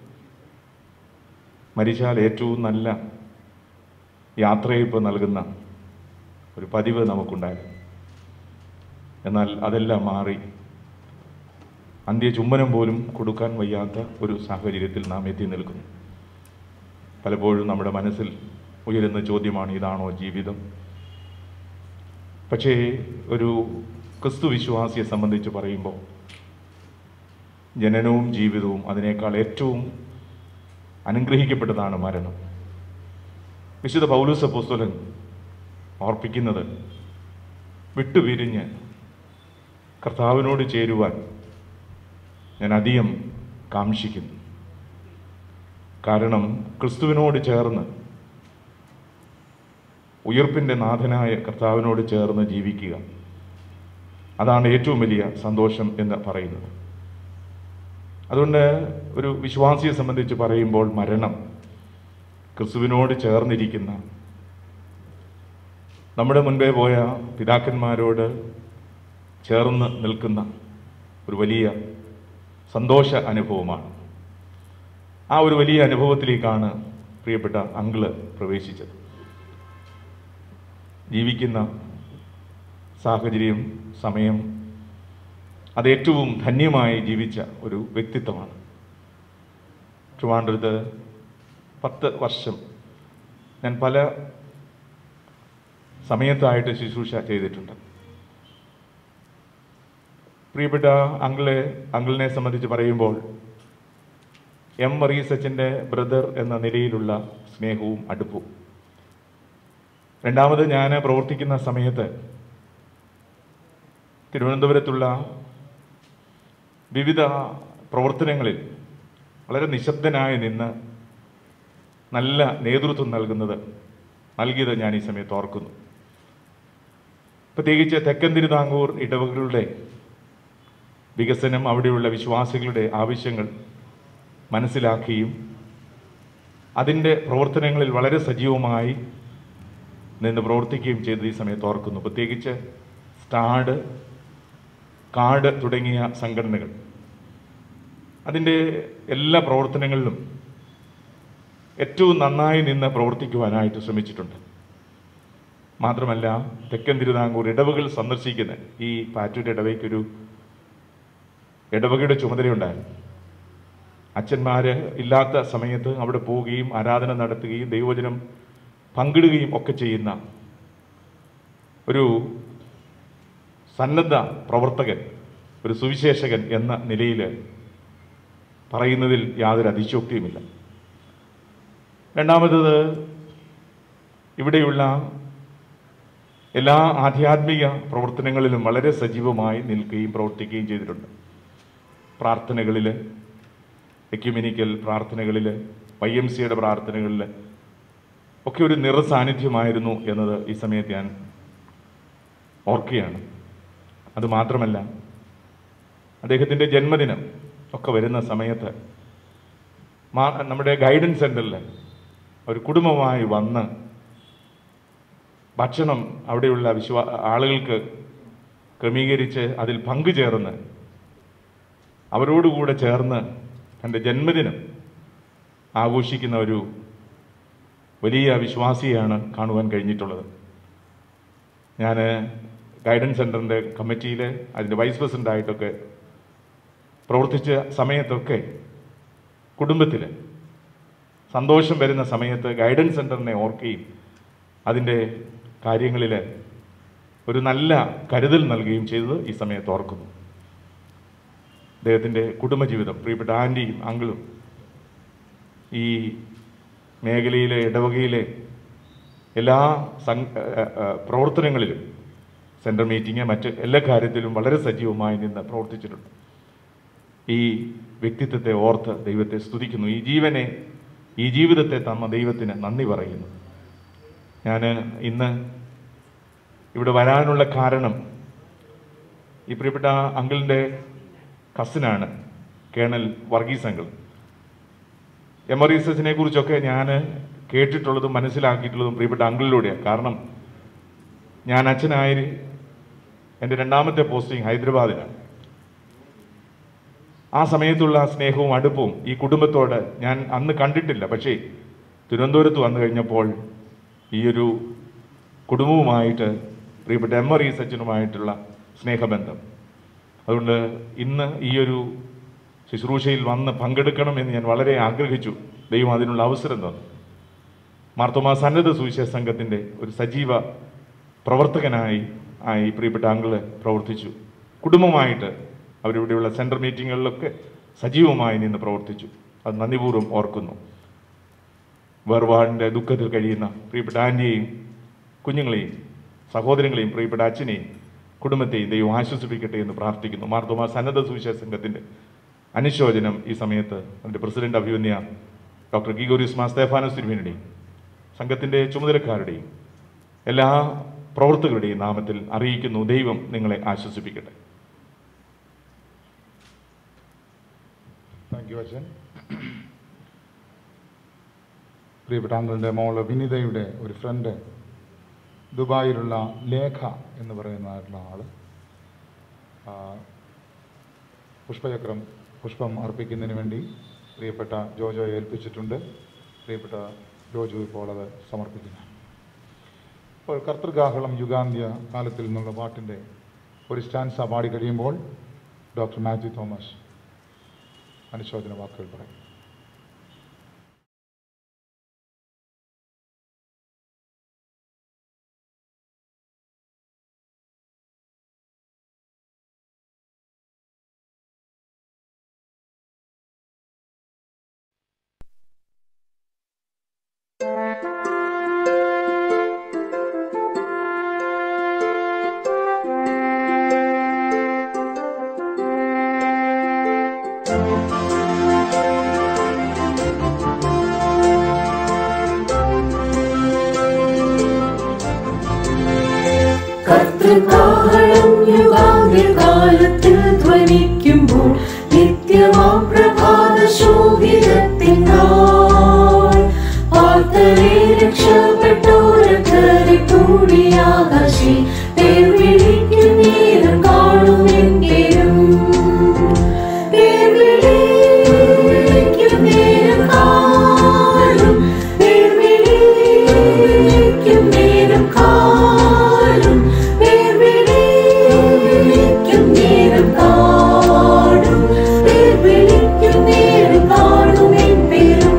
മരിച്ചാൽ ഏറ്റവും നല്ല യാത്രയയപ്പ് നൽകുന്ന ഒരു പതിവ് നമുക്കുണ്ടായിരുന്നു. എന്നാൽ അതെല്ലാം മാറി അന്ത്യചുംബനം പോലും കൊടുക്കാൻ വയ്യാത്ത ഒരു സാഹചര്യത്തിൽ നാം എത്തി നിൽക്കുന്നു. പലപ്പോഴും നമ്മുടെ മനസ്സിൽ ഉയരുന്ന ചോദ്യമാണ്, ഇതാണോ ജീവിതം? പക്ഷേ ഒരു ക്രിസ്തു വിശ്വാസിയെ സംബന്ധിച്ച് പറയുമ്പോൾ ജനനവും ജീവിതവും അതിനേക്കാൾ ഏറ്റവും അനുഗ്രഹിക്കപ്പെട്ടതാണ് മരണം. വിശുദ്ധ പൗലോസ് അപ്പോസ്തലൻ ഓർപ്പിക്കുന്നത്, വിട്ടുപിരിഞ്ഞ് കർത്താവിനോട് ചേരുവാൻ ഞാൻ അധികം കാംക്ഷിക്കുന്നു. കാരണം ക്രിസ്തുവിനോട് ചേർന്ന്, ഉയർപ്പിൻ്റെ നാഥനായ കർത്താവിനോട് ചേർന്ന് ജീവിക്കുക, അതാണ് ഏറ്റവും വലിയ സന്തോഷം എന്ന് പറയുന്നത്. അതുകൊണ്ട് ഒരു വിശ്വാസിയെ സംബന്ധിച്ച് പറയുമ്പോൾ മരണം ക്രിസ്തുവിനോട് ചേർന്നിരിക്കുന്ന, നമ്മുടെ മുൻപേ പോയ പിതാക്കന്മാരോട് ചേർന്ന് നിൽക്കുന്ന ഒരു വലിയ സന്തോഷ അനുഭവമാണ്. ആ ഒരു വലിയ അനുഭവത്തിലേക്കാണ് പ്രിയപ്പെട്ട അങ്കിള് പ്രവേശിച്ചത്. ജീവിക്കുന്ന സാഹചര്യം, സമയം, അത് ഏറ്റവും ധന്യമായി ജീവിച്ച ഒരു വ്യക്തിത്വമാണ്. ട്രിവാൻഡ്രത്ത് പത്ത് വർഷം ഞാൻ പല സമയത്തായിട്ട് ശുശ്രൂഷ ചെയ്തിട്ടുണ്ട്. പ്രിയപ്പെട്ട അങ്കിളെ അങ്കിളിനെ സംബന്ധിച്ച് പറയുമ്പോൾ എം വർഗീസ് അച്ഛൻ്റെ ബ്രദർ എന്ന നിലയിലുള്ള സ്നേഹവും അടുപ്പവും. രണ്ടാമത് ഞാൻ പ്രവർത്തിക്കുന്ന സമയത്ത് തിരുവനന്തപുരത്തുള്ള വിവിധ പ്രവർത്തനങ്ങളിൽ വളരെ നിശബ്ദനായി നിന്ന് നല്ല നേതൃത്വം നൽകുന്നത് നൽകിയത് ഞാൻ ഈ സമയത്ത് ഓർക്കുന്നു. പ്രത്യേകിച്ച് തെക്കൻ തിരുവിതാംകൂർ ഇടവകളുടെ വികസനം, അവിടെയുള്ള വിശ്വാസികളുടെ ആവശ്യങ്ങൾ മനസ്സിലാക്കുകയും അതിൻ്റെ പ്രവർത്തനങ്ങളിൽ വളരെ സജീവമായി നിന്ന് പ്രവർത്തിക്കുകയും ചെയ്ത് ഈ സമയത്ത് ഓർക്കുന്നു. പ്രത്യേകിച്ച് സ്റ്റാഡ്, കാർഡ് തുടങ്ങിയ സംഘടനകൾ, അതിൻ്റെ എല്ലാ പ്രവർത്തനങ്ങളിലും ഏറ്റവും നന്നായി നിന്ന് പ്രവർത്തിക്കുവാനായിട്ട് ശ്രമിച്ചിട്ടുണ്ട്. മാത്രമല്ല, തെക്കൻ തിരുവിതാംകൂർ ഇടവകൾ സന്ദർശിക്കുന്ന ഈ പാറ്റൂർ ഇടവയ്ക്കൊരു ഇടവകയുടെ ചുമതലയുണ്ടായിരുന്നു. അച്ഛന്മാർ ഇല്ലാത്ത സമയത്ത് അവിടെ പോവുകയും ആരാധന നടത്തുകയും ദൈവവചനം പങ്കിടുകയും ഒക്കെ ചെയ്യുന്ന ഒരു സന്നദ്ധ പ്രവർത്തകൻ, ഒരു സുവിശേഷകൻ എന്ന നിലയിൽ പറയുന്നതിൽ യാതൊരു അതിശയോക്തിയുമില്ല. രണ്ടാമത്തത്, ഇവിടെയുള്ള എല്ലാ ആധ്യാത്മിക പ്രവർത്തനങ്ങളിലും വളരെ സജീവമായി നിൽക്കുകയും പ്രവർത്തിക്കുകയും ചെയ്തിട്ടുണ്ട്. പ്രാർത്ഥനകളിൽ, എക്യുമെനിക്കൽ പ്രാർത്ഥനകളിൽ, വൈ എം സിയുടെ പ്രാർത്ഥനകളിൽ ഒക്കെ ഒരു നിറസാന്നിധ്യമായിരുന്നു എന്നത് ഈ സമയത്ത് ഞാൻ ഓർക്കുകയാണ്. അതുമാത്രമല്ല, അദ്ദേഹത്തിൻ്റെ ജന്മദിനം ഒക്കെ വരുന്ന സമയത്ത് നമ്മുടെ ഗൈഡൻസ് സെൻ്ററിൽ ഒരു കുടുംബമായി വന്ന് ഭക്ഷണം അവിടെയുള്ള വിശ്വാ ആളുകൾക്ക് ക്രമീകരിച്ച് അതിൽ പങ്കുചേർന്ന് അവരോടുകൂടെ ചേർന്ന് തൻ്റെ ജന്മദിനം ആഘോഷിക്കുന്ന ഒരു വലിയ വിശ്വാസിയാണ് കാണുവാൻ കഴിഞ്ഞിട്ടുള്ളത്. ഞാൻ ഗൈഡൻസ് സെൻ്ററിൻ്റെ കമ്മിറ്റിയിൽ അതിൻ്റെ വൈസ് പ്രസിഡൻ്റായിട്ടൊക്കെ പ്രവർത്തിച്ച സമയത്തൊക്കെ കുടുംബത്തിൽ സന്തോഷം വരുന്ന സമയത്ത് ഗൈഡൻസ് സെൻ്ററിനെ ഓർക്കുകയും അതിൻ്റെ കാര്യങ്ങളിൽ ഒരു നല്ല കരുതൽ നൽകുകയും ചെയ്തത് ഈ സമയത്ത് ഓർക്കുന്നു. അദ്ദേഹത്തിൻ്റെ കുടുംബജീവിതം, പ്രിയപ്പെട്ട ആൻറ്റിയും അങ്കിളും ഈ മേഖലയിലെ ഇടവകയിലെ എല്ലാ സം പ്രവർത്തനങ്ങളിലും, സെൻട്രൽ മീറ്റിംഗ്, മറ്റ് എല്ലാ കാര്യത്തിലും വളരെ സജീവമായി നിന്ന് പ്രവർത്തിച്ചിട്ടുണ്ട്. ഈ വ്യക്തിത്വത്തെ ഓർത്ത് ദൈവത്തെ സ്തുതിക്കുന്നു. ഈ ജീവനെ, ഈ ജീവിതത്തെ തന്ന ദൈവത്തിന് നന്ദി പറയുന്നു. ഞാൻ ഇന്ന് ഇവിടെ വരാനുള്ള കാരണം, ഈ പ്രിയപ്പെട്ട അങ്കിളിൻ്റെ കസിനാണ് colonel Varghese uncle. M R ഇസസിനെ കുറിച്ചൊക്കെ ഞാൻ കേട്ടിട്ടുള്ളതും മനസ്സിലാക്കിയിട്ടുള്ളതും പ്രിയപ്പെട്ട അങ്കിളിലൂടെയാണ്. കാരണം ഞാൻ അച്ഛനായി എൻ്റെ രണ്ടാമത്തെ പോസ്റ്റിംഗ് ഹൈദരാബാദിലാണ്. ആ സമയത്തുള്ള സ്നേഹവും അടുപ്പവും ഈ കുടുംബത്തോട് ഞാൻ അന്ന് കണ്ടിട്ടില്ല. പക്ഷേ തിരുവനന്തപുരത്ത് വന്നു കഴിഞ്ഞപ്പോൾ ഈ ഒരു കുടുംബവുമായിട്ട്, പ്രിയപ്പെട്ട എം ആർ ഇസച്ചനുമായിട്ടുള്ള സ്നേഹബന്ധം, അതുകൊണ്ട് ഇന്ന് ഈ ഒരു ശുശ്രൂഷയിൽ വന്ന് പങ്കെടുക്കണമെന്ന് ഞാൻ വളരെ ആഗ്രഹിച്ചു. ദൈവം അതിനുള്ള അവസരം തന്നു. മാർത്തോമാ സന്നദ്ധ സുവിശേഷ സംഘത്തിൻ്റെ ഒരു സജീവ പ്രവർത്തകനായി ആയി പ്രിയപ്പെട്ട അങ്കിള് പ്രവർത്തിച്ചു. കുടുംബമായിട്ട് അവരിവിടെയുള്ള സെൻട്രൽ മീറ്റിങ്ങുകളിലൊക്കെ സജീവമായി നിന്ന് പ്രവർത്തിച്ചു. അത് നന്ദിപൂർവ്വം ഓർക്കുന്നു. വേർപാടിൻ്റെ ദുഃഖത്തിൽ കഴിയുന്ന പ്രിയപ്പെട്ട ആൻറ്റിയെയും കുഞ്ഞുങ്ങളെയും സഹോദരങ്ങളെയും പ്രിയപ്പെട്ട അച്ഛനെയും കുടുംബത്തെയും ദൈവം ആശ്വസിപ്പിക്കട്ടെ എന്ന് പ്രാർത്ഥിക്കുന്നു. മാർത്തോമാ സന്നദ്ധ സുവിശേഷ സംഘത്തിൻ്റെ അനുശോചനം ഈ സമയത്ത് അതിൻ്റെ പ്രസിഡന്റ് അഭിമന്യ ഡോക്ടർ ഗീഗോറിയോസ് മാർ സ്തെഫാനോസ് തിരുമേനിയുടെയും സംഘത്തിൻ്റെ ചുമതലക്കാരുടെയും എല്ലാ പ്രവർത്തകരുടെയും നാമത്തിൽ അറിയിക്കുന്നു. ദൈവം നിങ്ങളെ ആശ്വസിപ്പിക്കട്ടെ. താങ്ക് യു അച്ഛൻ. പ്രിയപ്പെട്ട അങ്കിളിൻ്റെ മോള് വിനിതയുടെ ഒരു ഫ്രണ്ട്, ദുബായിലുള്ള ലേഖ എന്ന് പറയുന്നതായിട്ടുള്ള ആൾ പുഷ്പചക്രം പുഷ്പം അർപ്പിക്കുന്നതിന് വേണ്ടി പ്രിയപ്പെട്ട ജോജോയെ ഏൽപ്പിച്ചിട്ടുണ്ട്. പ്രിയപ്പെട്ട ജോജു ഇപ്പോൾ അത് സമർപ്പിക്കുന്നു. ഇപ്പോൾ കർത്തൃഗാഹളം യുഗാന്ത്യ കാലത്തിൽ നിന്നുള്ള പാട്ടിൻ്റെ ഒരു സ്റ്റാൻസ പാടി കഴിയുമ്പോൾ ഡോക്ടർ മാത്യു തോമസ് അനുശോചന വാക്കുകൾ പറയും. കർത്തൃകാഹളം യുഗാന്ത്യകാലത്തിൽ ധ്വനിക്കുമ്പോൾ നിത്യമാം പ്രഭാത ശോഭിതത്തിൻ നാൾ പാർത്തരെ രക്ഷപ്പെട്ടോരക്കരെ കൂടി ആകാശേ പേർ വിളിക്കും നേരം കാണുമെൻ പേരും പേർ വിളിക്കും നേരം കാണും പേർ വിളിക്കും നേരം കാണും പേർ വിളിക്കും നേരം കാണും പേർ വിളിക്കും നേരം കാണുമെൻ പേരും.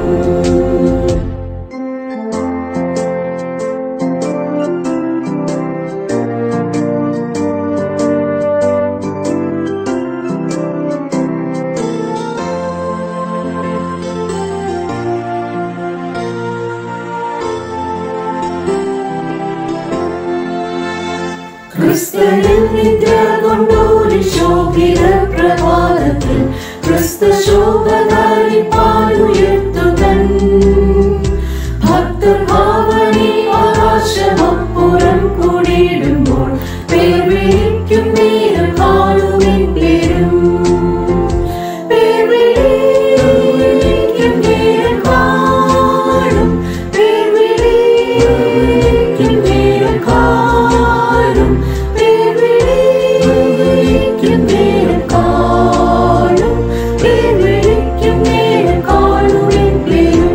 ക്രിസ്തുവിൽ നിദ്ര കൊണ്ടൊരു ശോഭിത പ്രഭാതത്തിൽ ക്രിസ്തു ശോഭ ധരിപ്പാനുയർത്തുകൻ ഭക്തർ ഭാവനെ ആകാശമപ്പുറം കൂടിയിടുമ്പോൾ പേർ വിളിക്കും നേരം കാണുമെൻ പേരും പേർ വിളിക്കും നേരം കാണും പേർ വിളിക്കും നേരം കാണും പേർ വിളിക്കും നേരം കാണും പേർ വിളിക്കും നേരം കാണുമെൻ പേരും.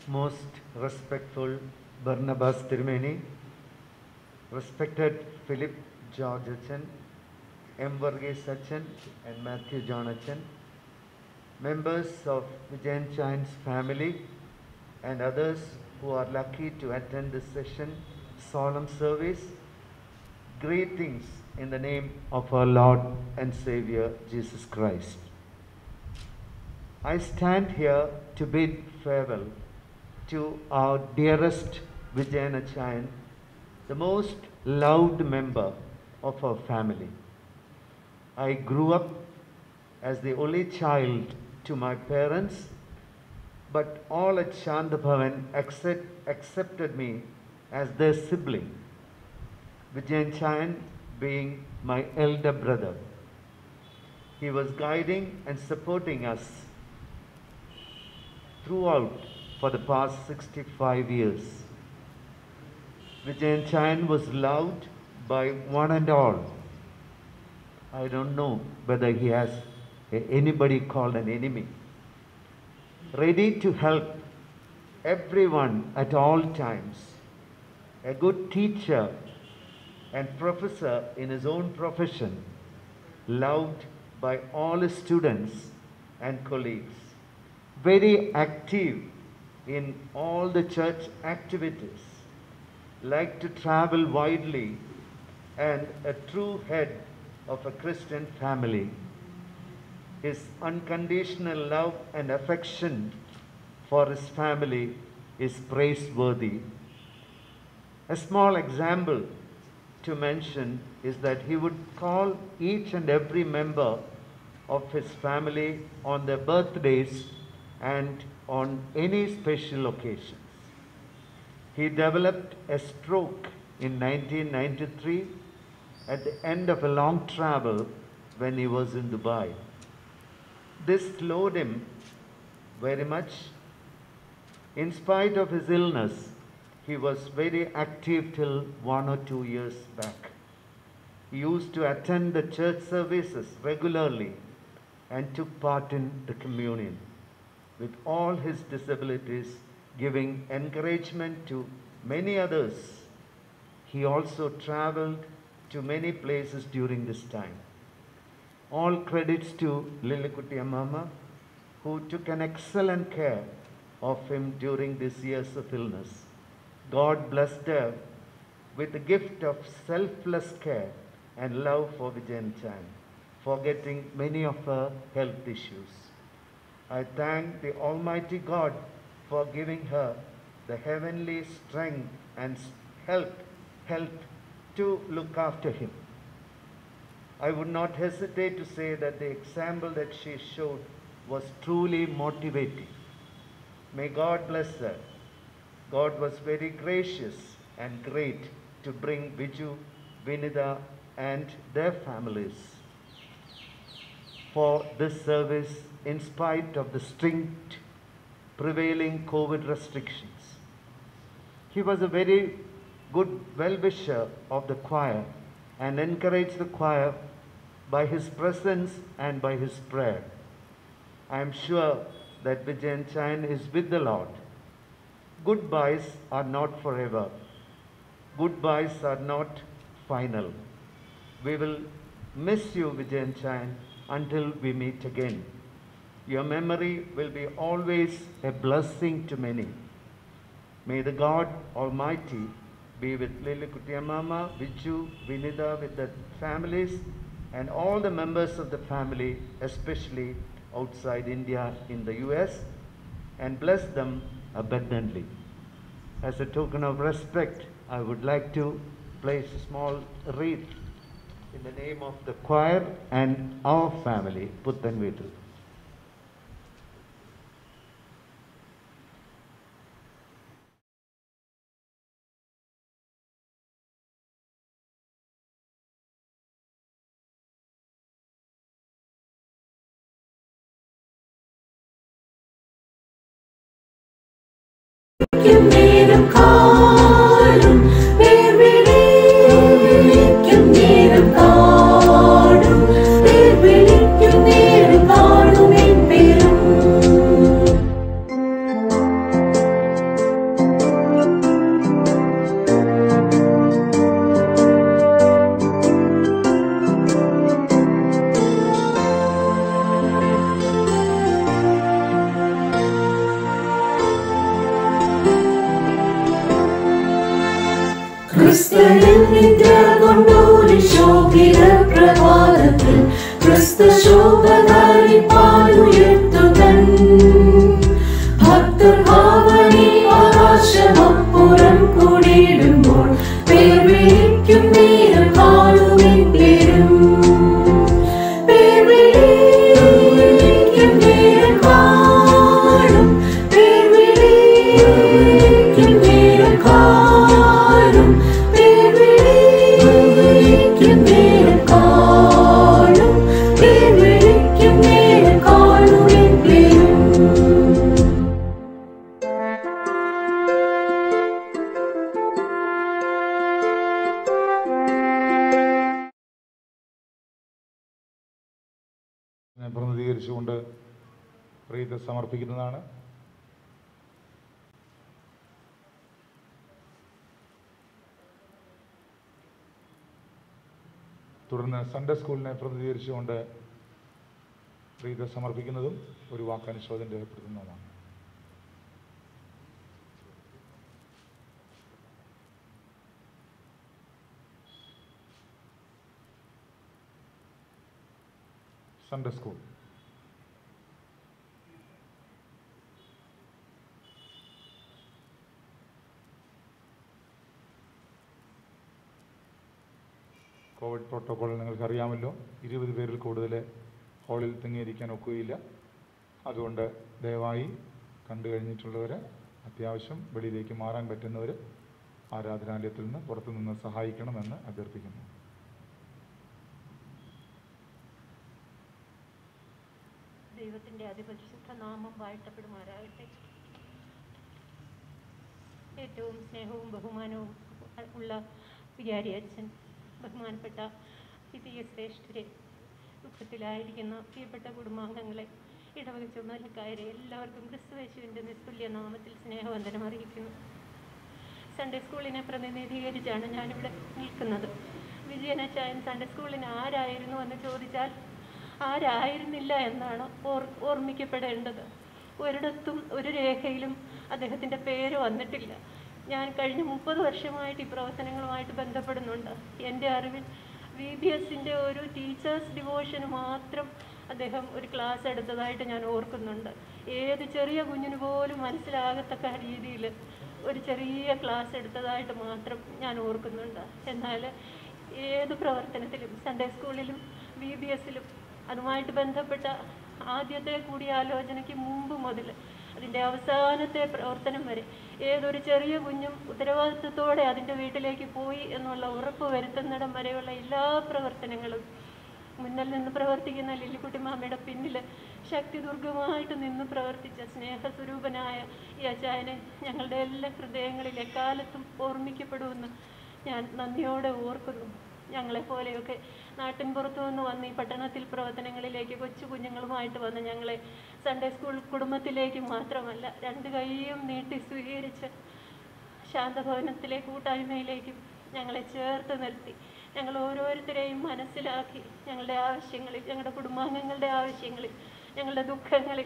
most respectful Barnabas Tirumeni, respected Philip George Achan, M. Varghese Achan and Matthew John Achan, members of Vijayan Chayan's family and others who are lucky to attend this session, solemn service, greetings in the name of our Lord and Savior Jesus Christ. I stand here to bid farewell to our dearest Vijayan Chayan, the most loved member of our family. I grew up as the only child to my parents, but all at Shandabhavan accept, accepted me as their sibling, Vijayan Chayan being my elder brother. He was guiding and supporting us throughout for the past sixty-five years. Vijayan Chayan was loved by one and all. I don't know whether he has anybody called an enemy. Ready to help everyone at all times. A good teacher and professor in his own profession, loved by all his students and colleagues. Very active in all the church activities, like to travel widely, and a true head of a Christian family. His unconditional love and affection for his family is praiseworthy. A small example to mention is that he would call each and every member of his family on their birthdays and on any special occasions. He developed a stroke in nineteen ninety-three at the end of a long travel when he was in Dubai. This slowed him very much. In spite of his illness, he was very active till one or two years back. He used to attend the church services regularly and took part in the communion. With all his disabilities, giving encouragement to many others, he also traveled to many places during this time. All credits to Lilikutti Amma, who took an excellent care of him during these years of illness. God blessed her with the gift of selfless care and love for Vijayan Chayan, forgetting many of her health issues. I thank the Almighty God for giving her the heavenly strength and help, help to look after him. I would not hesitate to say that the example that she showed was truly motivating. May God bless her. God was very gracious and great to bring Viju, Vinitha and their families for this service in spite of the strict prevailing COVID restrictions. He was a very good well-wisher of the choir and encouraged the choir by his presence and by his prayer. I am sure that Vijayan Chayan is with the Lord. Goodbyes are not forever. Goodbyes are not final. We will miss you, Vijayan Chayan, until we meet again. Your memory will be always a blessing to many. May the God Almighty be with Lilikutti Amma, Viju, Vinitha, with the families and all the members of the family, especially outside India in the U S, and bless them abundantly. As a token of respect, I would like to place a small wreath in the name of the choir and our family, Puttanveetu. നേരം കാണും പേർ വിളിക്കും നേരം കാണും പേർ വിളിക്കും നേരം കാണും ക്രിസ്തുവിൽ നിദ്ര കൊണ്ടൊരു ശോഭിത പ്രഭാതത്തിൽ ക്രിസ്തു ശോഭനാരിപ്പാലുയർത്തുകൻ ഭക്തർ ഭാവനി ആകാശമപ്പുറം കൂടിയിടുമ്പോൾ പേർ വിളിക്കും നേരം കാണുവിൻ പേരും പേർ വിളിക്കും നേരം കാണും പേർ വിളിക്കും നേരം കാണും പേർ വിളിക്കും നേരം കാണും പേർ വിളിക്കും നേരം കാണുവിൻ പേരും. പ്രതികരിച്ചുകൊണ്ട് പ്രീത സമർപ്പിക്കുന്നതാണ്. തുടർന്ന് സൺഡേ സ്കൂളിനെ പ്രതിനിധീകരിച്ചുകൊണ്ട് പ്രീത സമർപ്പിക്കുന്നതും ഒരു വാക്കനുശോചനം രേഖപ്പെടുത്തുന്നതുമാണ്. Sunday school. കോവിഡ് പ്രോട്ടോക്കോൾ നിങ്ങൾക്കറിയാമല്ലോ. ഇരുപത് പേരിൽ കൂടുതൽ ഹാളിൽ തിങ്ങിയിരിക്കാൻ ഒക്കുകയില്ല. അതുകൊണ്ട് ദയവായി കണ്ടു കഴിഞ്ഞിട്ടുള്ളവർ അത്യാവശ്യം വെളിയിലേക്ക് മാറാൻ പറ്റുന്നവർ ആരാധനാലയത്തിൽ നിന്ന് പുറത്തു നിന്ന് സഹായിക്കണമെന്ന് അഭ്യർത്ഥിക്കുന്നു. ദൈവത്തിൻ്റെ അതിപരിശുദ്ധ നാമം വാഴ്ത്തപ്പെടുമാറാകട്ടെ. ഏറ്റവും സ്നേഹവും ബഹുമാനവും ഉള്ള വികാരി അച്ഛൻ, ബഹുമാനപ്പെട്ട പി പി എസ് ശ്രേഷ്ഠരെ, ദുഃഖത്തിലായിരിക്കുന്ന പ്രിയപ്പെട്ട കുടുംബാംഗങ്ങളെ, ഇടവക ചുമതലക്കാരെ എല്ലാവർക്കും ക്രിസ്തുയേശുവിൻ്റെ നിസ്തുല്യ നാമത്തിൽ സ്നേഹവന്ദനം അറിയിക്കുന്നു. സൺഡേ സ്കൂളിനെ പ്രതിനിധീകരിച്ചാണ് ഞാനിവിടെ നിൽക്കുന്നത്. വിജയനച്ചായൻ സൺഡേ സ്കൂളിന് ആരായിരുന്നു എന്ന് ചോദിച്ചാൽ ആരായിരുന്നില്ല എന്നാണ് ഓർ ഓർമ്മിക്കപ്പെടേണ്ടത്. ഒരിടത്തും ഒരു രേഖയിലും അദ്ദേഹത്തിൻ്റെ പേര് വന്നിട്ടില്ല. ഞാൻ കഴിഞ്ഞ മുപ്പത് വർഷമായിട്ട് ഈ പ്രവർത്തനങ്ങളുമായിട്ട് ബന്ധപ്പെടുന്നുണ്ട്. എൻ്റെ അറിവിൽ വി ബി എസിൻ്റെ ഒരു ടീച്ചേഴ്സ് ഡിവോഷന് മാത്രം അദ്ദേഹം ഒരു ക്ലാസ് എടുത്തതായിട്ട് ഞാൻ ഓർക്കുന്നുണ്ട്. ഏത് ചെറിയ കുഞ്ഞിന് പോലും മനസ്സിലാകത്തക്ക രീതിയിൽ ഒരു ചെറിയ ക്ലാസ് എടുത്തതായിട്ട് മാത്രം ഞാൻ ഓർക്കുന്നുണ്ട്. എന്നാൽ ഏത് പ്രവർത്തനത്തിലും സൺഡേ സ്കൂളിലും വി ബി എസിലും അതുമായിട്ട് ബന്ധപ്പെട്ട ആദ്യത്തെ കൂടിയാലോചനയ്ക്ക് മുമ്പ് മുതൽ അതിൻ്റെ അവസാനത്തെ പ്രവർത്തനം വരെ ഏതൊരു ചെറിയ കുഞ്ഞും ഉത്തരവാദിത്വത്തോടെ അതിൻ്റെ വീട്ടിലേക്ക് പോയി എന്നുള്ള ഉറപ്പ് വരുത്തുന്നിടം വരെയുള്ള എല്ലാ പ്രവർത്തനങ്ങളും മുന്നിൽ നിന്ന് പ്രവർത്തിക്കുന്ന ലില്ലിക്കുട്ടി മാമയുടെ പിന്നിൽ ശക്തി ദുർഗമായിട്ട് നിന്ന് പ്രവർത്തിച്ച സ്നേഹസ്വരൂപനായ ഈ അച്ചായനെ ഞങ്ങളുടെ എല്ലാ ഹൃദയങ്ങളിൽ എക്കാലത്തും ഓർമ്മിക്കപ്പെടുമെന്ന് ഞാൻ നന്ദിയോടെ ഓർക്കുന്നു. ഞങ്ങളെപ്പോലെയൊക്കെ നാട്ടിൻ പുറത്തു നിന്ന് വന്ന് ഈ പട്ടണത്തിൽ പ്രവർത്തനങ്ങളിലേക്ക് കൊച്ചു കുഞ്ഞുങ്ങളുമായിട്ട് വന്ന് ഞങ്ങളെ സൺഡേ സ്കൂൾ കുടുംബത്തിലേക്ക് മാത്രമല്ല രണ്ട് കൈയും നീട്ടി സ്വീകരിച്ച് ശാന്തഭവനത്തിലെ കൂട്ടായ്മയിലേക്കും ഞങ്ങളെ ചേർത്ത് നിർത്തി ഞങ്ങൾ ഓരോരുത്തരെയും മനസ്സിലാക്കി ഞങ്ങളുടെ ആവശ്യങ്ങളിൽ, ഞങ്ങളുടെ കുടുംബാംഗങ്ങളുടെ ആവശ്യങ്ങളിൽ, ഞങ്ങളുടെ ദുഃഖങ്ങളിൽ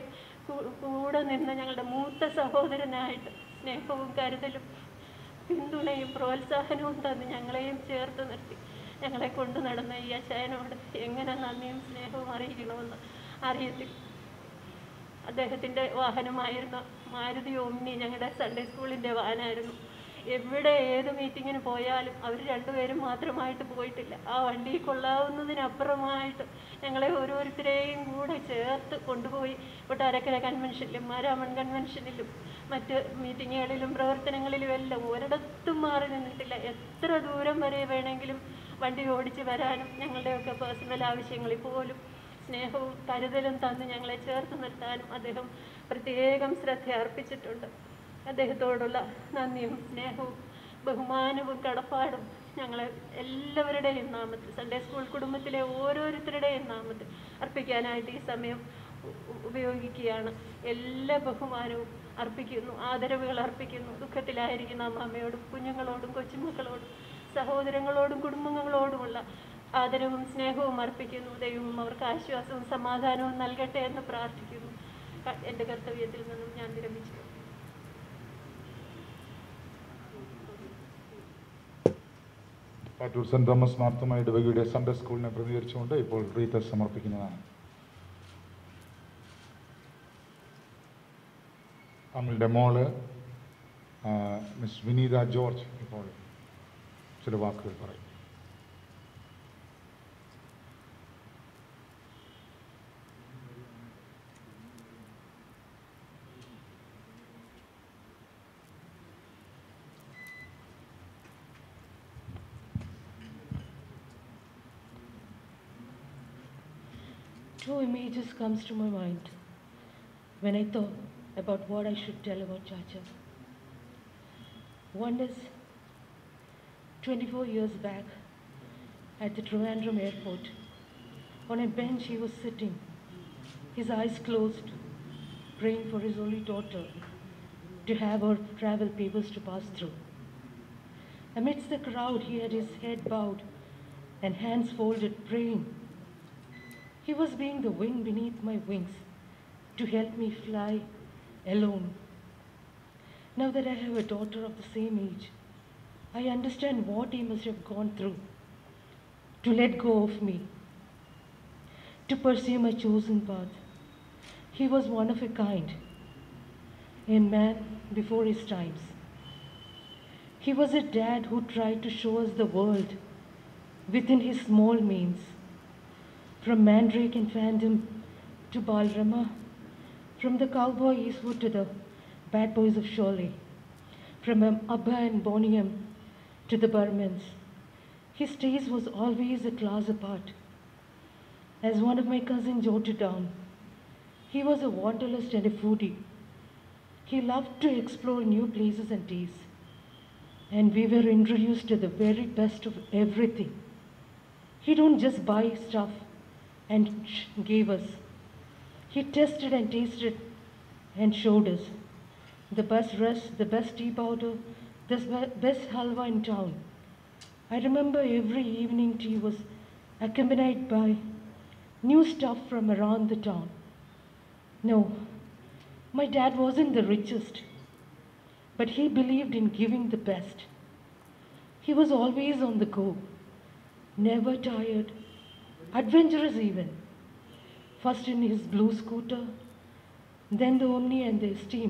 കൂടെ നിന്ന് ഞങ്ങളുടെ മൂത്ത സഹോദരനായിട്ട് സ്നേഹവും കരുതലും പിന്തുണയും പ്രോത്സാഹനവും തന്ന് ഞങ്ങളെയും ചേർത്ത് നിർത്തി ഞങ്ങളെ കൊണ്ടു നടന്ന ഈ അച്ചായനോട് എങ്ങനെ നന്ദിയും സ്നേഹവും അറിയിക്കണമെന്ന് അറിയത്തില്ല. അദ്ദേഹത്തിൻ്റെ വാഹനമായിരുന്ന മാരുതി ഓമ്നി ഞങ്ങളുടെ സൺഡേ സ്കൂളിൻ്റെ വാഹനമായിരുന്നു. എവിടെ ഏത് മീറ്റിങ്ങിന് പോയാലും അവർ രണ്ടുപേരും മാത്രമായിട്ട് പോയിട്ടില്ല. ആ വണ്ടി കൊള്ളാവുന്നതിനപ്പുറമായിട്ട് ഞങ്ങളെ ഓരോരുത്തരെയും കൂടെ ചേർത്ത് കൊണ്ടുപോയി കൊട്ടാരക്കര കൺവെൻഷനിലും മാരാമൺ കൺവെൻഷനിലും മറ്റ് മീറ്റിങ്ങുകളിലും പ്രവർത്തനങ്ങളിലും എല്ലാം ഒരിടത്തും മാറി നിന്നിട്ടില്ല. എത്ര ദൂരം വരെ വേണമെങ്കിലും വണ്ടി ഓടിച്ച് വരാനും ഞങ്ങളുടെയൊക്കെ പേഴ്സണൽ ആവശ്യങ്ങളിൽ പോലും സ്നേഹവും കരുതലും തന്ന് ഞങ്ങളെ ചേർത്ത് നിർത്താനും അദ്ദേഹം പ്രത്യേകം ശ്രദ്ധ അർപ്പിച്ചിട്ടുണ്ട്. അദ്ദേഹത്തോടുള്ള നന്ദിയും സ്നേഹവും ബഹുമാനവും കടപ്പാടും ഞങ്ങളെ എല്ലാവരുടെയും നാമത്തിൽ സൺഡേ സ്കൂൾ കുടുംബത്തിലെ ഓരോരുത്തരുടെയും നാമത്തിൽ അർപ്പിക്കാനായിട്ട് ഈ സമയം ഉപയോഗിക്കുകയാണ്. എല്ലാ ബഹുമാനവും അർപ്പിക്കുന്നു, ആദരവുകൾ അർപ്പിക്കുന്നു. ദുഃഖത്തിലായിരിക്കുന്ന അമ്മയോടും കുഞ്ഞുങ്ങളോടും കൊച്ചുമക്കളോടും സഹോദരങ്ങളോടും കുടുംബങ്ങളോടുമുള്ള ആദരവും സ്നേഹവും അർപ്പിക്കുന്നു. ദൈവം അവർക്ക് ആശ്വാസവും സമാധാനവും നൽകട്ടെ എന്ന് പ്രാർത്ഥിക്കുന്നു. എൻ്റെ കർത്തവ്യത്തിൽ നിന്നും ഞാൻ വിരമിച്ചു. കാറ്റൂർ സെൻറ് തോമസ് മാർത്തോമ ഇടവകയുടെ സൺഡേ സ്കൂളിനെ പ്രതികരിച്ചുകൊണ്ട് ഇപ്പോൾ റീത്ത് സമർപ്പിക്കുന്നതാണ്. നമ്മളുടെ മോള് മിസ് വിനീത ജോർജ് ഇപ്പോൾ ചില വാക്കുകൾ പറയും. Two images comes to my mind when I thought about what I should tell about Chacha. One is twenty-four years back at the Trivandrum airport. On a bench he was sitting, his eyes closed, praying for his only daughter to have her travel papers to pass through. Amidst the crowd he had his head bowed and hands folded, praying. He was being the wind beneath my wings to help me fly alone. Now that I have a daughter of the same age, I understand what he must have gone through to let go of me, to pursue my chosen path. He was one of a kind, a man before his times. He was a dad who tried to show us the world within his small means. From Mandrake and Phantom to Balrama, from the cowboy Eastwood to the bad boys of Sholay, from um, Abba and Boniem to the Burmans, his taste was always a class apart. As one of my cousins jotted down, he was a wanderlust and a foodie. He loved to explore new places and tastes, and we were introduced to the very best of everything. He don't just buy stuff and gave us. He tested and tasted and showed us the best rest, the best tea powder, the best halwa in town. I remember every evening tea was accompanied by new stuff from around the town. No, my dad wasn't the richest, but he believed in giving the best. He was always on the go, never tired, adventurous even. First in his blue scooter, then the Omni and the Esteem,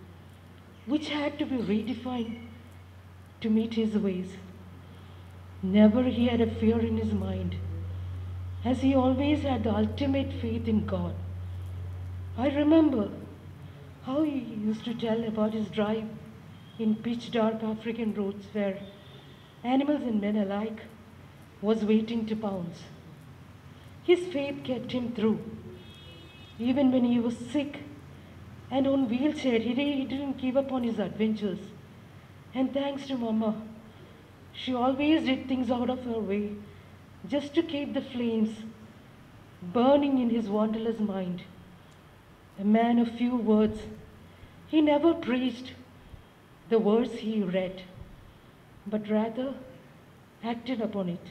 which had to be redefined to meet his ways. Never he had a fear in his mind, as he always had the ultimate faith in God. I remember how he used to tell about his drive in pitch dark African roads where animals and men alike was waiting to pounce. His faith kept him through. Even when he was sick and on wheelchair, he, he didn't give up on his adventures. And thanks to Mama, she always did things out of her way just to keep the flames burning in his wanderlust mind. A man of few words, he never preached the words he read, but rather acted upon it.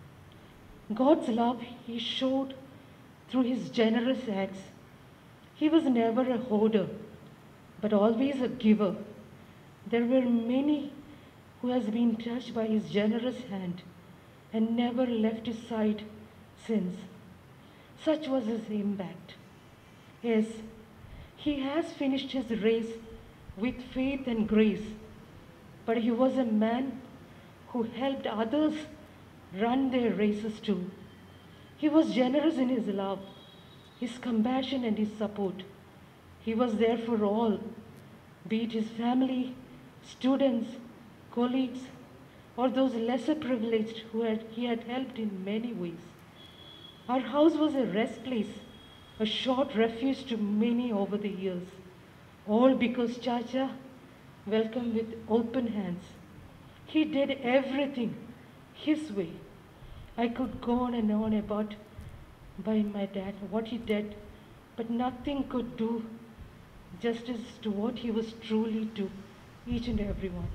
God's love he showed through his generous acts. He was never a hoarder, but always a giver. There were many who has been touched by his generous hand and never left his side since. Such was his impact. Yes, he has finished his race with faith and grace, but he was a man who helped others run their races too. He was generous in his love, his compassion and his support. He was there for all, be it his family, students, colleagues, or those lesser privileged who had, he had helped in many ways. Our house was a rest place, a short refuge to many over the years, all because Chacha welcomed with open hands. He did everything his way. I could go on and on about by my dad, what he did, but nothing could do justice to what he was truly to each and every one.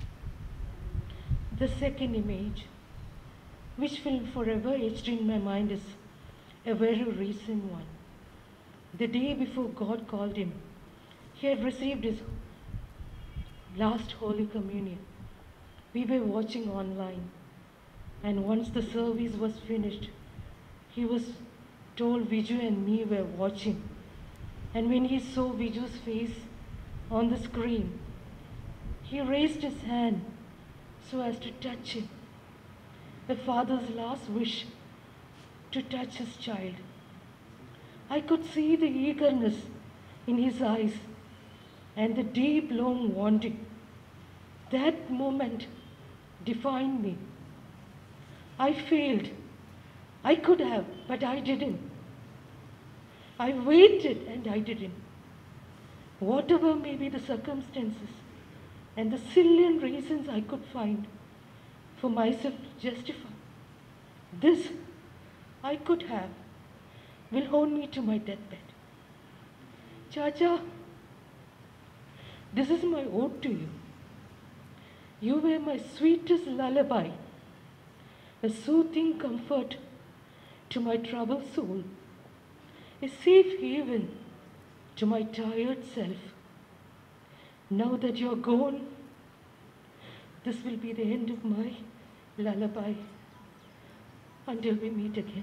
The second image, which will forever etched in my mind, is a very recent one. The day before God called him, he had received his last Holy Communion. We were watching online. And once the service was finished, he was told Viju and me were watching. And when he saw Viju's face on the screen, he raised his hand so as to touch him. The father's last wish to touch his child. I could see the eagerness in his eyes and the deep long wanting. That moment defined me. I failed. I could have, but I didn't. I waited and I didn't. Whatever may be the circumstances and the zillion reasons I could find for myself to justify, this I could have will hold me to my deathbed. Chacha, this is my ode to you. You were my sweetest lullaby, a soothing comfort to my troubled soul, a safe haven to my tired self. Now that you're gone, this will be the end of my lullaby until we meet again.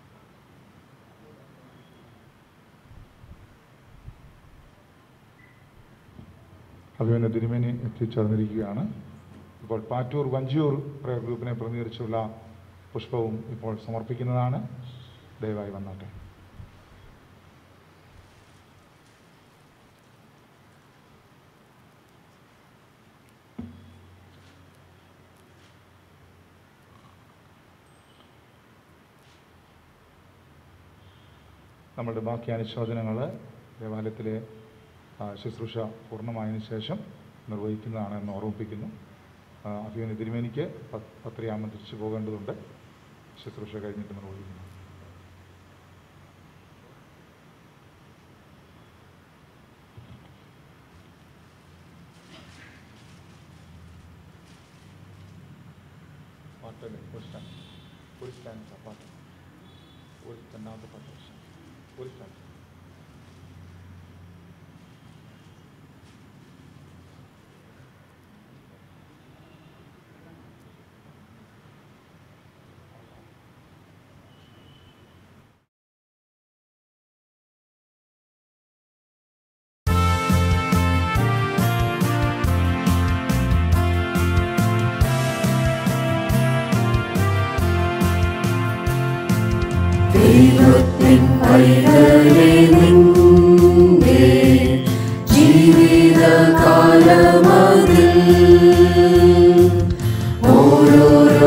അഭിമന്യ തിരുമേനി എത്തിച്ചേർന്നിരിക്കുകയാണ്. ഇപ്പോൾ Pattoor Vanchiyoor prayer ഗ്രൂപ്പിനെ പ്രതിനിധീകരിച്ചുള്ള പുഷ്പവും ഇപ്പോൾ സമർപ്പിക്കുന്നതാണ്. ദയവായി വന്നാട്ടെ. നമ്മളുടെ ബാക്കി അനുശോചനങ്ങൾ ദേവാലയത്തിലെ ശുശ്രൂഷ പൂർണ്ണമായതിനു ശേഷം നിർവഹിക്കുന്നതാണ് എന്ന് ഓർമ്മിപ്പിക്കുന്നു. അഭിമന്യ തിരുമേനിക്ക് പത്തരയാകുമ്പോൾ തിരിച്ചു പോകേണ്ടതുണ്ട്. ശുശ്രൂഷ കഴിഞ്ഞിട്ട് നിർവഹിക്കുന്നു. പാട്ടല്ലേ ഒരു സ്റ്റാൻഡ് ഒരു സ്റ്റാൻഡ് പാട്ട് ഒരു രണ്ടാമത്തെ പാട്ട് ഒരു സ്റ്റാൻഡ്. ദൈവത്തിൻ പൈതലേ നിന്റെ ജീവിതകാലമതിൽ ഓരോരോ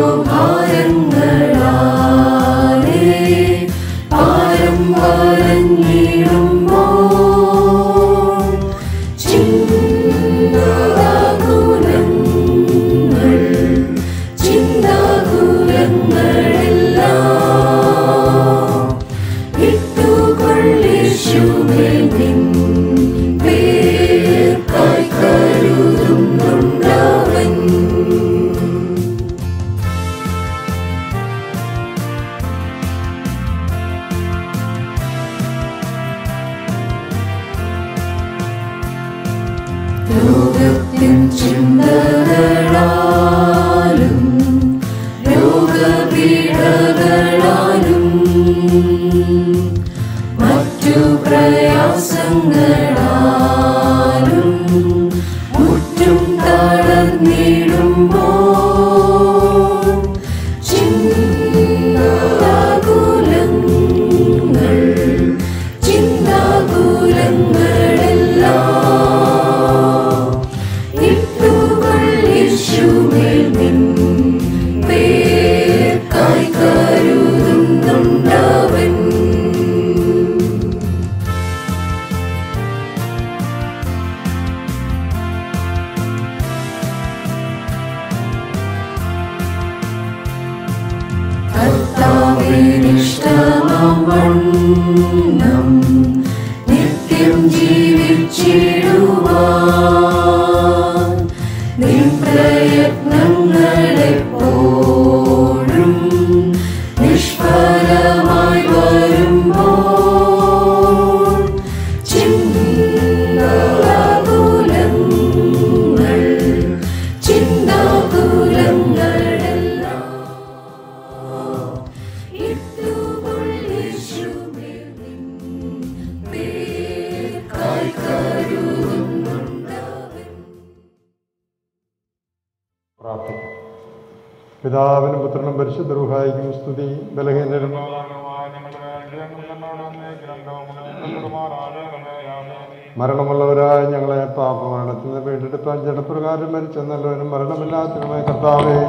ഭാരങ്ങളാലേ ഭാരം വരഞ്ഞിടുമ്പോൾ ചിന്താകുലങ്ങൾ ചിന്താകുലങ്ങളെല്ലാം ലോകത്തിൻ ചിന്തകളാലും രോഗപീഠകളാലും മറ്റു പ്രയാസങ്ങളാലും മുറ്റും തളർന്നിടുമ്പോൾ ചിന്താകുലങ്ങൾ ചിന്താകുലങ്ങളെല്ലാം യേശുവിൽ നിൻ പേർക്കായി കരുതുന്നുണ്ടവൻ. കർത്താവിനിഷ്ടമാവണ്ണം നിത്യം ജീവിച്ചിടുവാൻ നിൻ പ്രയത്നങ്ങളെപ്പോഴും നിഷ്ഫലമായി വരുമ്പോൾ ചിന്താകുലങ്ങൾ ചിന്താകുലങ്ങളെല്ലാം പിതാവിനും പുത്രനും പരിശുദ്ധ റൂഹായിക്കും സ്തുതി. ബലഹീനരും മരണമുള്ളവരായ ഞങ്ങളെ പാപമരണത്തിൽ നിന്ന് വീണ്ടെടുപ്പാൻ ജഡപ്രകാരം മരിച്ചെന്നല്ലവനും മരണമില്ലാത്തവനുമായ കർത്താവേ,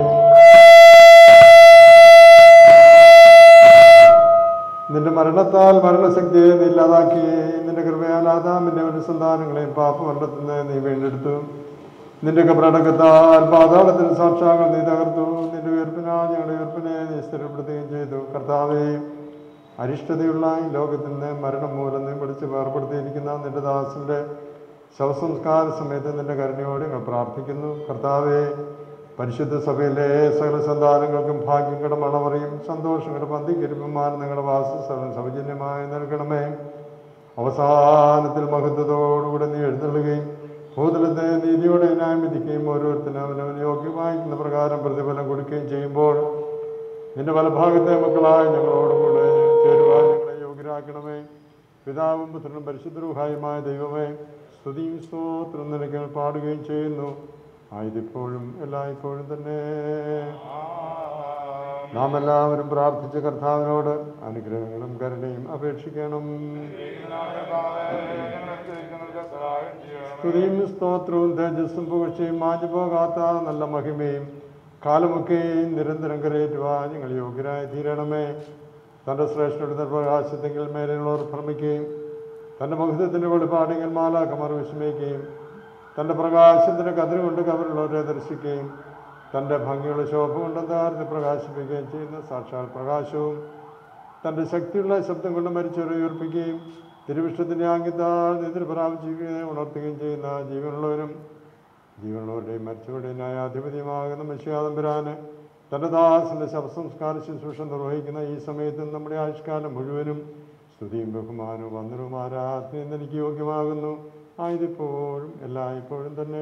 നിന്റെ മരണത്താൽ മരണശക്തിയെ നീ ഇല്ലാതാക്കി. നിന്റെ കൃപയാൽ ആദാമിന്റെ ഒരു സന്താനങ്ങളെയും പാപമരണത്തിൽ നിന്ന് നീ വീണ്ടെടുത്തു. നിന്റെ കബറടക്കത്താൽ പാതാളത്തിൽ സാക്ഷാങ്ങൾ നീ തകർത്തു. നിന്റെ ഉയർപ്പിനാ ഞങ്ങളുടെ ഉയർപ്പിനെ നീ സ്ഥിരപ്പെടുത്തുകയും ചെയ്തു. കർത്താവേ, അരിഷ്ടതയുള്ള ഈ ലോകത്തിൽ നിന്ന് മരണം മൂലം നീ പിടിച്ച് വേർപ്പെടുത്തിയിരിക്കുന്ന നിന്റെ ദാസന്റെ ശവസംസ്കാര സമയത്ത് നിന്റെ കരുണയോട് ഞങ്ങൾ പ്രാർത്ഥിക്കുന്നു. കർത്താവേ, പരിശുദ്ധ സഭയിലെ സകല സന്താനങ്ങൾക്കും ഭാഗ്യങ്ങളുടെ മണമറിയും സന്തോഷങ്ങളുടെ പന്തിക്കരിപ്പുമാർ നിങ്ങളുടെ വാസസ്ഥലം സൗജന്യമായി നൽകണമേ. അവസാനത്തിൽ മഹത്വത്തോടുകൂടെ നീ എഴുന്നള്ളുകയും ഭൂതലത്തെ നീതിയോടെ ന്യായം വിധിക്കുകയും ഓരോരുത്തരും അവനവൻ യോഗ്യമായിരിക്കുന്ന പ്രകാരം പ്രതിഫലം കൊടുക്കുകയും ചെയ്യുമ്പോൾ നിന്റെ വലഭാഗത്തെ മക്കളായ ഞങ്ങളോടുകൂടെ ചേരുവാൻ ഞങ്ങളെ യോഗ്യരാക്കണമേ. പിതാവും പുത്രനും പരിശുദ്ധ റൂഹായുമായ ദൈവമേ, സ്തുതിയും സ്തോത്രം നിനക്ക് പാടുകയും ചെയ്യുന്നു, ആയതിപ്പോഴും എല്ലായ്പ്പോഴും തന്നെ. നാം എല്ലാവരും പ്രാർത്ഥിച്ച കർത്താവിനോട് അനുഗ്രഹങ്ങളും കരുണയും അപേക്ഷിക്കണം. സ്തുതിയും സ്തോത്രവും തേജസ്സും പുകഴ്ചയും മാഞ്ഞുപോകാത്ത നല്ല മഹിമയും കാലമൊക്കെയും നിരന്തരം കരയേറ്റുവാൻ ഞങ്ങൾ യോഗ്യരായി തീരണമേ. തൻ്റെ ശ്രേഷ്ഠയുടെ പ്രകാശത്തെങ്കിൽ മേലെയുള്ളവർ ഭ്രമിക്കുകയും തൻ്റെ മഹത്വത്തിൻ്റെ വെളിപ്പാടെങ്കിൽ മാലാഖമാർ വിസ്മയിക്കുകയും തൻ്റെ പ്രകാശത്തിൻ്റെ കതിർ കൊണ്ട് കവറുള്ളവരെ ദർശിക്കുകയും തൻ്റെ ഭംഗിയുള്ള ശോഭ കൊണ്ട് താരത്തെ പ്രകാശിപ്പിക്കുകയും ചെയ്യുന്ന സാക്ഷാൽ പ്രകാശവും തൻ്റെ ശക്തിയുള്ള ശബ്ദം കൊണ്ട് മരിച്ചവരെ ഉയർപ്പിക്കുകയും തിരുവിഷ്ടത്തിൻ്റെ ആംഗ്യത്താൽ നിദ്ര പ്രാപിച്ചിരിക്കുകയും ഉണർത്തുകയും ചെയ്യുന്ന ജീവനുള്ളവരും ജീവനുള്ളവരുടെയും മരിച്ചവരുടെയും ന്യായാധിപതിയുമാകുന്ന മെശിയാതമ്പുരാന് തൻ്റെ ദാസൻ്റെ ശവസംസ്കാര ശുശ്രൂഷ നിർവഹിക്കുന്ന ഈ സമയത്ത് നമ്മുടെ ആയുഷ്കാലം മുഴുവനും സ്തുതിയും ബഹുമാനവും വന്ദനവും ആരാധനയും എനിക്ക് യോഗ്യമാകുന്നു, ആയതിപ്പോഴും എല്ലായ്പ്പോഴും തന്നെ.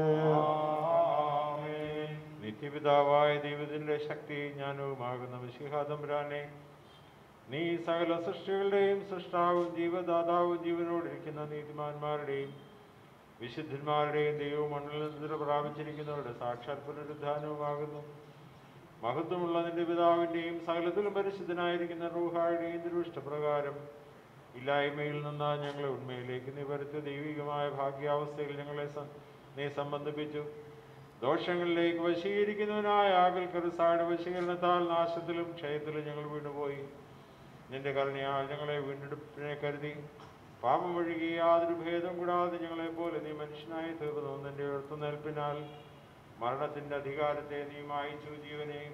നിത്യപിതാവായ ദൈവത്തിൻ്റെ ശക്തി ജ്ഞാനവുമാകുന്ന മിശിഹാതമ്പുരാനെ, നീ സകല സൃഷ്ടികളുടെയും സൃഷ്ടാവും ജീവദാതാവും ജീവനോടിരിക്കുന്ന നീതിമാന്മാരുടെയും വിശുദ്ധന്മാരുടെയും ദൈവവും മണ്ണിൽ നിന്ന് പ്രാപിച്ചിരിക്കുന്നവരുടെ സാക്ഷാൽ പുനരുദ്ധാനവുമാകുന്നു. മഹത്വമുള്ള നിന്റെ പിതാവിൻ്റെയും സകലത്തിലും പരിശുദ്ധനായിരിക്കുന്ന റൂഹായുടെയും ദുരുഷ്ടപ്രകാരം ഇല്ലായ്മയിൽ നിന്ന് ഞങ്ങളെ ഉണ്മയിലേക്ക് നീ വരുത്തിയ ദൈവികമായ ഭാഗ്യാവസ്ഥയിൽ ഞങ്ങളെ നീ സംബന്ധിപ്പിച്ചു. ദോഷങ്ങളിലേക്ക് വശീകരിക്കുന്നവനായ ആകൽക്കറുസായുടെ വശീകരണത്താൽ നാശത്തിലും ക്ഷയത്തിലും ഞങ്ങൾ വീണുപോയി. നിന്റെ കരുണയാൽ ഞങ്ങളെ വീണ്ടെടുപ്പിനെ കരുതി പാപം ഒഴുകി യാതൊരു ഭേദം കൂടാതെ ഞങ്ങളെപ്പോലെ നീ മനുഷ്യനായി തീർന്നു. നിന്റെ ഉയർത്തുനിൽപ്പിനാൽ മരണത്തിൻ്റെ അധികാരത്തെ നീ മായിച്ചു. ജീവനെയും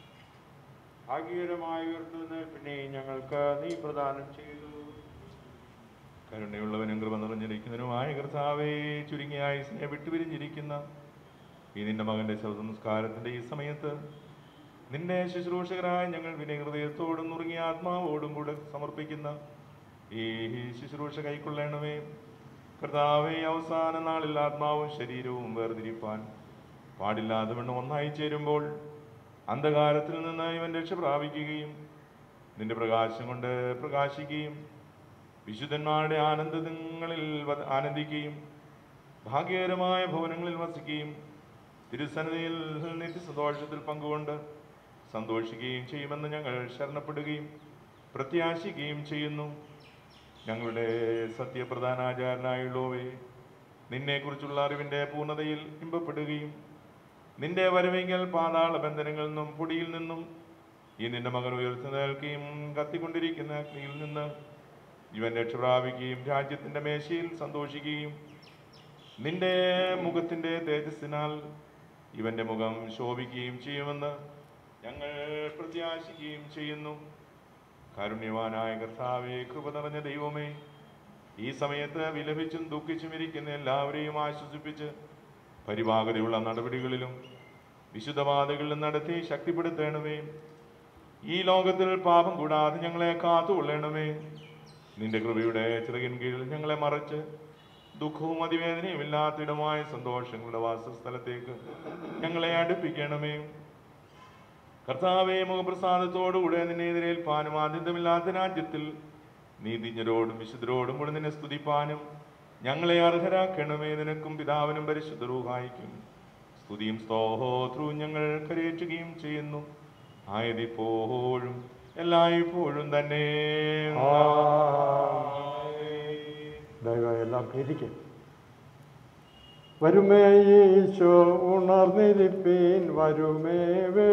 ഭാഗ്യകരമായ ഉയർത്തുനിൽപ്പിനെയും ഞങ്ങൾക്ക് നീ പ്രദാനം ചെയ്തു. കരുണയുള്ളവനും കൃപ നിറഞ്ഞിരിക്കുന്നതിനുമായ കർത്താവേ, ചുരുങ്ങിയ ആയുസ്സിനെ വിട്ടുപിരിഞ്ഞിരിക്കുന്ന ഈ നിന്റെ മകന്റെ ശവസംസ്കാരത്തിന്റെ ഈ സമയത്ത് നിന്റെ ശുശ്രൂഷകരായ ഞങ്ങൾ വിനയഹൃദയത്തോടും നുറുങ്ങിയ ആത്മാവോടും കൂടെ സമർപ്പിക്കുന്ന ഈ ശുശ്രൂഷ കൈക്കൊള്ളണമേ. കർത്താവേ, അവസാന നാളിൽ ആത്മാവും ശരീരവും വേർതിരിപ്പാൻ പാടില്ലാതെ വണ്ണം ഒന്നായി ചേരുമ്പോൾ അന്ധകാരത്തിൽ നിന്ന് ഇവൻ രക്ഷ പ്രാപിക്കുകയും നിന്റെ പ്രകാശം കൊണ്ട് പ്രകാശിക്കുകയും വിശുദ്ധന്മാരുടെ ആനന്ദങ്ങളിൽ ആനന്ദിക്കുകയും ഭാഗ്യകരമായ ഭവനങ്ങളിൽ വസിക്കുകയും തിരുസന്നിധിയിൽ നിത്യസന്തോഷത്തിൽ പങ്കുകൊണ്ട് സന്തോഷിക്കുകയും ചെയ്യുമെന്ന് ഞങ്ങൾ ശരണപ്പെടുകയും പ്രത്യാശിക്കുകയും ചെയ്യുന്നു. ഞങ്ങളുടെ സത്യപ്രധാനാചാരനായുള്ളവേ, നിന്നെക്കുറിച്ചുള്ള അറിവിൻ്റെ പൂർണ്ണതയിൽ ഇമ്പപ്പെടുകയും നിന്റെ വരവെങ്കിൽ പാതാള ബന്ധനങ്ങളിൽ നിന്നും പൊടിയിൽ നിന്നും ഈ നിന്റെ മകൻ ഉയർത്തി നിൽക്കുകയും കത്തിക്കൊണ്ടിരിക്കുന്ന അഗ്നിയിൽ നിന്ന് ഇവൻ രക്ഷ പ്രാപിക്കുകയും രാജ്യത്തിൻ്റെ മേശയിൽ സന്തോഷിക്കുകയും നിന്റെ മുഖത്തിൻ്റെ തേജസ്സിനാൽ ഇവന്റെ മുഖം ശോഭിക്കുകയും ചെയ്യുമെന്ന് ഞങ്ങൾ പ്രത്യാശിക്കുകയും ചെയ്യുന്നു. കാരുണ്യവാനായ കർത്താവേ, കൃപ നിറഞ്ഞ ദൈവമേ, ഈ സമയത്ത് വിലപിച്ചും ദുഃഖിച്ചും ഇരിക്കുന്ന എല്ലാവരെയും ആശ്വസിപ്പിച്ച് പരിപാകതയുള്ള നടപടികളിലും വിശുദ്ധവാദികളിലും നടത്തി ശക്തിപ്പെടുത്തണമേ. ഈ ലോകത്തിൽ പാപം കൂടാതെ ഞങ്ങളെ കാത്തുകൊള്ളണമേ. നിന്റെ കൃപയുടെ ചിറകിൻ കീഴിൽ ഞങ്ങളെ മറച്ച് ദുഃഖവും അതിവേദനയും ഇല്ലാത്തിടമായ സന്തോഷങ്ങളുടെ വാസസ്ഥലത്തേക്ക് ഞങ്ങളെ അടുപ്പിക്കണമേ. കർത്താവേ, മുഖപ്രസാദത്തോടുകൂടെ നിന്നെ എതിരേൽപ്പാനും ആദ്യന്തമില്ലാത്ത രാജ്യത്തിൽ നീതിജ്ഞരോടും വിശുദ്ധരോടും കൂടെ നിന്നെ സ്തുതിപ്പാനും ഞങ്ങളെ അർഹരാക്കണമേ. നിനക്കും പിതാവിനും പരിശുദ്ധ റൂഹായിക്കും സ്തുതിയും സ്തോത്രവും ഞങ്ങൾ കരയേറ്റുകയും ചെയ്യുന്നു. ആയതിപ്പോഴും എല്ലായ്പ്പോഴും തന്നെ. ദയവായി എല്ലാം ഇരിക്കും. വരുമേ ഈശോ ഉണർന്നിരിപ്പീൻ, വരുമേ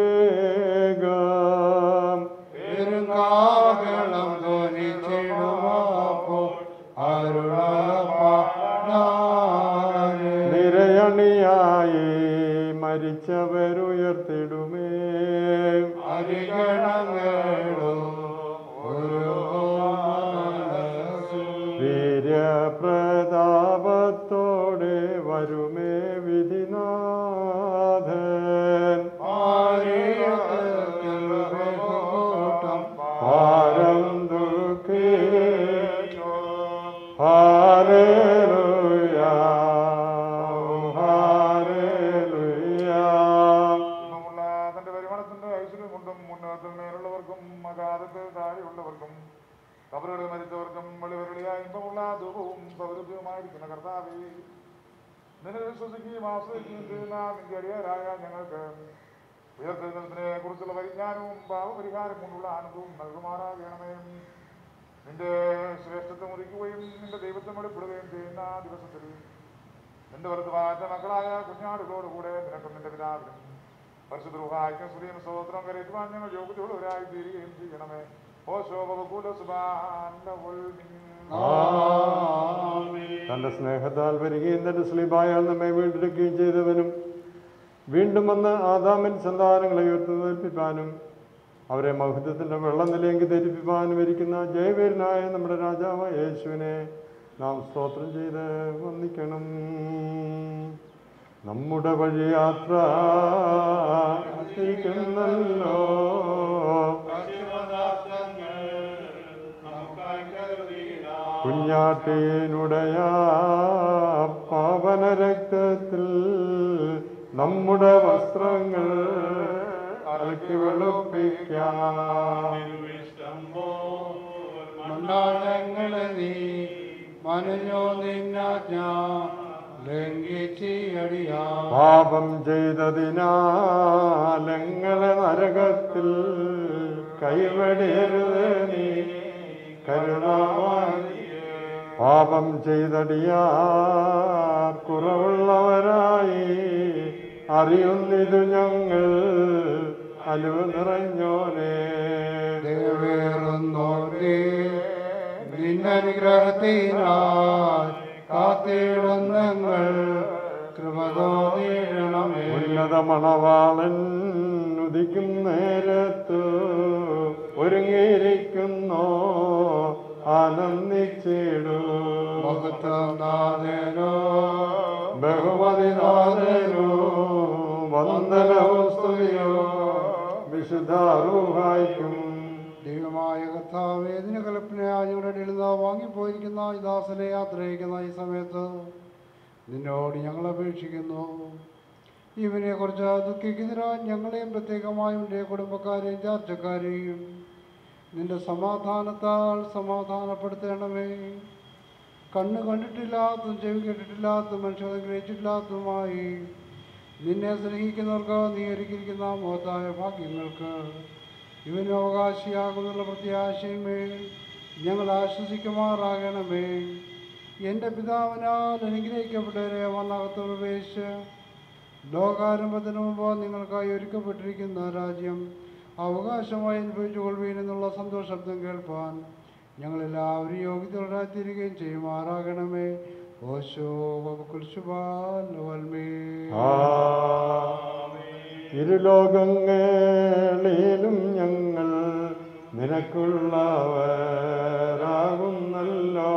വേഗം. പെരുങ്കാഹളം ധ്വനിച്ചിടുമ്പോൾ അരുളപ്പാടാനേ. നിരയണിയായി മരിച്ചവരുയർത്തിടുമേ. അരിഗണങ്ങളും ഒരു വീര്യപ്രതാപത്തോടെ വരുമേ വിധിനാഥൻ. ഭാരം ദുഃഖിച്ചോ ഹല്ലേലൂയ ഹല്ലേലൂയ. തന്റെ വരുമാനത്തിന്റെ ഐശ്വര്യമുണ്ടും മുന്നേറ്റത്തിൽ മേലുള്ളവർക്കും അഗാധത്തിൽ താഴെയുള്ളവർക്കും കബറുകളിൽ മരിച്ചവർക്കും വെളിവെളിയായ ഇമ്പമുള്ള ധൂപവും സൗരഭ്യവുമായിരിക്കുന്ന കർത്താവേ, നിന്നെ വിശ്വസിക്കുകയും ആശ്രയിക്കുകയും ചെയ്യുന്ന നിന്റെ അടിയാരായ ഞങ്ങൾക്ക് ഉയർത്തെഴുന്നേൽപ്പിനെ കുറിച്ചുള്ള പരിജ്ഞാനവും പാപപരിഹാരം കൊണ്ടുള്ള ആനന്ദവും നൽകുമാറാകണമേ. നിന്റെ ശ്രേഷ്ഠത്വം ഉദിക്കുകയും നിന്റെ ദൈവത്വം വെളിപ്പെടുകയും ചെയ്യുന്ന ദിവസത്തിൽ നിന്റെ വലത്ത് വാറ്റ മക്കളായ കുഞ്ഞാടുകളോടുകൂടെ നിനക്കും നിന്റെ പിതാവിനും പരിശുദ്ധ റൂഹായ്ക്കും സ്തുതിയും സ്തോത്രം കരേറ്റുവാൻ ഞങ്ങൾ യോഗ്യതയുള്ളവരായി തീരുകയും ചെയ്യണമേ. തന്റെ സ്നേഹത്താൽ വരികയും തന്റെ സ്ലീബായാൽ നമ്മെ വീണ്ടെടുക്കുകയും ചെയ്തവനും വീണ്ടും വന്ന് ആദാമിൻ സന്താനങ്ങളെ ഉയർത്തുന്നേൽപ്പിക്കാനും അവരെ മഹത്വത്തിന്റെ വെള്ളം നിലയെങ്കി ധരിപ്പിക്കാനും ഇരിക്കുന്ന ജയവീരനായ നമ്മുടെ രാജാവായ യേശുവിനെ നാം സ്തോത്രം ചെയ്ത് വന്ദിക്കണം. നമ്മുടെ വഴിയാത്ര ല്ലോ കുഞ്ഞാട്ടീനുടയ പാവന രക്തത്തിൽ നമ്മുടെ വസ്ത്രങ്ങൾ അലക്കി വെളുപ്പിക്കാം. മണ്ഡലങ്ങളെ നീ മനഞ്ഞോ നിന്നാജ്ഞ ലംഘിച്ചിയടിയാ. പാപം ചെയ്തതിനാലങ്ങളെ നരകത്തിൽ കൈവെടിയരുത് നീ കരുണാവാൻ. പാപം ചെയ്തടിയാർ കുറവുള്ളവരായി അറിയുന്നിതു ഞങ്ങൾ അലിവ് നിറഞ്ഞോനേ. ദേവേറുന്നോർക്കേ നിന്നനുഗ്രഹത്തിനായി കാത്തിടുന്നങ്ങൾ കൃപതോന്നീരണമേ. ഉന്നത മണവാളൻ ഉദിക്കും നേരത്തു ഒരുങ്ങിയിരിക്കുന്നോ ആനന്ദിച്ചിടൂ. മഹത്വനാഥനോ ബഹുമതിനാഥനോ വന്ദനവും സ്തുതിയോ വിശുദ്ധ റൂഹായ്ക്കും. ദൈവമായ കർത്താവേ, ഇതിന് കൽപ്പനയായി ഞങ്ങളുടെ ഇടയിൽ നിന്ന് വാങ്ങിപ്പോയിരിക്കുന്ന ഈ ദാസനെ യാത്രയിക്കുന്ന ഈ സമയത്ത് നിന്നോട് ഞങ്ങൾ അപേക്ഷിക്കുന്നു. ഇവനെ കുറിച്ച് ദുഃഖിക്കുന്നതിനാൽ ഞങ്ങളെയും പ്രത്യേകമായും എൻ്റെ കുടുംബക്കാരെയും ചാർച്ചക്കാരെയും നിന്റെ സമാധാനത്താൽ സമാധാനപ്പെടുത്തണമേ. കണ്ണ് കണ്ടിട്ടില്ലാത്തതും ചെവി കേട്ടിട്ടില്ലാത്തതും മനുഷ്യർ ഗ്രഹിച്ചിട്ടില്ലാത്തതുമായി നിന്നെ സ്നേഹിക്കുന്നവർക്ക് നീ ഒരുക്കിയിരിക്കുന്ന മഹത്തായ ഭാഗ്യങ്ങൾക്ക് ഇവന് അവകാശിയാകുന്നുള്ള പ്രത്യാശയിന്മേൽ ഞങ്ങൾ ആശ്വസിക്കുമാറാകണമേ. എൻ്റെ പിതാവിനാൽ അനുഗ്രഹിക്കപ്പെട്ടവരെ വന്നകത്ത് പ്രവേശിച്ച് ലോകാരംഭത്തിന് മുമ്പ് നിങ്ങൾക്കായി ഒരുക്കപ്പെട്ടിരിക്കുന്ന രാജ്യം അവകാശമായി അനുഭവിച്ചു കൊള്ളുവീൻ എന്നുള്ള സന്തോഷബ്ദം കേൾപ്പാൻ ഞങ്ങളെല്ലാവരും യോഗ്യതയുള്ളവരായിത്തീരുകയും ചെയ്യുമാറാകണമേ. ഓശോ കുരിശുപാൽമേ. ഇരുലോകങ്ങളിലും ഞങ്ങൾ നിനക്കുള്ളവരാകുന്നല്ലോ.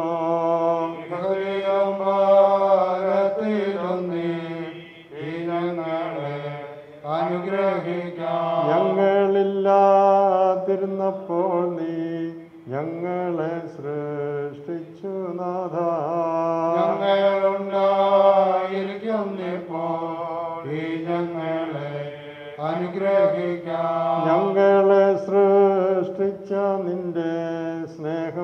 ഞങ്ങളില്ലാതിരുന്നപ്പോൾ നീ ഞങ്ങളെ സൃഷ്ടിച്ചു നാഥ. ഞങ്ങളുണ്ടായിരിക്കുന്നപ്പോൾ ഈ ഞങ്ങളെ അനുഗ്രഹിക്കാം. ഞങ്ങളെ സൃഷ്ടിച്ച നിന്റെ സ്നേഹം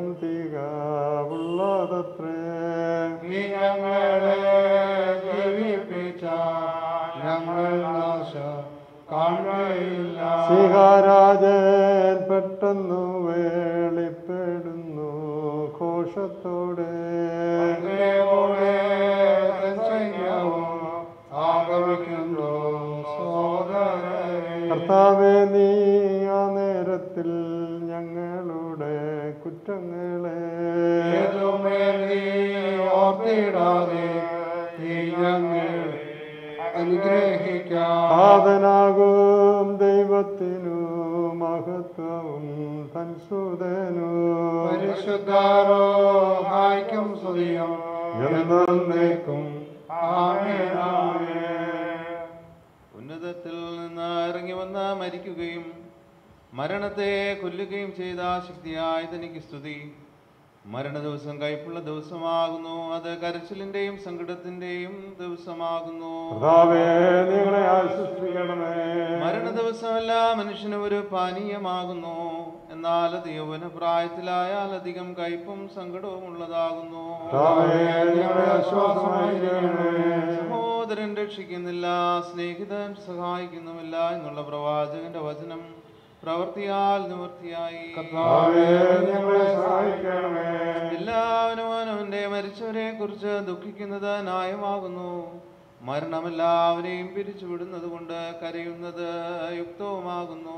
തികവുള്ളതത്രേ. നീ ഞങ്ങളെ ജീവിപ്പിച്ച ഞങ്ങൾ നാശം കാണുകയില്ല. സിഹാരാജൻ പെട്ടെന്നു വേളിപ്പെടുന്നു ഘോഷത്തോടെ അങ്ങയോടെ സൈന്യവും ആഗമിക്കുന്നു സോദരരെ. കർത്താവേ, നീ ആ നേരത്തിൽ ഞങ്ങളുടെ കുറ്റങ്ങളെ ഏതുമേ നീ ഓർത്തിടാതെ നീ ഞങ്ങളെ അനുഗ്രഹിക്കാം. ആദനാകും ദൈവത്തിനു മഹത്വവും തൻസുതനു പരിശുദ്ധാരോ ഹായ്ക്കും സ്തുതിയും എന്നേക്കും. ആമേൻ ആമേൻ. ഉന്നതത്തിൽ നിന്ന് ഇറങ്ങി വന്ന് മരിക്കുകയും മരണത്തെ കൊല്ലുകയും ചെയ്ത ശക്തിയായ തനിക്ക് സ്തുതി. മരണ ദിവസം കയ്പുള്ള ദിവസമാകുന്നു, അത് കരച്ചിലിന്റെയും സങ്കടത്തിന്റെയും ദിവസമാകുന്നു. മരണ ദിവസമല്ല മനുഷ്യന് ഒരു പാനീയമാകുന്നു, എന്നാൽ അത് യൗവന പ്രായത്തിലായാൽ അധികം കയ്പും സങ്കടവും ഉള്ളതാകുന്നു. സഹോദരൻ രക്ഷിക്കുന്നില്ല, സ്നേഹിതൻ സഹായിക്കുന്നുമില്ല എന്നുള്ള പ്രവാചകന്റെ വചനം പ്രവൃത്തിയാൽ നിവൃത്തിയായി. എല്ലാവരും അവന്റെ മരിച്ചവരെ കുറിച്ച് ദുഃഖിക്കുന്നത് ന്യായമാകുന്നു. മരണമെല്ലാവരെയും പിരിച്ചുവിടുന്നത് കൊണ്ട് കരയുന്നത് യുക്തവുമാകുന്നു.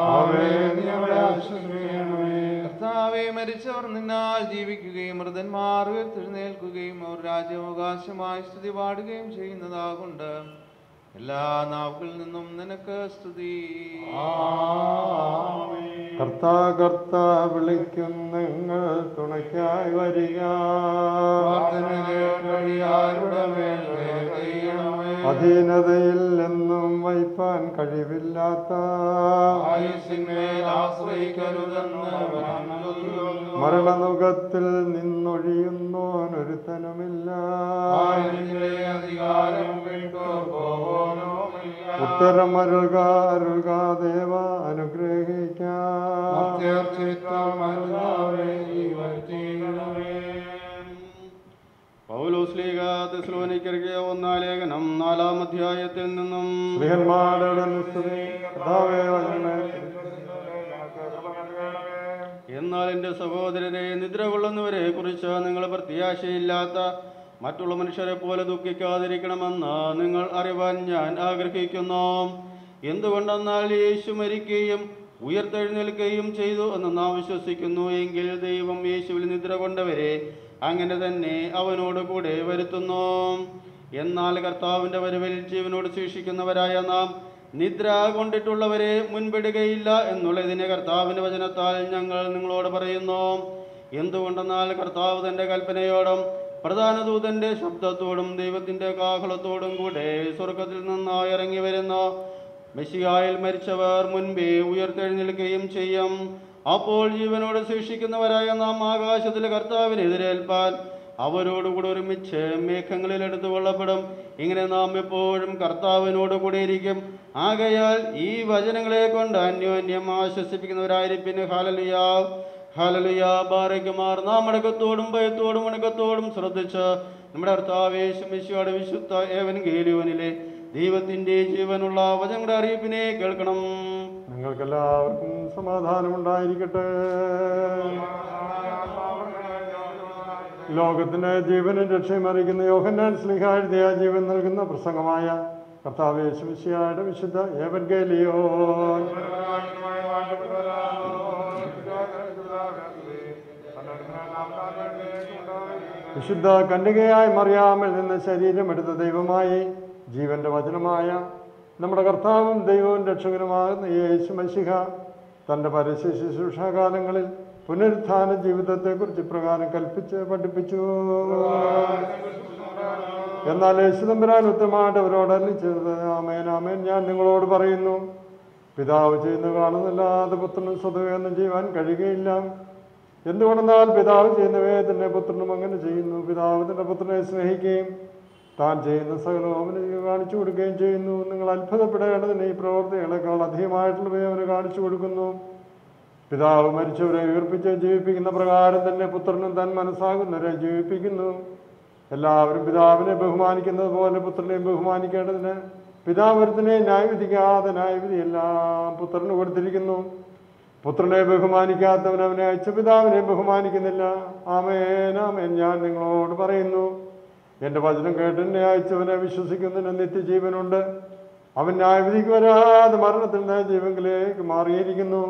കർത്താവേ, മരിച്ചവർ നിന്നാൽ ജീവിക്കുകയും മൃതന്മാർ ഉയർത്തെഴുന്നേൽക്കുകയും അവർ രാജ്യാവകാശമായി സ്തുതി പാടുകയും ചെയ്യുന്നതാകൊണ്ട് എല്ലാ നാവുകളിൽ നിന്നും നിനക്ക് സ്തുതി. കർത്താ കർത്താ വിളിക്കും നിങ്ങൾ തുണയ്ക്കായി വരിക. അധീനതയിൽ എന്നും വയ്പാൻ കഴിവില്ലാത്ത മരണനുഖത്തിൽ നിന്നൊഴിയുന്നോനൊരുത്തനുമില്ല. ഉത്തരമരുക അരുക ദേവ അനുഗ്രഹിക്കാം. പൗലോസ് ലീഗ തെസ്സലോനിക്കർക്ക് ഒന്നാം ലേഖനം നാലാം അധ്യായത്തിൽ നിന്നും എന്നാൽ എൻ്റെ സഹോദരരെ, നിദ്ര കൊള്ളുന്നവരെ കുറിച്ച് നിങ്ങൾ പ്രത്യാശയില്ലാത്ത മറ്റുള്ള മനുഷ്യരെ പോലെ ദുഃഖിക്കാതിരിക്കണമെന്ന് നിങ്ങൾ അറിവാൻ ഞാൻ ആഗ്രഹിക്കുന്നു. എന്തുകൊണ്ടെന്നാൽ യേശു മരിക്കുകയും ഉയർത്തെഴുന്നേൽക്കുകയും ചെയ്തു എന്ന് നാം വിശ്വസിക്കുന്നു എങ്കിൽ ദൈവം യേശുവിൽ നിദ്ര കൊണ്ടവരെ അങ്ങനെ തന്നെ അവനോട് കൂടെ വരുത്തുന്നു. എന്നാൽ കർത്താവിൻ്റെ വരവിൽ ജീവനോട് ശേഷിക്കുന്നവരായ നാം നിദ്ര കൊണ്ടിട്ടുള്ളവരെ മുൻപിടുകയില്ല എന്നുള്ളതിനെ കർത്താവിൻ്റെ വചനത്താൽ ഞങ്ങൾ നിങ്ങളോട് പറയുന്നു. എന്തുകൊണ്ടെന്നാൽ കർത്താവ് തൻ്റെ കൽപ്പനയോടും പ്രധാന ദൂതന്റെ ശബ്ദത്തോടും ദൈവത്തിൻ്റെ കാഹളത്തോടും കൂടെ സ്വർഗത്തിൽ നിന്ന് ഇറങ്ങി വരുന്ന മെസ്സിയായിൽ മരിച്ചവർ മുൻപേ ഉയർത്തെഴുന്നേൽക്കുകയും ചെയ്യും. അപ്പോൾ ജീവനോട് ശേഷിക്കുന്നവരായ നാം ആകാശത്തിലെ കർത്താവിനെ എതിരേൽപ്പാൻ അവരോടുകൂടെ ഒരുമിച്ച് മേഘങ്ങളിൽ എടുത്തു കൊള്ളപ്പെടും. ഇങ്ങനെ നാം എപ്പോഴും കർത്താവിനോട് കൂടെ ഇരിക്കും. ആകയാൽ ഈ വചനങ്ങളെ കൊണ്ട് അന്യോന്യം ആശ്വസിപ്പിക്കുന്നവരായിരിക്കും. Hallelujah hallelujah ബാരക്കുമാർ. നാം അടക്കത്തോടും ഭയത്തോടും വണക്കത്തോടും ശ്രദ്ധിച്ച് നമ്മുടെ കർത്താവ് യേശു മിശിഹായുടെ വിശുദ്ധ എവൻഗേലിയോനിലെ ദൈവത്തിന്റെ ജീവനുള്ള വചനങ്ങളുടെ അറിയിപ്പിനെ കേൾക്കണം. നിങ്ങൾക്കെല്ലാവർക്കും സമാധാനമുണ്ടായിരിക്കട്ടെ. ലോകത്തിന് ജീവനും രക്ഷയും അറിയിക്കുന്ന യോഹന്നാൻ ശ്ലീഹാ എഴുതിയ ജീവൻ നൽകുന്ന പ്രസംഗമായ കർത്താവ് യേശു മിശിഹായുടെ വിശുദ്ധ എവൻഗേലിയോൻ. വിശുദ്ധ കന്യകയായ മറിയാമിൽ നിന്ന് ശരീരമെടുത്ത ദൈവമായി ജീവന്റെ വചനമായ നമ്മുടെ കർത്താവും ദൈവവും രക്ഷകനുമാകുന്ന യേശു മശിഹ തൻ്റെ പരസ്യ ശുശ്രൂഷാകാലങ്ങളിൽ പുനരുത്ഥാന ജീവിതത്തെക്കുറിച്ച് ഇപ്രകാരം കൽപ്പിച്ച് പഠിപ്പിച്ചു. എന്നാൽ യേശുദമ്പുരാൻ ഉത്തമമായിട്ട് അവരോട് അരുളിച്ചത്, ആമേൻ ആമേൻ ഞാൻ നിങ്ങളോട് പറയുന്നു, പിതാവ് ചെയ്യുന്നത് കാണുന്നില്ലാതെ പുത്രനും സ്വതവേ ഒന്നും ചെയ്യുവാൻ കഴിയുകയില്ല. എന്തുകൊണ്ടെന്നാൽ പിതാവ് ചെയ്യുന്നവയെ തന്നെ പുത്രനും അങ്ങനെ ചെയ്യുന്നു. പിതാവ് തൻ്റെ പുത്രനെ സ്നേഹിക്കുകയും താൻ ചെയ്യുന്ന സകലവും അവന് കാണിച്ചു കൊടുക്കുകയും ചെയ്യുന്നു. നിങ്ങൾ അത്ഭുതപ്പെടേണ്ടതിന് ഈ പ്രവൃത്തികളെക്കാൾ അധികമായിട്ടുള്ളവയെ അവന് കാണിച്ചു കൊടുക്കുന്നു. പിതാവ് മരിച്ചവരെ ഉയർപ്പിച്ച് ജീവിപ്പിക്കുന്ന പ്രകാരം തന്നെ പുത്രനും താൻ മനസ്സാകുന്നവരെ ജീവിപ്പിക്കുന്നു. എല്ലാവരും പിതാവിനെ ബഹുമാനിക്കുന്നത് പോലെ പുത്രനെയും ബഹുമാനിക്കേണ്ടതിന് പിതാവരത്തിനെ ന്യായവിധിക്കാതെ ന്യായവിധിയെല്ലാം പുത്രന് കൊടുത്തിരിക്കുന്നു. പുത്രനെ ബഹുമാനിക്കാത്തവൻ അവനെ അയച്ച പിതാവിനെ ബഹുമാനിക്കുന്നില്ല. ആമേൻ ആമേൻ ഞാൻ നിങ്ങളോട് പറയുന്നു, എൻ്റെ വചനം കേട്ട് എന്നെ അയച്ചവനെ വിശ്വസിക്കുന്നതിന് നിത്യജീവനുണ്ട്. അവൻ ന്യായവിധിക്ക് വരാതെ മരണത്തിൽ നിന്ന് ജീവങ്കിലേക്ക് മാറിയിരിക്കുന്നു.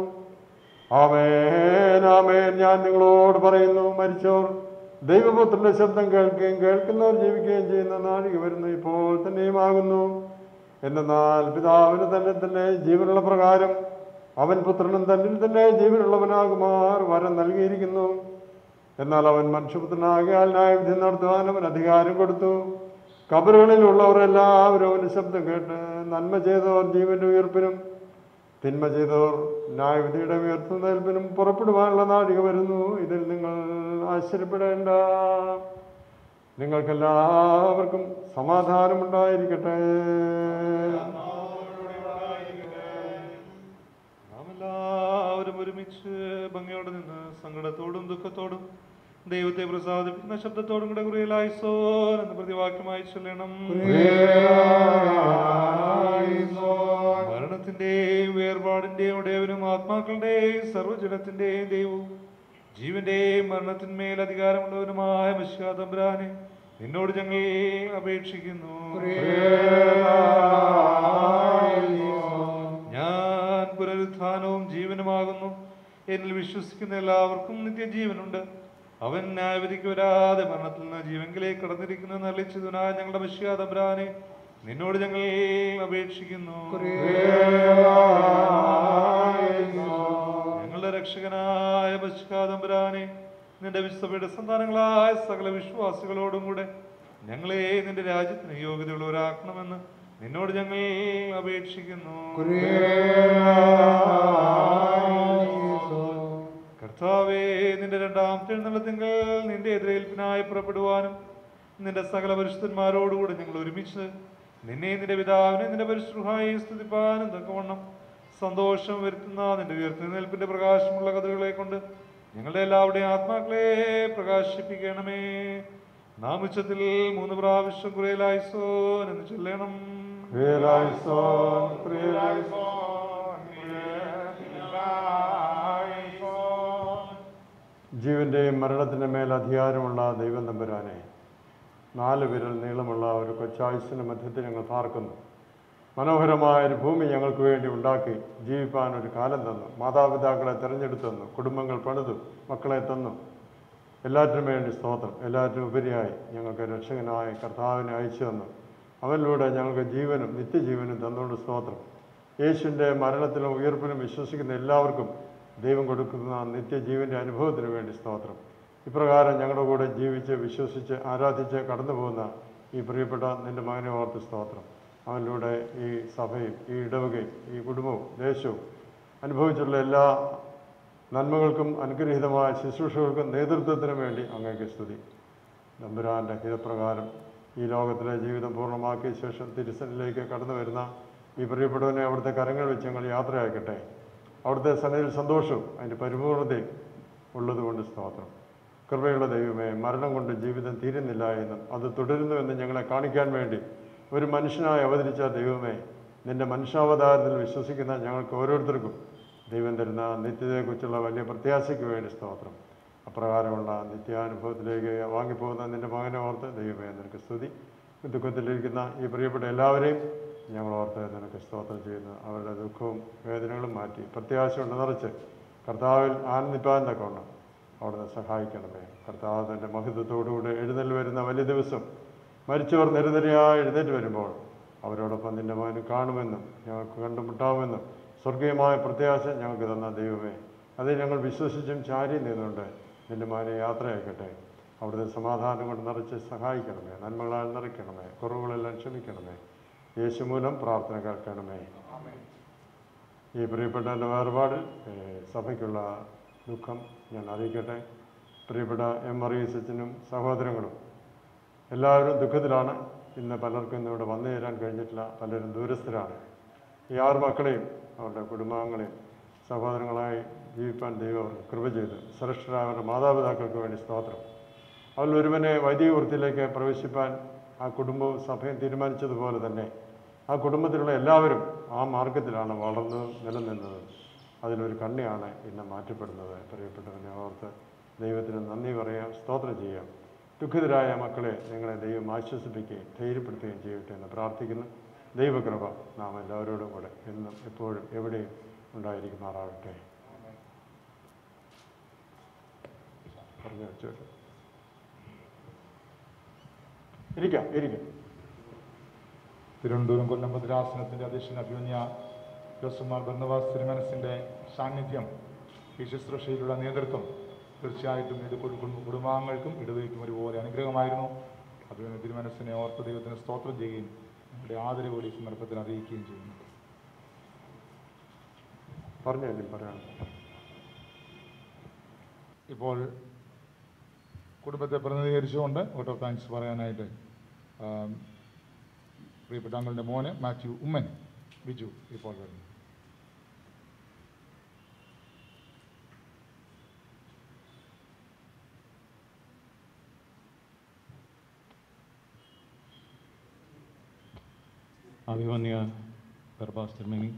ആമേൻ ആമേൻ ഞാൻ നിങ്ങളോട് പറയുന്നു, മരിച്ചോർ ദൈവപുത്രന്റെ ശബ്ദം കേൾക്കുകയും കേൾക്കുന്നവർ ജീവിക്കുകയും ചെയ്യുന്ന നാഴിക വരുന്നു, ഇപ്പോൾ തന്നെയുമാകുന്നു. എന്നാൽ പിതാവിന് തന്നെ തന്നെ ജീവനുള്ള പ്രകാരം അവൻ പുത്രനും തന്നിൽ തന്നെ ജീവനുള്ളവനാകുമാർ വരം നൽകിയിരിക്കുന്നു. എന്നാൽ അവൻ മനുഷ്യപുത്രനാകിയാൽ ന്യായവിധി നടത്തുവാൻ അവൻ അധികാരം കൊടുത്തു. കബറുകളിലുള്ളവർ എല്ലാവരും അവൻ്റെ ശബ്ദം കേട്ട് നന്മ ചെയ്തവർ ജീവന്റെ ഉയർപ്പിനും തിന്മ ചെയ്തവർ ന്യായവിധിയുടെ ഉയർത്തുന്നേൽപ്പിനും പുറപ്പെടുവാനുള്ള നാഴിക വരുന്നു. ഇതിൽ നിങ്ങൾ ആശ്ചര്യപ്പെടേണ്ട. നിങ്ങൾക്കെല്ലാവർക്കും സമാധാനമുണ്ടായിരിക്കട്ടെ. നാം എല്ലാവരും ഒരുമിച്ച് ഭംഗിയോടെ നിന്ന് സങ്കടത്തോടും ദുഃഖത്തോടും ദൈവത്തെ പ്രസാദിപ്പിക്കുന്ന ശബ്ദത്തോടും കൂടെ കുറിയലായിസോൻ എന്ന് പ്രതിവാക്യമായി ചൊല്ലണം. മരണത്തിന്റെയും വേർപാടിന്റെയും ഉടയവനും ആത്മാക്കളുടെയും സർവ്വജനത്തിന്റെയും ദൈവവും ജീവന്റെയും മരണത്തിന്മേൽ അധികാരമുള്ളവനുമായ മിശിഹാ തമ്പുരാനെ നിന്നോട് ഞങ്ങൾ അപേക്ഷിക്കുന്നു. ഞാൻ പുനരുത്ഥാനവും ജീവനുമാകുന്നു. എന്നിൽ വിശ്വസിക്കുന്ന എല്ലാവർക്കും നിത്യജീവനുണ്ട്. അവൻ ന്യായവിധിക്ക് വരാതെ മരണത്തിൽ നിന്ന് ജീവങ്കിലേക്ക് കടന്നിരിക്കുന്നു എന്നറിയിച്ചതിനാൽ ഞങ്ങളുടെ മിശിഹാ തമ്പുരാനെ നിന്നോട് ഞങ്ങൾ അപേക്ഷിക്കുന്നു. ഞങ്ങളുടെ രക്ഷകനായ മിശിഹാ തമ്പുരാനെ നിന്റെ വിശ്വസഭയുടെ സന്താനങ്ങളായ സകല വിശ്വാസികളോടും കൂടെ ഞങ്ങളെ നിന്റെ രാജ്യത്തിന് യോഗ്യതയുള്ളവരാക്കണമെന്ന് നിന്നോട് ഞങ്ങൾ അപേക്ഷിക്കുന്നു. കർത്താവേ, നിന്റെ രണ്ടാമത്തെ എഴുന്നള്ളത്തിങ്കൽ നിന്റെ എതിരേൽപ്പിനായി പുറപ്പെടുവാനും നിന്റെ സകല പരിശുദ്ധന്മാരോടുകൂടെ ഞങ്ങൾ ഒരുമിച്ച് നിന്നെ നിന്റെ പിതാവിനെ നിന്റെ പരിശുദ്ധായി സ്തുതിപ്പാനും തക്കവണ്ണം സന്തോഷം വരുത്തുന്ന നിന്റെ ഉയർത്തെഴുന്നേൽപ്പിന്റെ പ്രകാശമുള്ള കഥകളെ കൊണ്ട് ഞങ്ങളുടെ എല്ലാവരുടെയും ആത്മാക്കളെ പ്രകാശിപ്പിക്കണമേ. നാം ഉച്ചത്തിൽ മൂന്ന് പ്രാവശ്യം കുറേലായിസോൻ എന്ന് ചൊല്ലണം. ജീവന്റെയും മരണത്തിൻ്റെ മേൽ അധികാരമുള്ള ദൈവം തമ്പുരാനെ, നാല് വിരൽ നീളമുള്ള ഒരു കൊച്ചായുസിൻ്റെ മധ്യത്തിൽ ഞങ്ങൾ പാർക്കുന്നു. മനോഹരമായൊരു ഭൂമി ഞങ്ങൾക്ക് വേണ്ടി ഉണ്ടാക്കി ജീവിപ്പാൻ ഒരു കാലം തന്നു. മാതാപിതാക്കളെ തിരഞ്ഞെടുത്തു തന്നു. കുടുംബങ്ങൾ പണിതു. മക്കളെ തന്നു. എല്ലാറ്റിനും വേണ്ടി സ്തോത്രം. എല്ലാറ്റിനും ഉപരിയായി ഞങ്ങൾക്ക് രക്ഷകനായ കർത്താവിനെ അയച്ചു തന്നു. അവനിലൂടെ ഞങ്ങൾക്ക് ജീവനും നിത്യജീവനും തന്നുകൊണ്ട് സ്തോത്രം. യേശുവിൻ്റെ മരണത്തിലും ഉയർപ്പിലും വിശ്വസിക്കുന്ന എല്ലാവർക്കും ദൈവം കൊടുക്കുന്ന നിത്യജീവൻ്റെ അനുഭവത്തിന് വേണ്ടി സ്തോത്രം. ഇപ്രകാരം ഞങ്ങളുടെ കൂടെ ജീവിച്ച് വിശ്വസിച്ച് ആരാധിച്ച് കടന്നു പോകുന്ന ഈ പ്രിയപ്പെട്ട നിൻ്റെ മകനെ ഓർത്ത് സ്തോത്രം. അവനിലൂടെ ഈ സഭയും ഈ ഇടവകയും ഈ കുടുംബവും ദേശവും അനുഭവിച്ചുള്ള എല്ലാ നന്മകൾക്കും അനുഗ്രഹീതമായ ശുശ്രൂഷകൾക്കും നേതൃത്വത്തിനും വേണ്ടി അങ്ങേക്ക് സ്തുതി. തമ്പുരാൻ്റെ ഹിതപ്രകാരം ഈ ലോകത്തിലെ ജീവിതം പൂർണ്ണമാക്കിയ ശേഷം തിരുസനിലേക്ക് കടന്നു വരുന്ന ഈ പ്രിയപ്പെട്ടവനെ അവിടുത്തെ കരങ്ങൾ വെച്ച് ഞങ്ങൾ യാത്രയാക്കട്ടെ. അവിടുത്തെ സന്നിധിയിൽ സന്തോഷവും അതിൻ്റെ പരിപൂർണതയും ഉള്ളതുകൊണ്ട് സ്തോത്രം. കൃപയുള്ള ദൈവമേ, മരണം കൊണ്ട് ജീവിതം തീരുന്നില്ല എന്നും അത് തുടരുന്നുവെന്ന് ഞങ്ങളെ കാണിക്കാൻ വേണ്ടി ഒരു മനുഷ്യനായി അവതരിച്ച ദൈവമേ, നിൻ്റെ മനുഷ്യാവതാരത്തിൽ വിശ്വസിക്കുന്ന ഞങ്ങൾക്ക് ഓരോരുത്തർക്കും ദൈവം തരുന്ന നിത്യതയെക്കുറിച്ചുള്ള വലിയ പ്രത്യാശയ്ക്ക് വേണ്ടി സ്തോത്രം. അപ്രകാരമുള്ള നിത്യാനുഭവത്തിലേക്ക് വാങ്ങിപ്പോകുന്ന നിൻ്റെ മകനെ ഓർത്ത് ദൈവമേ നിനക്ക് സ്തുതി. ദുഃഖത്തിലിരിക്കുന്ന ഈ പ്രിയപ്പെട്ട എല്ലാവരെയും ഞങ്ങൾ ഓർത്ത് നിനക്ക് സ്തോത്രം ചെയ്യുന്നു. അവരുടെ ദുഃഖവും വേദനകളും മാറ്റി പ്രത്യാശ കൊണ്ട് നിറച്ച് കർത്താവിൽ ആനന്ദിപ്പാൻ തക്കവണ്ണം അവിടുന്ന് സഹായിക്കണമേ. കർത്താവ് തൻ്റെ മഹിത്വത്തോടുകൂടെ എഴുന്നേൽ വരുന്ന വലിയ ദിവസം മരിച്ചവർ നിരനിരയായി എഴുന്നേറ്റ് വരുമ്പോൾ അവരോടൊപ്പം നിൻ്റെ മകനും കാണുമെന്നും ഞങ്ങൾക്ക് കണ്ടുമുട്ടാമെന്നും സ്വർഗീയമായ പ്രത്യാശ ഞങ്ങൾക്ക് തന്ന ദൈവമേ, അത് ഞങ്ങൾ വിശ്വസിച്ചും ചാരിയും നിന്നുകൊണ്ട് നിൻ്റെ മകനെ യാത്രയാക്കട്ടെ. അവിടുത്തെ സമാധാനം കൊണ്ട് നിറച്ച് സഹായിക്കണമേ. നന്മകളാൽ നിറയ്ക്കണമേ. കുറവുകളെല്ലാം ക്ഷമിക്കണമേ. യേശു മൂലം പ്രാർത്ഥന കേൾക്കണമേ. ഈ പ്രിയപ്പെട്ട എൻ്റെ വേർപാടിൽ സഭയ്ക്കുള്ള ദുഃഖം ഞാൻ അറിയിക്കട്ടെ. പ്രിയപ്പെട്ട എം മറിയസ് അച്ഛനും സഹോദരങ്ങളും എല്ലാവരും ദുഃഖത്തിലാണ്. ഇന്ന് പലർക്കും ഇന്നിവിടെ വന്നു ചേരാൻ കഴിഞ്ഞിട്ടില്ല. പലരും ദൂരസ്ഥരാണ്. ഈ ആറ് മക്കളെയും അവരുടെ കുടുംബാംഗങ്ങളെയും സഹോദരങ്ങളായി ജീവിപ്പാൻ ദൈവം അവർക്ക് കൃപ ചെയ്തു. ശ്രേഷ്ഠരായ അവരുടെ മാതാപിതാക്കൾക്ക് വേണ്ടി സ്തോത്രം. അവരിൽ ഒരുവനെ വൈദിക വൃത്തിയിലേക്ക് പ്രവേശിപ്പാൻ ആ കുടുംബവും സഭയും തീരുമാനിച്ചതുപോലെ തന്നെ ആ കുടുംബത്തിലുള്ള എല്ലാവരും ആ മാർഗത്തിലാണ് വളർന്ന് നിലനിന്നത്. അതിലൊരു കണ്ണിയാണ് ഇന്ന് മാറ്റപ്പെടുന്നത്. പ്രിയപ്പെട്ടവനെ ഓർത്ത് ദൈവത്തിന് നന്ദി പറയാം, സ്തോത്രം ചെയ്യാം. ദുഃഖിതരായ മക്കളെ നിങ്ങളെ ദൈവം ആശ്വസിപ്പിക്കുകയും ധൈര്യപ്പെടുത്തുകയും ചെയ്യട്ടെ എന്ന് പ്രാർത്ഥിക്കുന്നു. ദൈവകൃപ നാം എല്ലാവരോടും കൂടെ എന്നും എപ്പോഴും എവിടെയും ഉണ്ടായിരിക്കുമാറാകട്ടെ. പറഞ്ഞു വെച്ചോട്ടെ. ഇരിക്കാം ഇരിക്കാം. തിരുവനന്തപുരം കൊല്ലം ഭദ്രാസനത്തിൻ്റെ അധ്യക്ഷൻ അഭിമന്യ ജോസഫ്മാർ ബർന്നബാസ് തിരുമനസിൻ്റെ സാന്നിധ്യം, ഈ ശുശ്രൂഷയിലുള്ള നേതൃത്വം തീർച്ചയായിട്ടും ഇത് കുടുംബാംഗങ്ങൾക്കും ഇടവയ്ക്കും ഒരുപോലെ അനുഗ്രഹമായിരുന്നു. അഭിമന്യ തിരുമനസിനെ ഓർത്ത് ദൈവത്തിന് സ്തോത്രം ചെയ്യുകയും നമ്മുടെ ആദരവ് ഈ സന്ദർഭത്തിൽ അറിയിക്കുകയും ചെയ്യുന്നു. പറഞ്ഞു പറയാം. ഇപ്പോൾ കുടുംബത്തെ പ്രതിനിധീകരിച്ചുകൊണ്ട് വോട്ട് ഓഫ് താങ്ക്സ് പറയാനായിട്ട് പ്രിയപ്പെട്ട അങ്ങളുടെ മോന് മാത്യു ഉമ്മൻ ബിജു ഇപ്പോൾ വരുന്നു. അഭിമന്യ ബർബാസ് തിരുമേനി,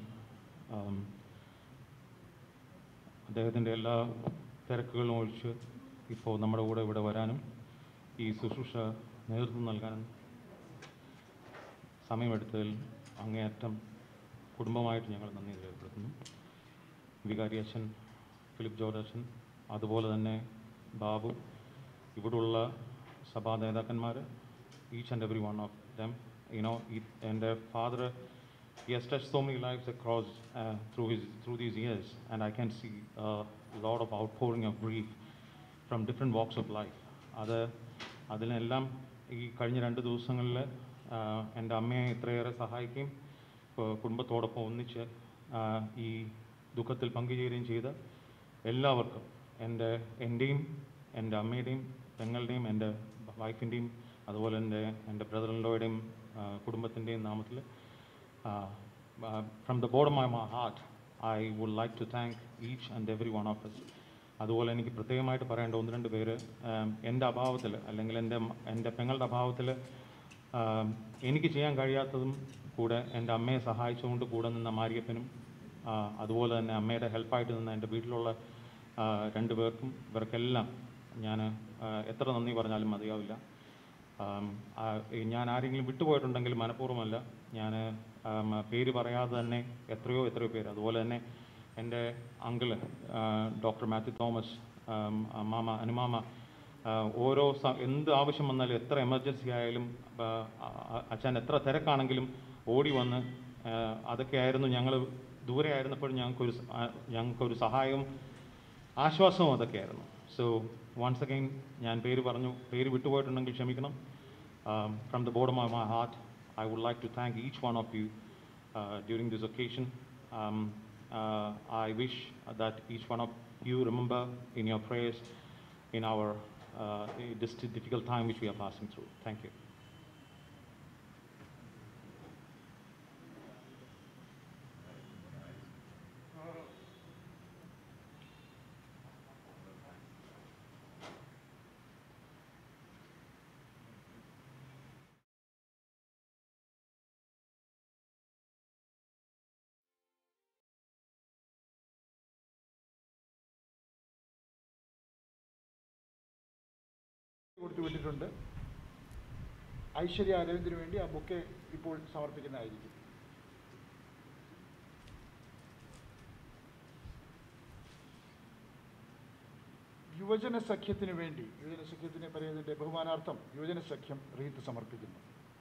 അദ്ദേഹത്തിൻ്റെ എല്ലാ തിരക്കുകളും ഒഴിച്ച് ഇപ്പോൾ നമ്മുടെ കൂടെ ഇവിടെ വരാനും ഈ ശുശ്രൂഷ നേതൃത്വം നൽകാനും സമയമെടുത്തതിൽ അങ്ങേയറ്റം കുടുംബമായിട്ട് ഞങ്ങൾ നന്ദി രേഖപ്പെടുത്തുന്നു. വികാരി അച്ഛൻ, ഫിലിപ്പ് ജോർജ് അച്ഛൻ, അതുപോലെ തന്നെ ബാബു, ഇവിടെയുള്ള സഭാ നേതാക്കന്മാർ, each and every one of them. You know, it, and uh, Father, he has touched so many lives across uh, through his through these years, and I can see a lot of outpouring of grief from different walks of life. അത് അതിനെല്ലാം ഈ കഴിഞ്ഞ രണ്ട് ദിവസങ്ങളിൽ എൻ്റെ അമ്മയെ ഇത്രയേറെ സഹായിക്കുകയും കുടുംബത്തോടൊപ്പം ഒന്നിച്ച് ഈ ദുഃഖത്തിൽ പങ്കുചേരുകയും ചെയ്ത എല്ലാവർക്കും, എൻ്റെ എൻ്റെയും എൻ്റെ അമ്മയുടെയും പെങ്ങളുടെയും എൻ്റെ വൈഫിൻ്റെയും അതുപോലെ എൻ്റെ എൻ്റെ ബ്രദറിൻ്റെയും കുടുംബത്തിൻ്റെയും നാമത്തിൽ from the bottom of my heart I would like to thank each and every one of us. അതുപോലെ എനിക്ക് പ്രത്യേകമായിട്ട് പറയേണ്ട ഒന്ന് രണ്ട് പേര് എൻ്റെ അഭാവത്തിൽ അല്ലെങ്കിൽ എൻ്റെ എൻ്റെ പെങ്ങളുടെ അഭാവത്തിൽ എനിക്ക് ചെയ്യാൻ കഴിയാത്തതും കൂടെ എൻ്റെ അമ്മയെ സഹായിച്ചുകൊണ്ട് കൂടെ നിന്ന മാരിയപ്പനും അതുപോലെ തന്നെ അമ്മയുടെ ഹെൽപ്പായിട്ട് നിന്ന എൻ്റെ വീട്ടിലുള്ള രണ്ട് പേർക്കും ഇവർക്കെല്ലാം ഞാൻ എത്ര നന്ദി പറഞ്ഞാലും മതിയാവില്ല. ഞാൻ ആരെങ്കിലും വിട്ടുപോയിട്ടുണ്ടെങ്കിൽ മനഃപൂർവ്വമല്ല, ഞാൻ പേര് പറയാതെ തന്നെ എത്രയോ എത്രയോ പേര്, അതുപോലെ തന്നെ എൻ്റെ അങ്കിള് ഡോക്ടർ മാത്യു തോമസ്, മാമ അനുമാമ, ഓരോ എന്ത് ആവശ്യം വന്നാലും എത്ര എമർജൻസി ആയാലും അച്ഛൻ എത്ര തിരക്കാണെങ്കിലും ഓടി വന്ന് അതൊക്കെയായിരുന്നു. ഞങ്ങൾ ദൂരെ ആയിരുന്നപ്പോഴും ഞങ്ങൾക്കൊരു ഞങ്ങൾക്കൊരു സഹായവും ആശ്വാസവും അതൊക്കെയായിരുന്നു. സോ വൺസ് അഗൈൻ ഞാൻ പേര് പറഞ്ഞു, പേര് വിട്ടുപോയിട്ടുണ്ടെങ്കിൽ ക്ഷമിക്കണം. From the bottom of my heart I would like to thank each one of you uh, during this occasion. Um, uh, I wish that each one of you remember in your prayers in our uh, this difficult time which we are passing through. Thank you. കൊടുത്തു വിട്ടിട്ടുണ്ട്. ഐശ്വര്യ അരവിന്ദിന് വേണ്ടി ആ book ഇപ്പോൾ സമർപ്പിക്കുന്നതായിരിക്കും. യുവജന സഖ്യത്തിന് വേണ്ടി യുവജന സഖ്യത്തിനെ പറയുന്നതിൻ്റെ ബഹുമാനാർത്ഥം യുവജന സഖ്യം റീത്ത് സമർപ്പിക്കുന്നു.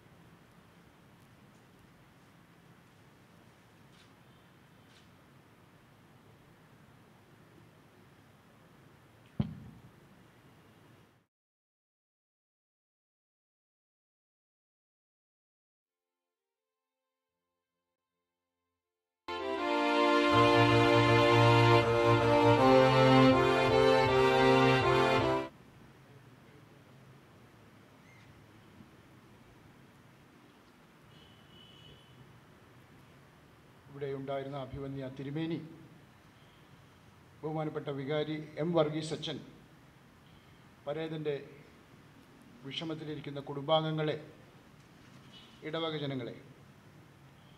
ഇവിടെ ഉണ്ടായിരുന്ന അഭിവന്യ തിരുമേനി, ബഹുമാനപ്പെട്ട വികാരി എം വർഗീസ് അച്ഛൻ, പരേതൻ്റെ വിഷമത്തിലിരിക്കുന്ന കുടുംബാംഗങ്ങളെ, ഇടവക ജനങ്ങളെ,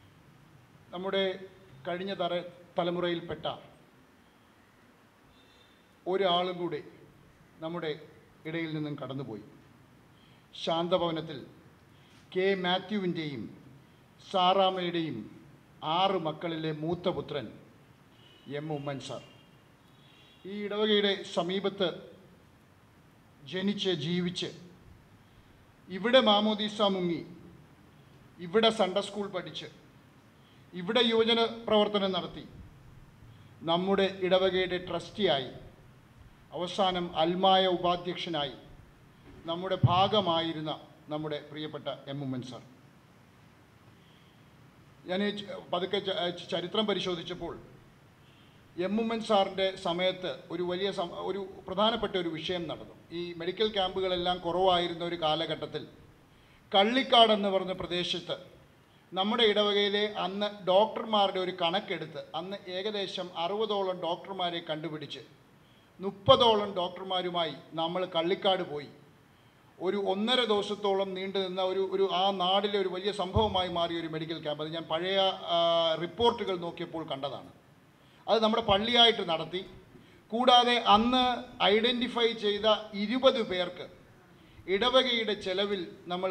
നമ്മുടെ കഴിഞ്ഞ തല തലമുറയിൽപ്പെട്ട ഒരാളും കൂടെ നമ്മുടെ ഇടയിൽ നിന്നും കടന്നുപോയി. ശാന്തഭവനത്തിൽ കെ മാത്യുവിൻ്റെയും സാറാമ്മയുടെയും ആറ് മക്കളിലെ മൂത്ത പുത്രൻ എം ഉമ്മൻ സാർ. ഈ ഇടവകയുടെ സമീപത്ത് ജനിച്ച് ജീവിച്ച് ഇവിടെ മാമോദീസ മുങ്ങി, ഇവിടെ സൺഡേ സ്കൂൾ പഠിച്ച്, ഇവിടെ യുവജന പ്രവർത്തനം നടത്തി, നമ്മുടെ ഇടവകയുടെ ട്രസ്റ്റിയായി, അവസാനം അൽമായ ഉപാധ്യക്ഷനായി നമ്മുടെ ഭാഗമായിരുന്ന നമ്മുടെ പ്രിയപ്പെട്ട എം ഉമ്മൻ സാർ. ഞാൻ പതുക്കെ ചരിത്രം പരിശോധിച്ചപ്പോൾ എം ഉമ്മൻ സാറിൻ്റെ സമയത്ത് ഒരു വലിയ ഒരു പ്രധാനപ്പെട്ട ഒരു വിഷയം നടന്നു. ഈ മെഡിക്കൽ ക്യാമ്പുകളെല്ലാം കുറവായിരുന്ന ഒരു കാലഘട്ടത്തിൽ കള്ളിക്കാട് എന്ന് പറഞ്ഞ പ്രദേശത്ത് നമ്മുടെ ഇടവകയിലെ അന്ന് ഡോക്ടർമാരുടെ ഒരു കണക്കെടുത്ത് അന്ന് ഏകദേശം അറുപതോളം ഡോക്ടർമാരെ കണ്ടുപിടിച്ച് മുപ്പതോളം ഡോക്ടർമാരുമായി നമ്മൾ കള്ളിക്കാട് പോയി ഒരു ഒന്നര ദിവസത്തോളം നീണ്ടു നിന്ന ഒരു ഒരു ആ നാടിലെ ഒരു വലിയ സംഭവമായി മാറിയ ഒരു മെഡിക്കൽ ക്യാമ്പ്. അത് ഞാൻ പഴയ റിപ്പോർട്ടുകൾ നോക്കിയപ്പോൾ കണ്ടതാണ്. അത് നമ്മുടെ പള്ളിയായിട്ട് നടത്തി. കൂടാതെ അന്ന് ഐഡൻറ്റിഫൈ ചെയ്ത ഇരുപത് പേർക്ക് ഇടവകയുടെ ചെലവിൽ നമ്മൾ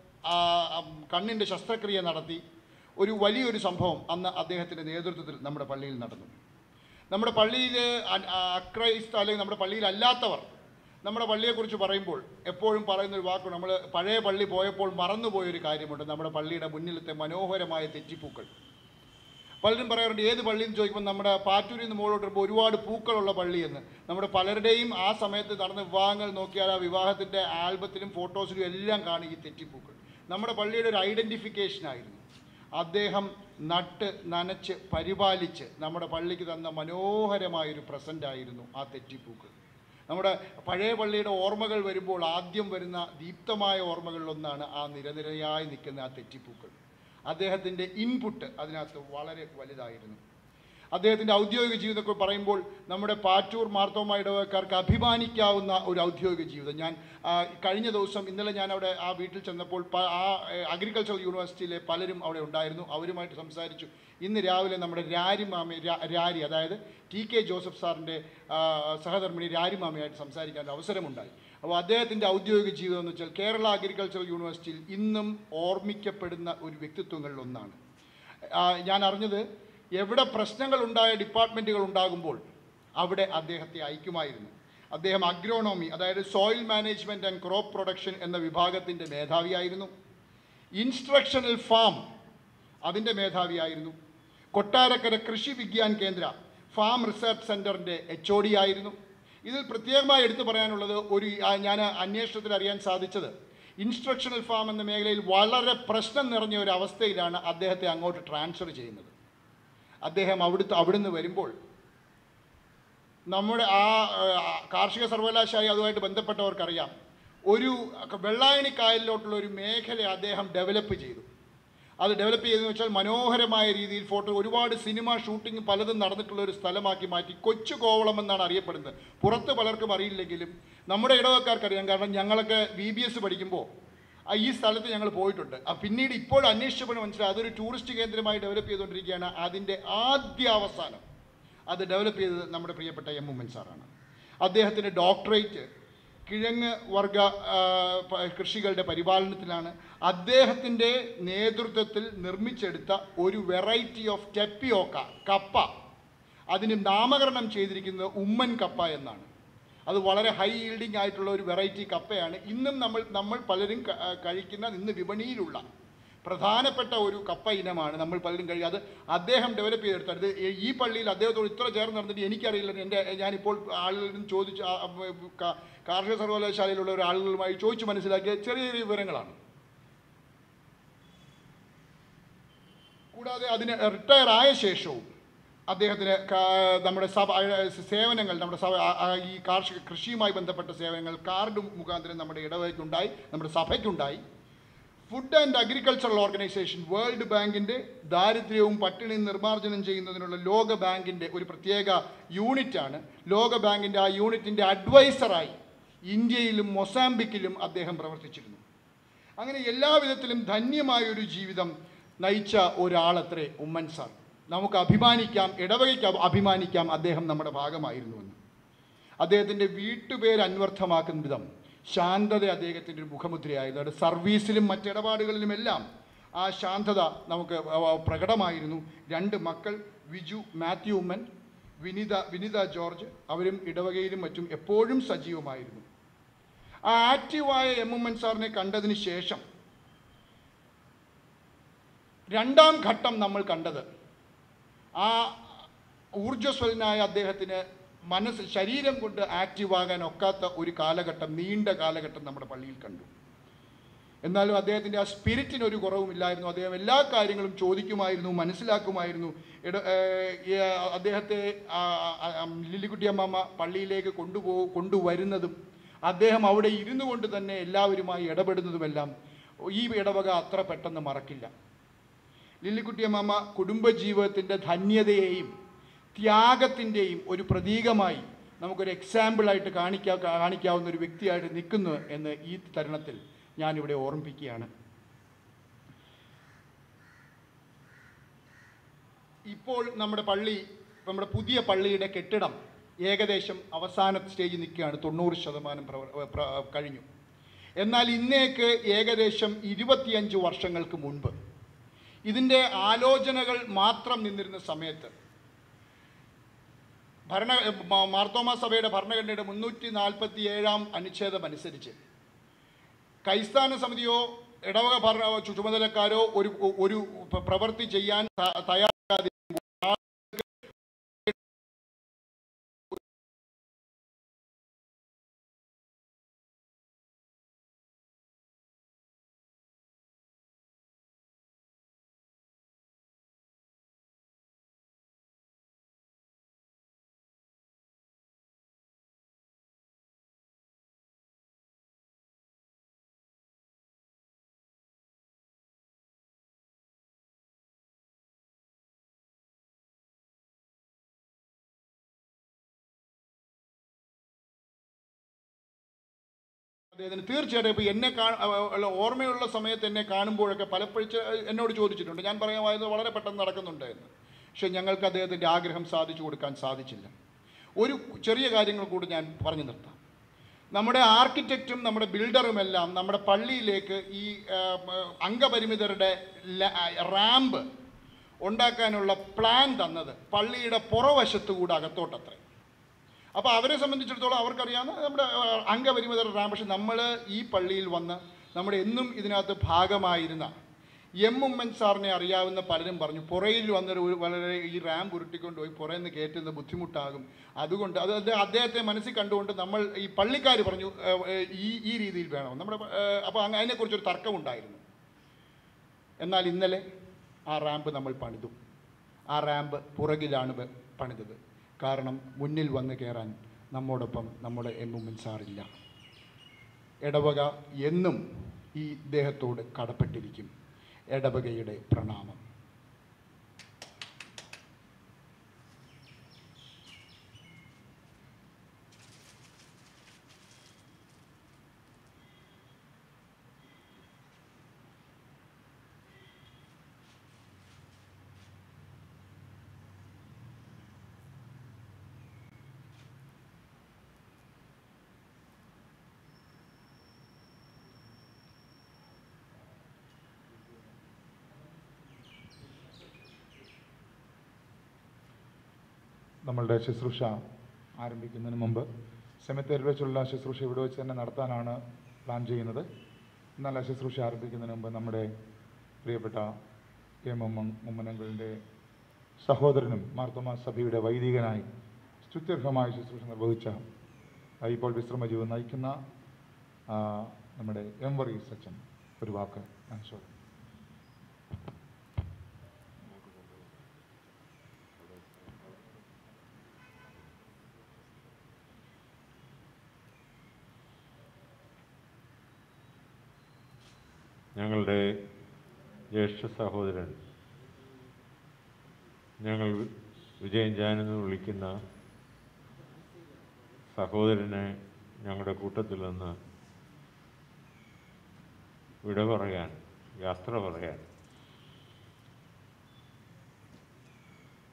കണ്ണിൻ്റെ ശസ്ത്രക്രിയ നടത്തി. ഒരു വലിയൊരു സംഭവം അന്ന് അദ്ദേഹത്തിൻ്റെ നേതൃത്വത്തിൽ നമ്മുടെ പള്ളിയിൽ നടന്നു. നമ്മുടെ പള്ളിയിൽ അക്രൈസ്ത അല്ലെങ്കിൽ നമ്മുടെ പള്ളിയിലല്ലാത്തവർ നമ്മുടെ പള്ളിയെക്കുറിച്ച് പറയുമ്പോൾ എപ്പോഴും പറയുന്നൊരു വാക്കുണ്ട്. നമ്മൾ പഴയ പള്ളി പോയപ്പോൾ മറന്നുപോയൊരു കാര്യമുണ്ട്. നമ്മുടെ പള്ളിയുടെ മുന്നിലത്തെ മനോഹരമായ തെറ്റിപ്പൂക്കൾ. പലരും പറയാറുണ്ട് ഏത് പള്ളിയെന്ന് ചോദിക്കുമ്പോൾ നമ്മുടെ പാറ്റൂരിൽ നിന്ന് മുകളിലോട്ട് വരുമ്പോൾ ഒരുപാട് പൂക്കളുള്ള പള്ളിയെന്ന്. നമ്മുടെ പലരുടെയും ആ സമയത്ത് നടന്ന വിവാഹങ്ങൾ നോക്കിയാൽ ആ വിവാഹത്തിൻ്റെ ആൽബത്തിലും ഫോട്ടോസിലും എല്ലാം കാണും ഈ തെറ്റിപ്പൂക്കൾ. നമ്മുടെ പള്ളിയുടെ ഒരു ഐഡൻറ്റിഫിക്കേഷനായിരുന്നു. അദ്ദേഹം നട്ട് നനച്ച് പരിപാലിച്ച് നമ്മുടെ പള്ളിക്ക് തന്ന മനോഹരമായൊരു പ്രസൻ്റായിരുന്നു ആ തെറ്റിപ്പൂക്കൾ. നമ്മുടെ പഴയ പള്ളിയുടെ ഓർമ്മകൾ വരുമ്പോൾ ആദ്യം വരുന്ന ദീപ്തമായ ഓർമ്മകളിലൊന്നാണ് ആ നിരനിരയായി നിൽക്കുന്ന ആ തെറ്റിപ്പൂക്കൾ. അദ്ദേഹത്തിൻ്റെ ഇൻപുട്ട് അതിനകത്ത് വളരെ വലുതായിരുന്നു. അദ്ദേഹത്തിൻ്റെ ഔദ്യോഗിക ജീവിതമൊക്കെ പറയുമ്പോൾ നമ്മുടെ പാറ്റൂർ മാർത്തോമ ഇടവകക്കാർക്ക് അഭിമാനിക്കാവുന്ന ഒരു ഔദ്യോഗിക ജീവിതം. ഞാൻ കഴിഞ്ഞ ദിവസം ഇന്നലെ ഞാൻ അവിടെ ആ വീട്ടിൽ ചെന്നപ്പോൾ ആ അഗ്രികൾച്ചറൽ യൂണിവേഴ്സിറ്റിയിലെ പലരും അവിടെ ഉണ്ടായിരുന്നു. അവരുമായിട്ട് സംസാരിച്ചു. ഇന്ന് രാവിലെ നമ്മുടെ രാരിമാമ രാരി അതായത് ടി കെ ജോസഫ് സാറിൻ്റെ സഹധർമ്മിണി രാരിമാമയായിട്ട് സംസാരിക്കാൻ അവസരമുണ്ടായി. അപ്പോൾ അദ്ദേഹത്തിൻ്റെ ഔദ്യോഗിക ജീവിതം എന്ന് വെച്ചാൽ കേരള അഗ്രികൾച്ചറൽ യൂണിവേഴ്സിറ്റിയിൽ ഇന്നും ഓർമ്മിക്കപ്പെടുന്ന ഒരു വ്യക്തിത്വങ്ങളിലൊന്നാണ്. ഞാൻ അറിഞ്ഞത് എവിടെ പ്രശ്നങ്ങളുണ്ടായ ഡിപ്പാർട്ട്മെൻറ്റുകൾ ഉണ്ടാകുമ്പോൾ അവിടെ അദ്ദേഹത്തെ അയക്കുമായിരുന്നു. അദ്ദേഹം അഗ്രോണോമി അതായത് soil management and crop production എന്ന വിഭാഗത്തിൻ്റെ മേധാവിയായിരുന്നു. ഇൻസ്ട്രക്ഷണൽ ഫാം അതിൻ്റെ മേധാവിയായിരുന്നു. കൊട്ടാരക്കര കൃഷി വിജ്ഞാൻ കേന്ദ്ര ഫാം റിസർച്ച് സെൻറ്ററിൻ്റെ എച്ച് ഒ ഡി ആയിരുന്നു. ഇതിൽ പ്രത്യേകമായി എടുത്തു പറയാനുള്ളത് ഒരു ഞാൻ അന്വേഷണത്തിൽ അറിയാൻ സാധിച്ചത് ഇൻസ്ട്രക്ഷണൽ ഫാം എന്ന മേഖലയിൽ വളരെ പ്രശ്നം നിറഞ്ഞ ഒരു അവസ്ഥയിലാണ് അദ്ദേഹത്തെ അങ്ങോട്ട് ട്രാൻസ്ഫർ ചെയ്യുന്നത്. അദ്ദേഹം അവിടുത്തെ അവിടുന്ന് വരുമ്പോൾ നമ്മുടെ ആ കാർഷിക സർവകലാശാല അതുമായിട്ട് ബന്ധപ്പെട്ടവർക്കറിയാം ഒരു വെള്ളായണി കായലിലോട്ടുള്ള ഒരു മേഖല അദ്ദേഹം ഡെവലപ്പ് ചെയ്തു. അത് ഡെവലപ്പ് ചെയ്തെന്ന് വെച്ചാൽ മനോഹരമായ രീതിയിൽ ഫോട്ടോ ഒരുപാട് സിനിമ ഷൂട്ടിംഗ് പലതും നടന്നിട്ടുള്ള ഒരു സ്ഥലമാക്കി മാറ്റി. കൊച്ചു കോവളം എന്നാണ് അറിയപ്പെടുന്നത്. പുറത്ത് പലർക്കും അറിയില്ലെങ്കിലും നമ്മുടെ ഇടവക്കാർക്കറിയാം. കാരണം ഞങ്ങളൊക്കെ ബി ബി എസ് പഠിക്കുമ്പോൾ ഈ സ്ഥലത്ത് ഞങ്ങൾ പോയിട്ടുണ്ട്. പിന്നീട് ഇപ്പോൾ അന്വേഷിച്ചപ്പോൾ മനസ്സിലായി അതൊരു ടൂറിസ്റ്റ് കേന്ദ്രമായി ഡെവലപ്പ് ചെയ്തുകൊണ്ടിരിക്കുകയാണ്. അതിൻ്റെ ആദ്യ അവസാനം അത് ഡെവലപ്പ് ചെയ്തത് നമ്മുടെ പ്രിയപ്പെട്ട എം ഉമ്മൻ സാറാണ്. അദ്ദേഹത്തിൻ്റെ ഡോക്ടറേറ്റ് കിഴങ്ങ് വർഗ കൃഷികളുടെ പരിപാലനത്തിലാണ്. അദ്ദേഹത്തിൻ്റെ നേതൃത്വത്തിൽ നിർമ്മിച്ചെടുത്ത ഒരു വെറൈറ്റി ഓഫ് ടെപ്പിയോക്ക കപ്പ അതിന് നാമകരണം ചെയ്തിരിക്കുന്നത് ഉമ്മൻ കപ്പ എന്നാണ്. അത് വളരെ ഹൈ ഈൽഡിംഗ് ആയിട്ടുള്ള ഒരു വെറൈറ്റി കപ്പയാണ്. ഇന്നും നമ്മൾ നമ്മൾ പലരും കഴിക്കുന്ന ഇന്ന് വിപണിയിലുള്ള പ്രധാനപ്പെട്ട ഒരു കപ്പ ഇനമാണ് നമ്മൾ പലരും കഴിക്കുക. അത് അദ്ദേഹം ഡെവലപ്പ് ചെയ്തെടുത്തത്. ഈ പള്ളിയിൽ അദ്ദേഹത്തോട് ഇത്ര ചേർന്ന് നടന്നിട്ട് എനിക്കറിയില്ല. എൻ്റെ ഞാനിപ്പോൾ ആളുകളും ചോദിച്ച് കാർഷിക സർവകലാശാലയിലുള്ള ഒരു ആളുകളുമായി ചോദിച്ച് മനസ്സിലാക്കിയ ചെറിയ ചെറിയ വിവരങ്ങളാണ്. കൂടാതെ അതിന് റിട്ടയർ ആയ ശേഷവും അദ്ദേഹത്തിന് നമ്മുടെ സഭ സേവനങ്ങൾ നമ്മുടെ സഭ ഈ കാർഷിക കൃഷിയുമായി ബന്ധപ്പെട്ട സേവനങ്ങൾ കാർഡ് മുഖാന്തരം നമ്മുടെ ഇടവകയ്ക്കുണ്ടായി, നമ്മുടെ സഭയ്ക്കുണ്ടായി. Food and Agricultural Organization World ബാങ്കിൻ്റെ ദാരിദ്ര്യവും പട്ടിണിയും നിർമ്മാർജ്ജനം ചെയ്യുന്നതിനുള്ള ലോക ബാങ്കിൻ്റെ ഒരു പ്രത്യേക യൂണിറ്റാണ്. ലോക ബാങ്കിൻ്റെ ആ യൂണിറ്റിൻ്റെ അഡ്വൈസറായി ഇന്ത്യയിലും മൊസാംബിക്കിലും അദ്ദേഹം പ്രവർത്തിച്ചിരുന്നു. അങ്ങനെ എല്ലാവിധത്തിലും ധന്യമായൊരു ജീവിതം നയിച്ച ഒരാളത്രേ ഉമ്മൻ സാർ. നമുക്ക് അഭിമാനിക്കാം, ഇടവകയ്ക്ക് അഭിമാനിക്കാം, അദ്ദേഹം നമ്മുടെ ഭാഗമായിരുന്നുവെന്ന്. അദ്ദേഹത്തിൻ്റെ വീട്ടുപേര് അന്വർത്ഥമാക്കുന്ന വിധം ശാന്തത അദ്ദേഹത്തിൻ്റെ ഒരു മുഖമുദ്രയായിരുന്നു. അത് സർവീസിലും മറ്റിടപാടുകളിലുമെല്ലാം ആ ശാന്തത നമുക്ക് പ്രകടമായിരുന്നു. രണ്ട് മക്കൾ, വിജു മാത്യു ഉമ്മൻ, വിനിത വിനിത ജോർജ്, അവരും ഇടവകയിലും മറ്റും എപ്പോഴും സജീവമായിരുന്നു. ആ ആക്റ്റീവായ എം ഉമ്മൻ സാറിനെ കണ്ടതിന് ശേഷം രണ്ടാം ഘട്ടം നമ്മൾ കണ്ടത് ആ ഊർജ്ജസ്വലനായ അദ്ദേഹത്തിന് മനസ്സ് ശരീരം കൊണ്ട് ആക്റ്റീവാകാൻ ഒക്കാത്ത ഒരു കാലഘട്ടം, നീണ്ട കാലഘട്ടം നമ്മുടെ പള്ളിയിൽ കണ്ടു. എന്നാലും അദ്ദേഹത്തിൻ്റെ ആ സ്പിരിറ്റിനൊരു കുറവുമില്ലായിരുന്നു. അദ്ദേഹം എല്ലാ കാര്യങ്ങളും ചോദിക്കുമായിരുന്നു, മനസ്സിലാക്കുമായിരുന്നു. ഇട അദ്ദേഹത്തെ ലില്ലിക്കുട്ടിയമ്മ പള്ളിയിലേക്ക് കൊണ്ടുപോ കൊണ്ടുവരുന്നതും അദ്ദേഹം അവിടെ ഇരുന്നു കൊണ്ട് തന്നെ എല്ലാവരുമായി ഇടപെടുന്നതുമെല്ലാം ഈ ഇടവക അത്ര പെട്ടെന്ന് മറക്കില്ല. ലില്ലിക്കുട്ടിയമ്മ കുടുംബജീവിതത്തിൻ്റെ ധന്യതയെയും ത്യാഗത്തിൻ്റെയും ഒരു പ്രതീകമായി നമുക്കൊരു എക്സാമ്പിളായിട്ട് കാണിക്കാ കാണിക്കാവുന്ന ഒരു വ്യക്തിയായിട്ട് നിൽക്കുന്നു എന്ന് ഈ തരുണത്തിൽ ഞാനിവിടെ ഓർമ്മിപ്പിക്കുകയാണ്. ഇപ്പോൾ നമ്മുടെ പള്ളി, നമ്മുടെ പുതിയ പള്ളിയുടെ കെട്ടിടം ഏകദേശം അവസാന സ്റ്റേജിൽ നിൽക്കുകയാണ്. തൊണ്ണൂറ് ശതമാനം പ്രവ കഴിഞ്ഞു. എന്നാൽ ഇന്നേക്ക് ഏകദേശം ഇരുപത്തിയഞ്ച് വർഷങ്ങൾക്ക് മുൻപ് ഇതിൻ്റെ ആലോചനകൾ മാത്രം നിന്നിരുന്ന സമയത്ത് ഭരണ മാർത്തോമാ സഭയുടെ ഭരണഘടനയുടെ മുന്നൂറ്റി നാൽപ്പത്തി ഏഴാം അനുച്ഛേദം അനുസരിച്ച് കൈസ്ഥാന സമിതിയോ ഇടവക ഭരണ ചുമതലക്കാരോ ഒരു ഒരു പ്രവൃത്തി ചെയ്യാൻ തയ്യാറാകാതെ അദ്ദേഹത്തിന് തീർച്ചയായിട്ടും ഇപ്പോൾ എന്നെ കാ ഓർമ്മയുള്ള സമയത്ത് എന്നെ കാണുമ്പോഴൊക്കെ പലപ്പോഴും എന്നോട് ചോദിച്ചിട്ടുണ്ട്. ഞാൻ പറയാമായത് വളരെ പെട്ടെന്ന് നടക്കുന്നുണ്ട് എന്ന്. പക്ഷേ ഞങ്ങൾക്ക് അദ്ദേഹത്തിൻ്റെ ആഗ്രഹം സാധിച്ചു കൊടുക്കാൻ സാധിച്ചില്ല. ഒരു ചെറിയ കാര്യങ്ങൾ കൂടി ഞാൻ പറഞ്ഞു നിർത്താം. നമ്മുടെ ആർക്കിടെക്റ്റും നമ്മുടെ ബിൽഡറുമെല്ലാം നമ്മുടെ പള്ളിയിലേക്ക് ഈ അംഗപരിമിതരുടെ റാമ്പ് ഉണ്ടാക്കാനുള്ള പ്ലാൻ തന്നത് പള്ളിയുടെ പുറവശത്തു കൂടെ അകത്തോട്ടത്രേ. അപ്പോൾ അവരെ സംബന്ധിച്ചിടത്തോളം അവർക്കറിയാവുന്ന നമ്മുടെ അംഗപരിമിതർ റാമ്പ്. പക്ഷെ നമ്മൾ ഈ പള്ളിയിൽ വന്ന് നമ്മുടെ എന്നും ഇതിനകത്ത് ഭാഗമായിരുന്ന എം ഉമ്മൻ സാറിനെ അറിയാവുന്ന പലരും പറഞ്ഞു, പുറയിൽ വന്നൊരു വളരെ ഈ റാമ്പ് ഉരുട്ടിക്കൊണ്ടുപോയി പുറയിൽ നിന്ന് കയറ്റുന്നത് ബുദ്ധിമുട്ടാകും. അതുകൊണ്ട് അത് അദ്ദേഹത്തെ മനസ്സിൽ കണ്ടുകൊണ്ട് നമ്മൾ ഈ പള്ളിക്കാർ പറഞ്ഞു ഈ ഈ രീതിയിൽ വേണം നമ്മുടെ. അപ്പോൾ അതിനെക്കുറിച്ചൊരു തർക്കമുണ്ടായിരുന്നു. എന്നാൽ ഇന്നലെ ആ റാമ്പ് നമ്മൾ പണിതു. ആ റാമ്പ് പുറകിലാണ് പണിതത്. കാരണം മുന്നിൽ വന്ന് കയറാൻ നമ്മോടൊപ്പം നമ്മുടെ എം ഉമ്മൻ സാറില്ല. ഇടവക എന്നും ഈ ഇദ്ദേഹത്തോട് കടപ്പെട്ടിരിക്കും. ഇടവകയുടെ പ്രണാമം. നമ്മളുടെ ശുശ്രൂഷ ആരംഭിക്കുന്നതിന് മുമ്പ് സെമിത്തേരിൽ വെച്ചുള്ള ശുശ്രൂഷ ഇവിടെ വെച്ച് തന്നെ നടത്താനാണ് പ്ലാൻ ചെയ്യുന്നത്. എന്നാൽ ആ ശുശ്രൂഷ ആരംഭിക്കുന്നതിന് മുമ്പ് നമ്മുടെ പ്രിയപ്പെട്ട എം എം മുമ്മനങ്ങളുടെ സഹോദരനും മാർത്തോമാ സഭയുടെ വൈദികനായി സ്തുത്യർഹമായ ശുശ്രൂഷ നിർവഹിച്ച ഇപ്പോൾ വിശ്രമജീവൻ നയിക്കുന്ന നമ്മുടെ എം വർഗീസ് അച്ഛൻ ഒരു വാക്ക് ഞാൻ ചോദിക്കും. ഞങ്ങളുടെ ജ്യേഷ്ഠ സഹോദരൻ, ഞങ്ങൾ വിജയൻ ജാനെന്ന് വിളിക്കുന്ന സഹോദരനെ ഞങ്ങളുടെ കൂട്ടത്തിൽ നിന്ന് വിട പറയാൻ, യാത്ര പറയാൻ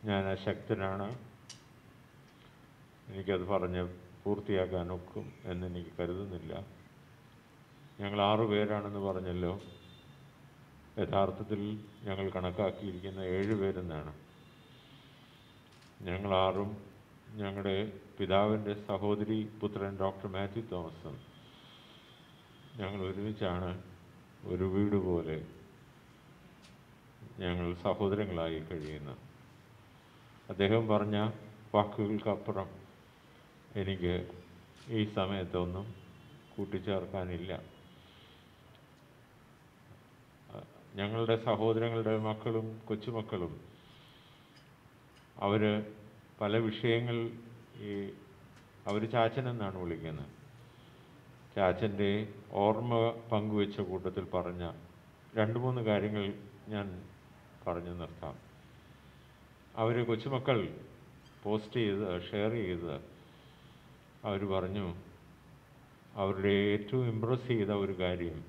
ഞാൻ അശക്തനാണ്, എനിക്കത് പറഞ്ഞ് പൂർത്തിയാക്കാൻ ഒക്കും എന്നെനിക്ക് കരുതുന്നില്ല. ഞങ്ങൾ ആറു പേരാണെന്ന് പറഞ്ഞല്ലോ, യഥാർത്ഥത്തിൽ ഞങ്ങൾ കണക്കാക്കിയിരിക്കുന്ന ഏഴ് പേരെന്നാണ്. ഞങ്ങളാറും ഞങ്ങളുടെ പിതാവിൻ്റെ സഹോദരി പുത്രൻ ഡോക്ടർ മാത്യു തോമസും ഞങ്ങൾ ഒരുമിച്ചാണ് ഒരു വീട് പോലെ ഞങ്ങൾ സഹോദരങ്ങളായി കഴിയുന്നത്. അദ്ദേഹം പറഞ്ഞ വാക്കുകൾക്കപ്പുറം എനിക്ക് ഈ സമയത്തൊന്നും കൂട്ടിച്ചേർക്കാനില്ല. ഞങ്ങളുടെ സഹോദരങ്ങളുടെ മക്കളും കൊച്ചുമക്കളും അവർ പല വിഷയങ്ങൾ ഈ അവർ ചാച്ചനെന്നാണ് വിളിക്കുന്നത്. ചാച്ചൻ്റെ ഓർമ്മ പങ്കുവെച്ച കൂട്ടത്തിൽ പറഞ്ഞ രണ്ട് മൂന്ന് കാര്യങ്ങൾ ഞാൻ പറഞ്ഞു നിർത്താം. അവർ കൊച്ചുമക്കൾ പോസ്റ്റ് ചെയ്ത് ഷെയർ ചെയ്ത് അവർ പറഞ്ഞു അവരുടെ ഏറ്റവും ഇമ്പ്രസ് ചെയ്ത ഒരു കാര്യം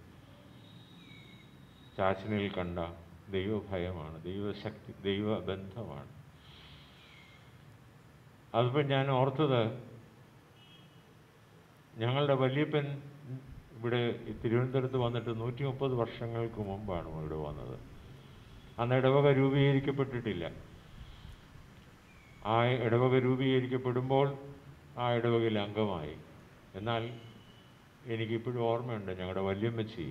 ചാച്ചനിൽ കണ്ട ദൈവഭയമാണ്, ദൈവശക്തി, ദൈവബന്ധമാണ്. അതിപ്പോൾ ഞാൻ ഓർത്തത്, ഞങ്ങളുടെ വല്യപ്പൻ ഇവിടെ തിരുവനന്തപുരത്ത് വന്നിട്ട് നൂറ്റി മുപ്പത് വർഷങ്ങൾക്ക് മുമ്പാണ് ഇവിടെ വന്നത്. അന്ന് ഇടവക രൂപീകരിക്കപ്പെട്ടിട്ടില്ല. ആ ഇടവക രൂപീകരിക്കപ്പെടുമ്പോൾ ആ ഇടവകയിൽ അംഗമായി. എന്നാൽ എനിക്കിപ്പോഴും ഓർമ്മയുണ്ട്, ഞങ്ങളുടെ വല്യമ്മച്ചി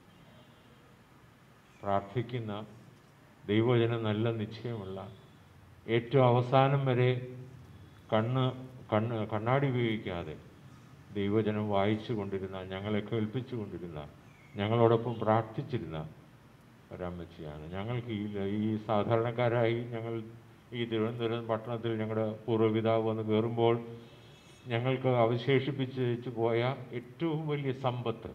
പ്രാർത്ഥിക്കുന്ന, ദൈവവചനം നല്ല നിശ്ചയമുള്ള, ഏറ്റവും അവസാനം വരെ കണ്ണ് കണ്ണ് കണ്ണാടി ഉപയോഗിക്കാതെ ദൈവവചനം വായിച്ചു കൊണ്ടിരുന്ന, ഞങ്ങളെ കേൾപ്പിച്ചു കൊണ്ടിരുന്ന, ഞങ്ങളോടൊപ്പം പ്രാർത്ഥിച്ചിരുന്ന ഒരമ്മച്ചിയാണ്. ഞങ്ങൾക്ക് ഈ ഈ സാധാരണക്കാരായി ഞങ്ങൾ ഈ തിരുവനന്തപുരം പട്ടണത്തിൽ ഞങ്ങളുടെ പൂർവ്വപിതാവ് വന്ന് കയറുമ്പോൾ ഞങ്ങൾക്ക് അവശേഷിപ്പിച്ചു പോയ ഏറ്റവും വലിയ സമ്പത്ത്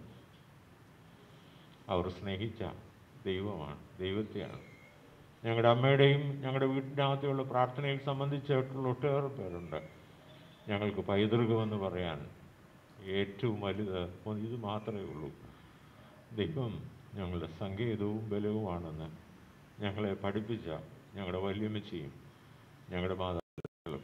അവർ സ്നേഹിച്ച ദൈവമാണ്, ദൈവത്തെയാണ്. ഞങ്ങളുടെ അമ്മയുടെയും ഞങ്ങളുടെ വീട്ടിനകത്തുള്ള പ്രാർത്ഥനയിൽ സംബന്ധിച്ചിട്ടുള്ള ഒട്ടേറെ പേരുണ്ട്. ഞങ്ങൾക്ക് പൈതൃകമെന്ന് പറയാൻ ഏറ്റവും വലുത് ഇത് മാത്രമേ ഉള്ളൂ. ദൈവം ഞങ്ങളുടെ സങ്കേതവും ബലവുമാണെന്ന് ഞങ്ങളെ പഠിപ്പിച്ച ഞങ്ങളുടെ വല്യമ്മച്ചിയും ഞങ്ങളുടെ മാതാപിതാക്കളും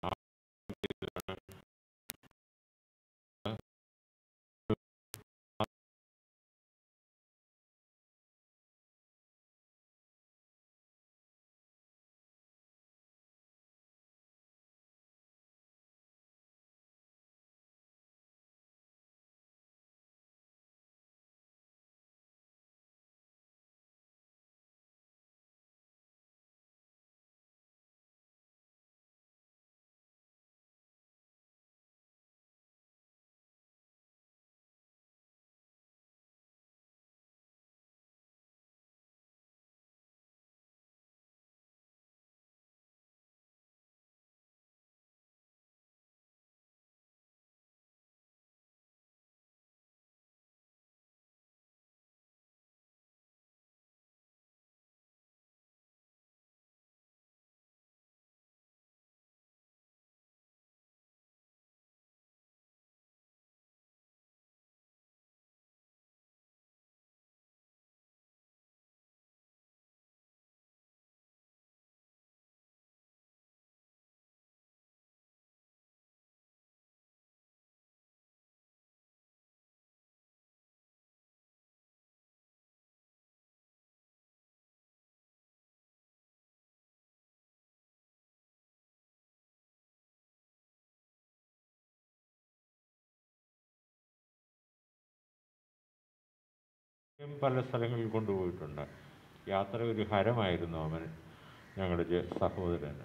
പല സ്ഥലങ്ങളിൽ കൊണ്ടുപോയിട്ടുണ്ട്. യാത്ര ഒരു ഹരമായിരുന്നു അവൻ, ഞങ്ങളുടെ സഹോദരന്.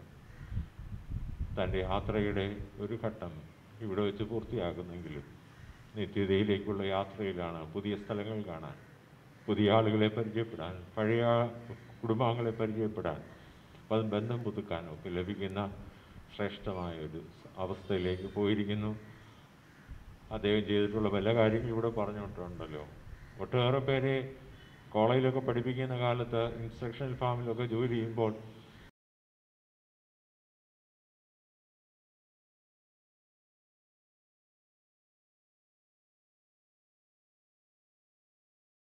തൻ്റെ യാത്രയുടെ ഒരു ഘട്ടം ഇവിടെ വെച്ച് പൂർത്തിയാക്കുന്നെങ്കിലും നിത്യതയിലേക്കുള്ള യാത്രയിലാണ്. പുതിയ സ്ഥലങ്ങൾ കാണാൻ, പുതിയ ആളുകളെ പരിചയപ്പെടാൻ, പഴയ കുടുംബാംഗങ്ങളെ പരിചയപ്പെടാൻ, അപ്പം ബന്ധം പുതുക്കാനും ഒക്കെ ലഭിക്കുന്ന ശ്രേഷ്ഠമായൊരു അവസ്ഥയിലേക്ക് പോയിരിക്കുന്നു. അദ്ദേഹം ചെയ്തിട്ടുള്ള പല കാര്യങ്ങളും ഇവിടെ പറഞ്ഞിട്ടുണ്ടല്ലോ. ഒട്ടേറെ പേരെ കോളേജിലൊക്കെ പഠിപ്പിക്കുന്ന കാലത്ത് ഇൻസ്ട്രക്ഷണൽ ഫാമിലൊക്കെ ജോലി ചെയ്യുമ്പോൾ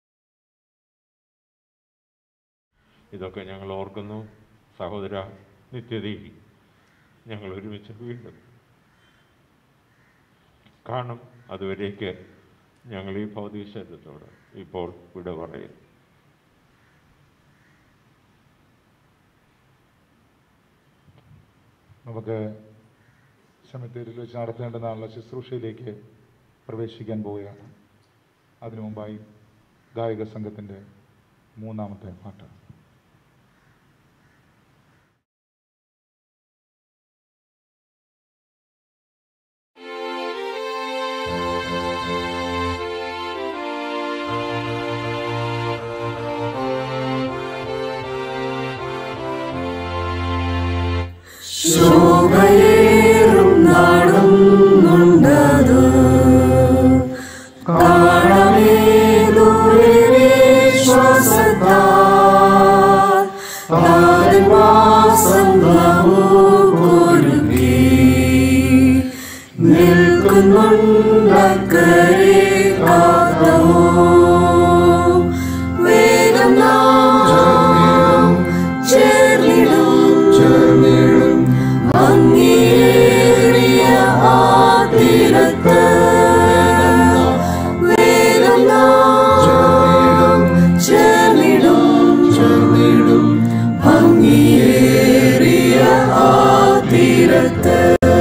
ഇതൊക്കെ ഞങ്ങൾ ഓർക്കുന്നു. സഹോദര, നിത്യതയിൽ ഞങ്ങൾ ഒരുമിച്ച് വീണ്ടും കാണും. അതുവരേക്ക് ഞങ്ങൾ ഈ ഭൗതിക ശരീരത്തോട് ഇപ്പോൾ വിട പറയും. നമുക്ക് സെമിത്തേരിയിൽ വെച്ച് നടത്തേണ്ടതാണുള്ള ശുശ്രൂഷയിലേക്ക് പ്രവേശിക്കാൻ പോവുകയാണ്. അതിനു മുമ്പായി ഗായക സംഘത്തിൻ്റെ മൂന്നാമത്തെ പാട്ട്. ശോഭയേറും നാടുന്നുണ്ടത് കാണമേ ദൂരെ വിശ്വാസത്താൽ താരൻ വാസം നമുക്കൊരുക്കി നിൽക്കുന്നുണ്ടക്കരെ കാത്തവോ വേഗം നാം ചേർന്നിടും ചേർന്നിടും അങ്ങേറിയ ആ തീരത്ത് വേഗം നാം ചേർന്നിടും ചേർന്നിടും അങ്ങേറിയ ആ തീരത്ത്.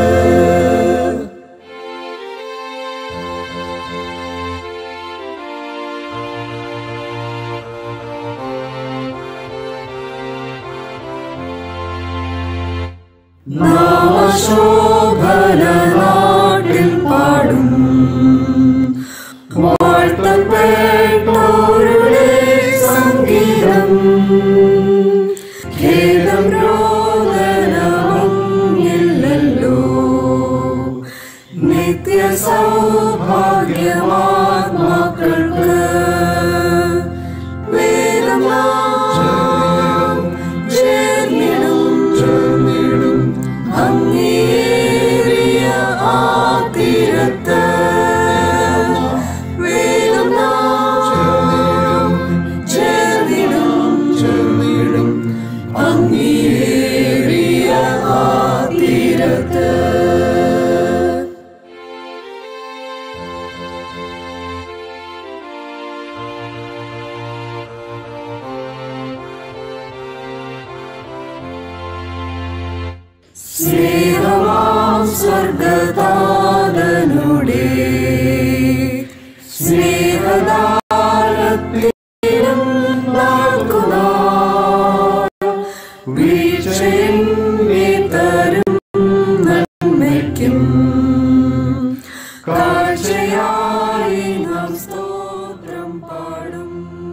നാമശോഭന നാട്ടിൽ പാടും വാഴ്ത്തപ്പെട്ടോരുടെ സംഗീതം ഖേദം രോദനമില്ലല്ലോ നിത്യ സൗഭാഗ്യമാത്മാക്കൾക്ക് വേദം ചേർന്നിടും ചേർന്നിടും അങ്ങേറിയ ആ തീരത്ത് വേഗം നാം ചേർന്നിടും ചേർന്നിടും അങ്ങേറിയ ആ തീരത്ത്. സ്നേഹമാം സ്വർഗതാതനുടെ സ്നേഹദാനത്തിനും നാൾക്കുനാൾ വീഴ്ചയെന്നെ തരും നന്മയ്ക്കും കാഴ്ചയായി നാം സ്തോത്രം പാടും.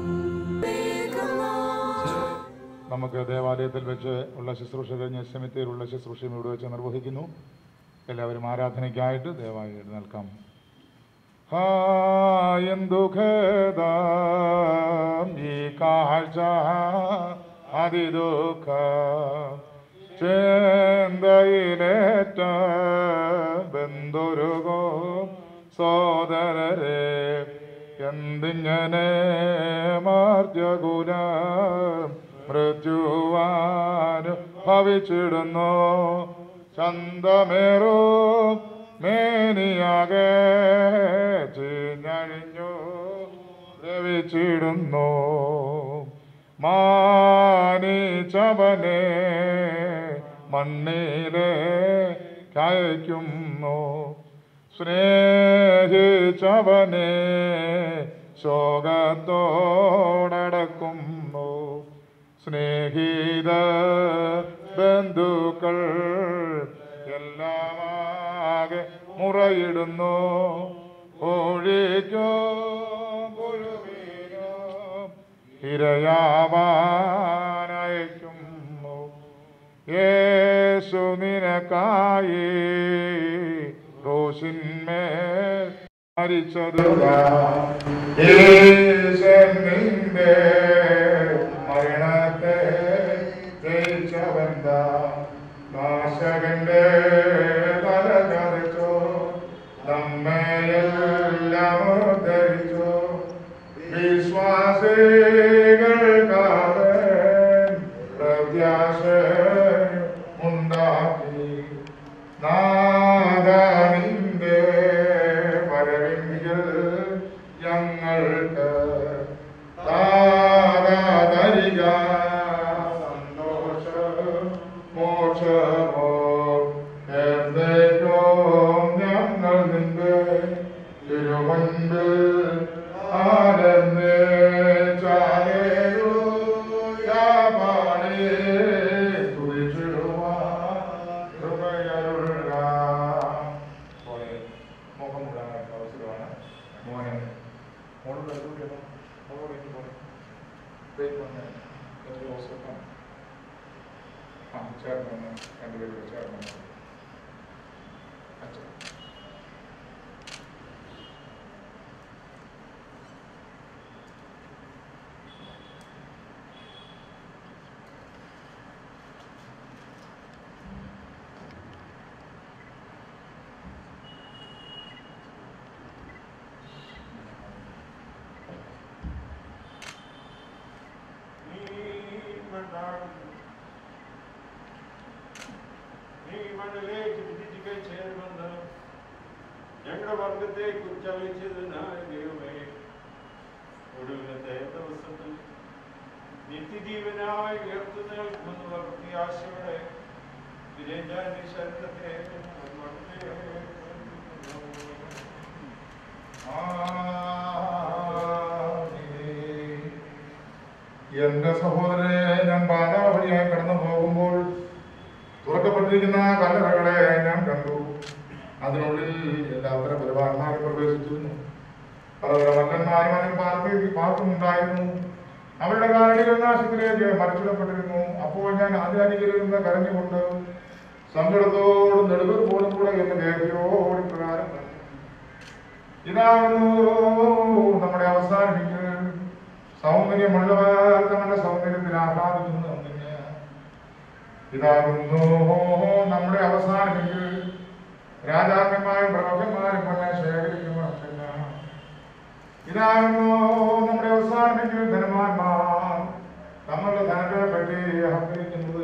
നമുക്ക് ദേവാലയത്തിൽ വെച്ച് ഉള്ള ശുശ്രൂഷ കഴിഞ്ഞ് സെമിത്തേരിലുള്ള ശുശ്രൂഷയും ഇവിടെ വെച്ച് നിർവഹിക്കുന്നു. എല്ലാവരും ആരാധനയ്ക്കായിട്ട് ദയവായി എഴുന്നേൽക്കാം. ഹാ എന്തു ഖേദം ഈ കാഴ്ച അതിദുഃഖ ചിന്തയിലേറ്റ ബന്ധുരുകോ സോദരരെ എന്തിങ്ങനെ മാർജകുല മൃത്യുവാനുഭവിച്ചിടുന്നു ചന്തമേറോ മേനിയാകെ ചീഞ്ഞഴിഞ്ഞു ലഭിച്ചിടുന്നു മാനിച്ചവനെ മണ്ണിലെ കയക്കുന്നു സ്നേഹിച്ചവനെ ശോകത്തോടടക്കുന്നു സ്നേഹിത ബന്ധുക്കൾ എല്ലാമാകെ മുറയിടുന്നു ഒഴിക്കോ പുഴുവീനോ ഇരയാവാനയക്കുന്നു യേശു നിനക്കായി ക്രൂശിന്മേൽ മരിച്ചതു യേശുവിന്റെ മരണത്തെ ജയിച്ചവന്ത നാശകന്റെ തല ചതച്ചോ നമ്മയെല്ലാം ധരിച്ചോ വിശ്വാസികൾക്കാവൻ പ്രത്യാശ ദൈവമേ ജോസഫ് ആ ചേർന്ന് രണ്ടുപേരും ചേർന്ന് അച്ഛൻ ഞങ്ങളുടെ വർഗത്തെ കുറിച്ചറിയിച്ചതിനായ ദൈവമേ ഒടുവിലത്തെ ദിവസത്തിൽ നിത്യജീവനായി ഉയർത്തുന്നേൽക്കുമെന്നുള്ള പ്രത്യാശയോടെ വിജയന്റെ ശരീരത്തെ എന്റെ സഹോദരനെ ഞാൻ പാതാള വഴിയായി കടന്നു പോകുമ്പോൾ തുറക്കപ്പെട്ടിരിക്കുന്ന കല്ലറകളെ ഞാൻ കണ്ടു. അതിനുള്ളിൽ എല്ലാത്തരം ബലവാന്മാരും പ്രവേശിച്ചിരുന്നു. പലതരം മല്ലന്മാരും അതിൽ പാർത്തി പാർക്കുന്നുണ്ടായിരുന്നു. അവരുടെ കാലടികൾ നാശത്തിലേക്ക് മറിച്ചിടപ്പെട്ടിരുന്നു. അപ്പോൾ ഞാൻ ആചാര്യകരിൽ നിന്ന് കരഞ്ഞുകൊണ്ട് സങ്കടത്തോടും നെടുവീർപ്പോടും കൂടെ എന്റെ ദേവിയോട് പ്രകാരം പറഞ്ഞു, ഇതാകുന്നു നമ്മുടെ അവസാനിക്ക്. സൗന്ദര്യമുള്ളവർ നമ്മുടെ സൗന്ദര്യത്തിൽ ആഹ്ലാദിക്കുന്നു. അങ്ങനെ ഇതാകുന്നു നമ്മുടെ അവസാനിക്ക്. രാജാക്കന്മാരും പ്രമുഖന്മാരും പൊന്നെ ശേഖരിക്കുന്നു. അങ്ങനെ ഇതാകുന്നു നമ്മുടെ അവസാനിക്ക്. ധനവാന്മാർ തങ്ങളുടെ ധനത്തെ പറ്റി അഹങ്കരിക്കുന്നത്.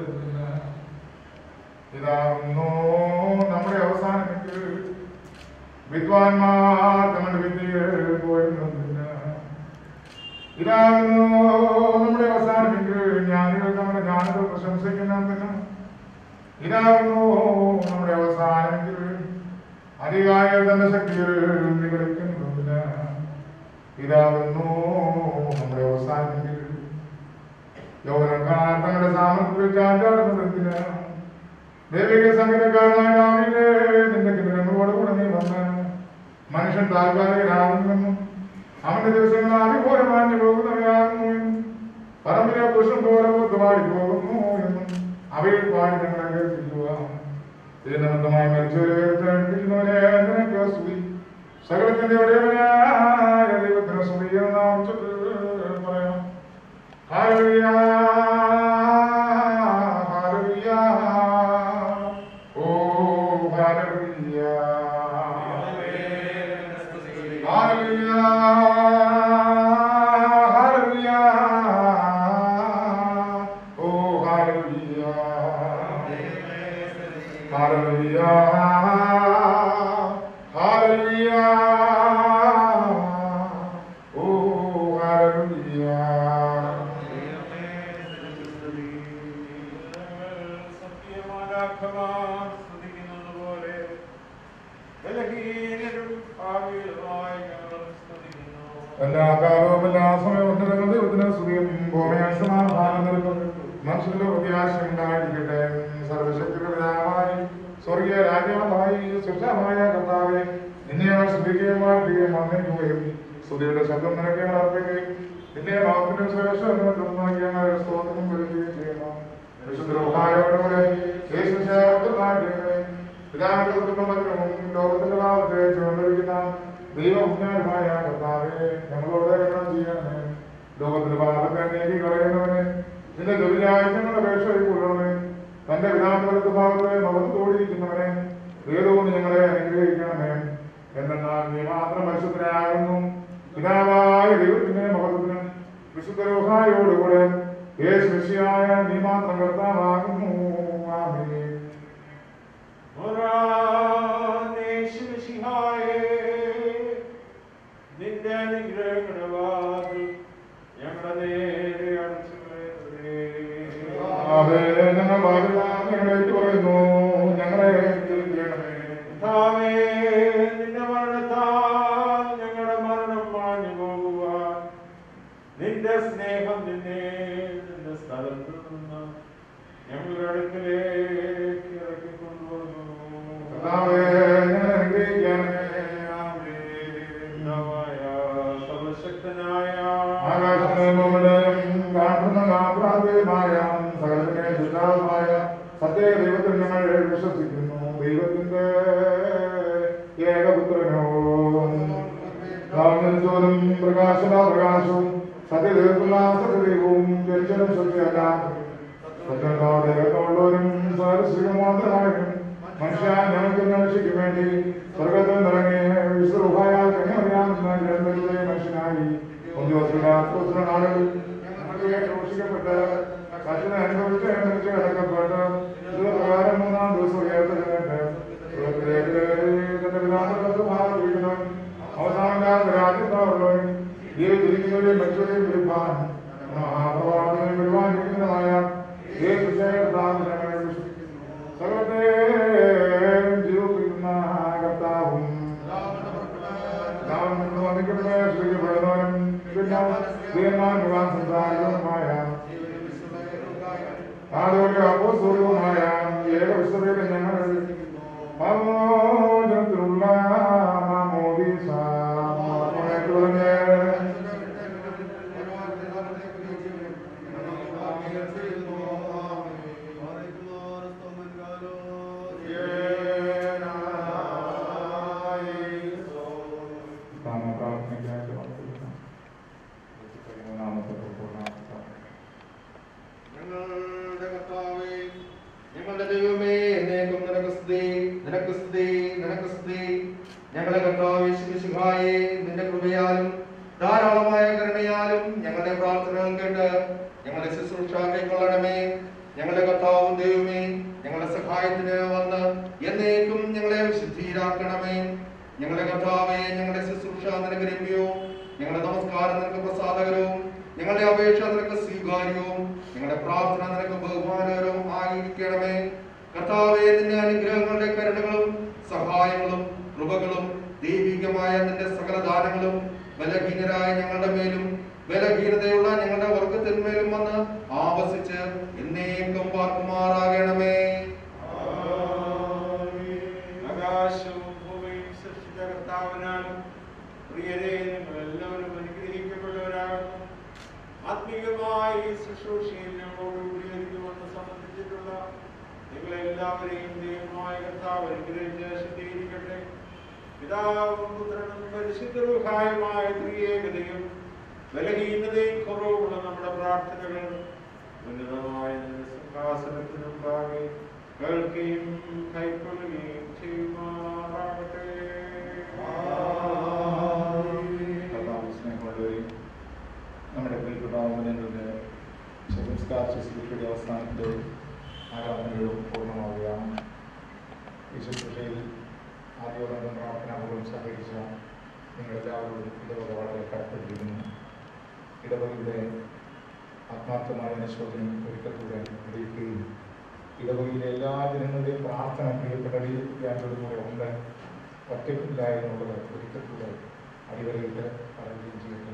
ഇതാകുന്നു നമ്മുടെ അവസാനിക്ക്. വിദ്വാൻമാർ തങ്ങളുടെ വിദ്യകൾ പോയിരുന്നില്ല. ഇതാകുന്നു നമ്മുടെ അവസാനിക്ക്. ജ്ഞാനികൾ നമ്മുടെ ജ്ഞാനങ്ങൾ പ്രശംസിക്കുന്നതിന്. ഇതാകുന്നു നമ്മുടെ അവസാനിക്ക്. അധികാരികൾ തന്റെ ശക്തിയിൽ നിഗളിക്കുന്നതിന്. ഇതാകുന്നു നമ്മുടെ അവസാനിക്ക്. യൗവനക്കാർ തങ്ങളുടെ സാമർത്ഥ്യത്തിൽ ചാഞ്ചാടുന്നതിന്. ദൈവിക സംഗീതക്കാരനായ നാമിനെ നിന്റെ കിരണങ്ങളോടുകൂടെ നീ വന്ന് മനുഷ്യൻ താൽക്കാലികനാകുന്നെന്നും അവന്റെ ദിവസങ്ങൾ അതിഘോരമാഞ്ഞു പോകുന്നവയാകുന്നു എന്നും പറമ്പിലെ പുഷ്പം പോലെ പാടി പോകുന്നു എന്നും അവയിൽ പാടി ഞങ്ങളെ കേൾപ്പിക്കുക. തിരുനന്തമായി മരിച്ചവരെ നിനക്ക് സ്തുതി. സകലത്തിന്റെ ഉടയവനായ ദൈവത്തിന് സ്തുതി എന്ന് നാം ഉച്ചത്തിൽ പറയാം. ഹല്ലേലൂയ, ഹല്ലേലൂയ, ഓ ഹല്ലേലൂയ, ഹല്ലേലൂയ, ഹല്ലേലൂയ, ഓ ഹല്ലേലൂയ, ഹല്ലേലൂയ, ഹല്ലേലൂയ, ഓ ഹല്ലേലൂയ. സത്യമാലാഖമാർ സ്തുതിക്കുന്നത് പോലെ ബലഹീനരും ഭാവികളുമായി ഞങ്ങൾ സ്തുതിക്കുന്നു. എല്ലാ കാലവും എല്ലാ സമയവും ദൈവത്തിന് സ്തുതിയും ഭൂമിയാൽ സമാധാനം നൽകും. മനുഷ്യരുടെ പ്രത്യാശ ഉണ്ടായിരിക്കട്ടെ. സർവശക്തികളായി സ്വർഗീയ രാജ്യമായി സുഷമായ കർത്താവെ നിന്നെ അവർ സ്തുതിക്കുകയും വാഴ്ത്തുകയും വന്നിരിക്കുകയും സ്തുതിയുടെ ശബ്ദം നിനക്ക് ഞങ്ങൾ അർപ്പിക്കുകയും നിന്നെ ഭാവത്തിന്റെ ശേഷം ഞങ്ങൾ സ്തോത്രം വരികയും ചെയ്യുന്നു. വിശുദ്ധയോടുകൂടെ പിതാവിന്റെ കുടുംബത്തിനും ലോകത്തിന്റെ ഭാവത്തെ ചുമന്നിരിക്കുന്ന ദൈവജ്ഞാനമായ കർത്താവെ ഞങ്ങളോട് കരുണ ചെയ്യണമേ. ലോകത്തിന്റെ പാപത്തെ നീക്കി കളയുന്നവനെ നിന്റെ ദുരിതായുധങ്ങളുടെ അപേക്ഷയിൽ കൊള്ളണമേ. തന്റെ പിതാവിന്റെ ഭാവത്തെ മകത്തോടിയിരിക്കുന്നവനെ ഏതോന്ന് ഞങ്ങളെ അനുഗ്രഹിക്കണമേ. എന്തെന്നാൽ നീ മാത്രം പരിശുദ്ധനാകുന്നു. പിതാവായ ദൈവത്തിന്റെ മഹത്വത്തിനും വിശുദ്ധ രോഹായോടുകൂടെ യേശു മിശിഹായ നീ മാത്രം കർത്താവാകുന്നു. ആമേൻ. നിന്റെ അനുഗ്രഹങ്ങളുടെ വാതിൽ ഞങ്ങളുടെ നേരെ അടച്ചു ഞങ്ങൾ ഞങ്ങളെ പറയുന്നു. ഞങ്ങളെ നിന്റെ മരണത്താൽ ഞങ്ങളുടെ മരണം മാഞ്ഞു പോകുവാൻ നിന്റെ സ്നേഹം നിന്നെ നിന്റെ സ്ഥലത്ത് നിന്ന് ഞങ്ങളുടെ അടുക്കലേക്ക് ഇറക്കി കൊണ്ടുവന്നു. സർവശക്തനായ ആകാശ വിശ്വസിക്കുന്നു. ദൈവത്തിന്റെ ഏകപുത്രനോ ചോരും പ്രകാശന പ്രകാശവും സത്യദൈവത്തിലുള്ള സത്യദൈവവും ജനിച്ചനും സത്യമല്ല സത്യത്തോടെയുള്ളവരും സാരസ്വികമാത്രമായും മനുഷ്യ ഞങ്ങൾക്ക് രക്ഷയ്ക്ക് വേണ്ടി സ്വർഗത്തിൽ നിറങ്ങി വിശ്വഭായാൽ കന്യമറിയാമെന്ന ഗ്രന്ഥത്തിലെ മനുഷ്യനായി നാളുകൾ ഞങ്ങൾക്ക് ഘോഷിക്കപ്പെട്ട് കഠിന അനുഭവിച്ച് മരിച്ച് കിടക്കപ്പെട്ട് ഇതുപ്രകാരം മൂന്നാം ദിവസം ഉയർത്തിരുന്നിട്ട് തന്റെ പിതാവിനും അവസാനകാലത്ത് രാജ്യത്താവുള്ളവരും ജീവിച്ചിരിക്കുന്നവരെയും മറ്റുള്ളവരെയും വിളിപ്പാൻ മഹാപ്രവാഹങ്ങളെ വിടുവാനിരിക്കുന്നതുമായ സർവത്തെ ജീവിപ്പിക്കുന്ന കർത്താവും വധിക്കപ്പെടുന്നവരും മുഖാൻ സംസാരിക്കുന്നതുമായ ആളുകളുടെ അപ്പോസ്തലവുമായ ഏകവിശ്വതയുടെ ഞങ്ങൾ പാപമോചനത്തിനുള്ള മാമോദീസ തുടങ്ങിയ ഞങ്ങളുടെ കർത്താവേ, ഞങ്ങളുടെ ദൈവമേ, എന്നേക്കും നിനക്ക് സ്തുതി, നിനക്ക് സ്തുതി, നിനക്ക് സ്തുതി. ഞങ്ങളുടെ കർത്താവേ യേശുമിശിഹായേ, നിന്റെ കൃപയാലും ധാരാളമായ കരുണയാലും ഞങ്ങളുടെ പ്രാർത്ഥനകൾ കേട്ട് ഞങ്ങളുടെ ശുശ്രൂഷ കൈക്കൊള്ളണമേ. ഞങ്ങളുടെ കർത്താവും ദൈവമേ, ഞങ്ങളുടെ സഹായത്തിന് വന്ന് എന്നേക്കും ഞങ്ങളെ വിശുദ്ധീരാക്കണമേ. ഞങ്ങളുടെ കർത്താവേ, ഞങ്ങളുടെ ശുശ്രൂഷ നിനക്ക് രമ്യവും ഞങ്ങളുടെ നമസ്കാരം നിനക്ക് പ്രസാദകരവും ഞങ്ങളുടെ അപേക്ഷ നിനക്ക് സ്വീകാര്യവും ഞങ്ങളുടെ പ്രാർത്ഥന നിനക്ക് ബഹുമാനകരവും ആയിരിക്കണമേ. കർത്താവേ, നിന്റെ അനുഗ്രഹങ്ങളുടെ കരുണകളും സഹായങ്ങളും കൃപകളും ദൈവികമായ നിന്റെ സകല ദാനങ്ങളും ബലഹീനരായ ഞങ്ങളുടെ മേലും ബലഹീനതയുള്ള ഞങ്ങളുടെ വർഗത്തിന്മേലും വന്ന് ആവസിച്ച് എന്നേക്കും പാർക്കുമാറാകണമേ. ആകാശവും ഭൂമിയും സൃഷ്ടിച്ച കർത്താവിനാലും പ്രിയരെ, നിങ്ങൾ എല്ലാവരും അനുഗ്രഹിക്കപ്പെട്ടവരാകുന്നു. ആത്മീയമായി ശുശ്രൂഷയിൽ ഞങ്ങളോടുകൂടി ഒരുക്കുമെന്ന് സംബന്ധിച്ചിട്ടുള്ള നിങ്ങളെല്ലാവരെയും ദൈവമായ കർത്താവ് അനുഗ്രഹിച്ച് ശുദ്ധീകരിക്കട്ടെ. പിതാവും പുത്രനും പരിശുദ്ധ റൂഹായുമായ ത്രിയേകതയും ബലഹീനതയും കുറവുള്ള നമ്മുടെ പ്രാർത്ഥനകൾ ഉന്നതമായ സിംഹാസനത്തിനും ഭാഗെ കേൾക്കുകയും കൈക്കൊള്ളുകയും ചെയ്യുമാറാകട്ടെ. നമ്മുടെ പ്രിയപ്പെട്ട സംസ്കാര ശുശ്രൂഷയുടെ അവസാനത്തെ ആരാധനകളും പൂർണ്ണമാവുകയാണ്. ഈ ശുശ്രൂഷയിൽ ആദ്യോടൊപ്പം പ്രാർത്ഥനാപൂർവ്വം സഹകരിച്ച നിങ്ങളെല്ലാവരോടും ഇടവക വളരെ കടപ്പെട്ടിരിക്കുന്നു. ഇടവകയുടെ ആത്മാർത്ഥമായ അനുശോചനം ഒരിക്കൽ കൂടെ അറിയിക്കുകയും ഇടവകയിലെ എല്ലാ ജനങ്ങളുടെയും പ്രാർത്ഥന പ്രിയപ്പെട്ട യാതൊരു കൂടെ ഉണ്ട്, ഒറ്റയ്ക്കില്ല എന്നുള്ളത് ഒരിക്കൽ കൂടെ അടിവരയിട്ട് പറയുകയും ചെയ്യട്ടെ.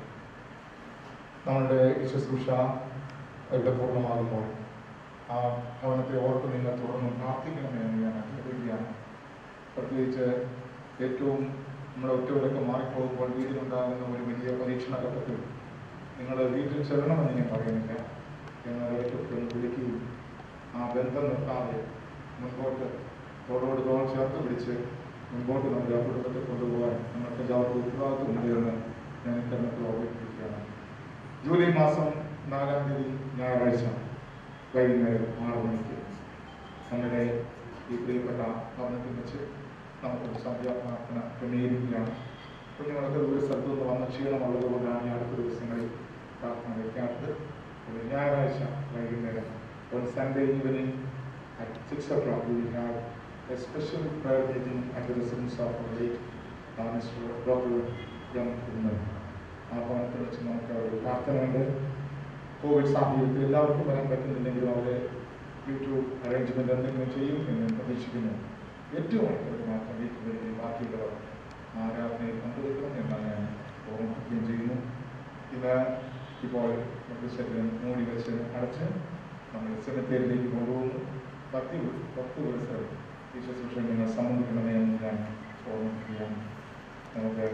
നമ്മളുടെ ഈ ശുശ്രൂഷ ഇവിടെ പൂർണ്ണമാകുമ്പോൾ ആ ഭവനത്തെ ഓർത്ത് നിങ്ങൾ തുടർന്നും പ്രാർത്ഥിക്കണമെന്ന് ഞാൻ അഭ്യർത്ഥിക്കുകയാണ്. പ്രത്യേകിച്ച് ഏറ്റവും നമ്മുടെ ഒറ്റവിലൊക്കെ മാറിപ്പോകുമ്പോൾ വീട്ടിലുണ്ടാകുന്ന ഒരു വലിയ പരീക്ഷണ ഘട്ടത്തിൽ നിങ്ങൾ വീട്ടിൽ ചെല്ലണമെന്ന് ഞാൻ പറയുന്നില്ല. ഞങ്ങൾ ഏറ്റവും വിളിക്കുകയും ആ ബന്ധം നിർത്താതെ മുൻപോട്ട് തോളോട് തോൾ ചേർത്ത് പിടിച്ച് മുൻപോട്ട് നമ്മുടെ ആ കുടുംബത്തെ കൊണ്ടുപോകാൻ നമ്മൾക്ക് എല്ലാവർക്കും ഉത്തരവാദിത്വമുണ്ട് എന്ന് ഞാൻ ഇത്തരണത്തിൽ ഓർമ്മിപ്പിക്കുകയാണ്. ജൂലൈ മാസം നാലാം തീയതി ഞായറാഴ്ച വൈകുന്നേരം ആറ് മണിക്ക് നമ്മുടെ ഈ പ്രിയപ്പെട്ട ഭവനത്തിൽ വെച്ച് നമുക്കൊരു സന്ധ്യാപ്രാർത്ഥന ക്രമീകരിക്കുകയാണ്. കുഞ്ഞുങ്ങൾക്ക് ഒരു സ്ഥലത്തു നിന്ന് വന്ന ക്ഷീണമുള്ളത് കൊണ്ടാണ് ഈ അടുത്ത ദിവസങ്ങളിൽ പ്രാർത്ഥന വയ്ക്കാത്തത്. ഒരു ഞായറാഴ്ച വൈകുന്നേരം on Sunday evening at six o'clock we will have a special prayer meeting at the residence of our late uh, Mister Doctor Young Kumar. ആ ഭവനത്തിൽ വെച്ച് നമുക്ക് ഒരു പ്രാർത്ഥനയുണ്ട്. കോവിഡ് സാഹചര്യത്തിൽ എല്ലാവർക്കും വരാൻ പറ്റുന്നില്ലെങ്കിലും അവരെ യൂട്യൂബ് അറേഞ്ച്മെന്റ് എന്തെങ്കിലും ചെയ്യും എന്ന് പ്രതീക്ഷിക്കുന്നു. ഏറ്റവും അടുത്തവർ മാത്രം വീട്ടിൽ ബാക്കിയുള്ളവർ ആരാധനയിൽ പങ്കെടുക്കണം എന്നാണ് ഞാൻ ഓർമ്മിപ്പിക്കുകയും ചെയ്യുന്നു. ഇന്ന് ഇപ്പോൾ ശരീരം മൂടി വെച്ച് അടച്ച് നമ്മൾ സെമിത്തേരിലേക്ക് കൊണ്ടുപോകുന്നു. പത്ത് പത്ത് ദിവസം ഈ ശുശ്രൂഷ നിങ്ങൾ സംബന്ധിക്കണമേ എന്ന് ഞാൻ ഓർമ്മിപ്പിക്കുകയാണ്. നമുക്ക്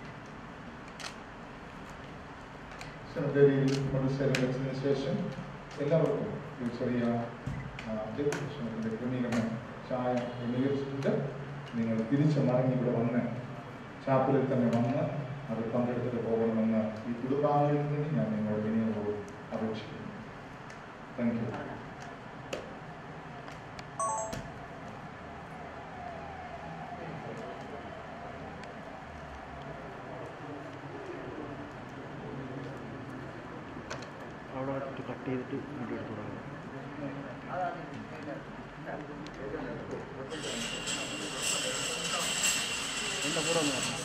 സെമിത്തേരിയിൽ മനുഷ്യരെ വെച്ചതിന് ശേഷം എല്ലാവർക്കും ഒരു ചെറിയ ഭക്ഷണത്തിൻ്റെ ക്രമീകരണം ചായ ക്രമീകരിച്ചിട്ടുണ്ട്. നിങ്ങൾ തിരിച്ച് മടങ്ങി ഇവിടെ വന്ന് ചാപ്പലിൽ തന്നെ വന്ന് അത് പങ്കെടുത്തിട്ട് പോകണമെന്ന് ഈ കുടുംബാംഗങ്ങളിൽ നിന്ന് ഞാൻ നിങ്ങളോട് വിനയപൂർവ്വം അപേക്ഷിക്കുന്നു. Thank you. അവിടെ വെച്ചിട്ട് കട്ട് ചെയ്തിട്ട് വീഡിയോ എടുത്തു തുടങ്ങും. എൻ്റെ കൂടെ ഒന്ന് വരണേ,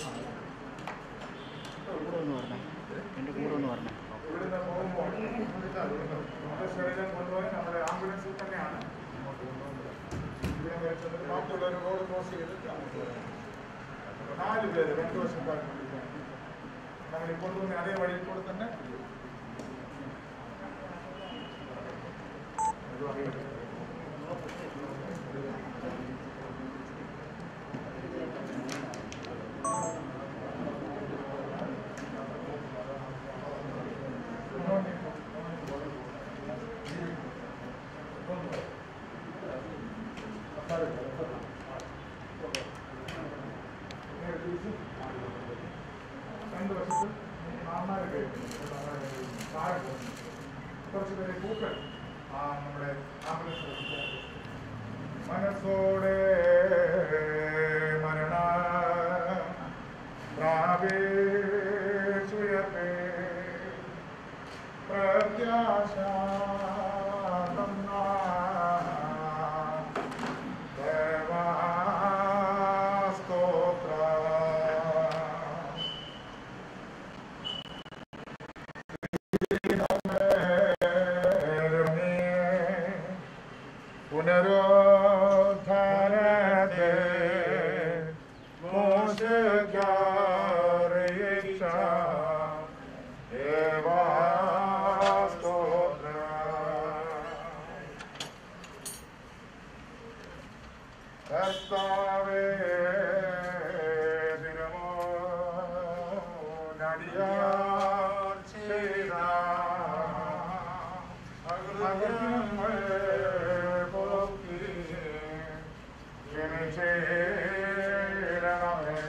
കൂടെ ഒന്ന് വരണേ, എൻ്റെ കൂടെ ഒന്ന് വരണേ. ശരീരം കൊണ്ടുപോയി നമ്മുടെ ആംബുലൻസിൽ തന്നെയാണ് ബാക്കിയുള്ള റോഡ് ക്രോസ് ചെയ്തിട്ട് നാല് പേര് രണ്ടു വർഷം നമ്മൾ ഈ കൊണ്ടുവന്ന അതേ വഴിയിൽ കൂടെ തന്നെ രണ്ട് വർഷത്തിൽ മാമാരെ കുറച്ച് പേരെ പൂക്കൾ ആ നമ്മുടെ ആംബുലൻസ് മനസ്സോടെ മരണ പ്രാപേശുയർപ്പേ പ്രത്യാശ പുനരുദ്ധാനത്തെ മോശകാരേക്ഷ ദേവാസ്തോത്ര കർത്താവേ ദിനമോ നടിയാർ ചെയ്ത അകൃത്യങ്ങൾ പോക്കി ക്ഷമിച്ചേരണമേ.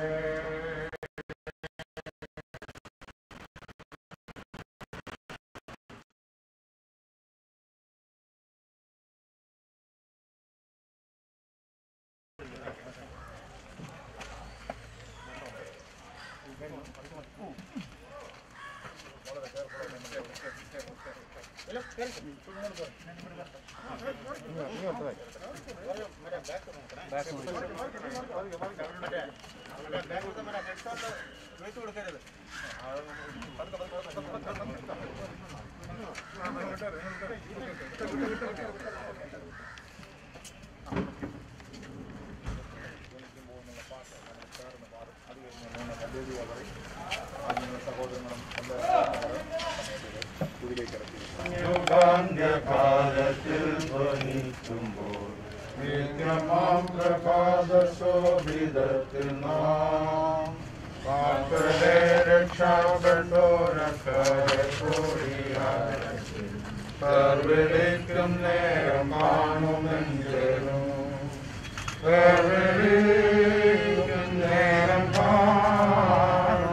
യുഗാന്ത്യകാലത്തിൽ ധ്വനിക്കുമ്പോൾ നിത്യമാം പ്രഭാതശോഭിതത്തിൽ നാം പാപത്തെ രക്ഷാപ്പെട്ടോരക്കരെ കൂടിയായി സർവ്വതയ്ക്കും നേരം കാണുമെങ്കിലും സർവ്വതയ്ക്കും നേരം കാണും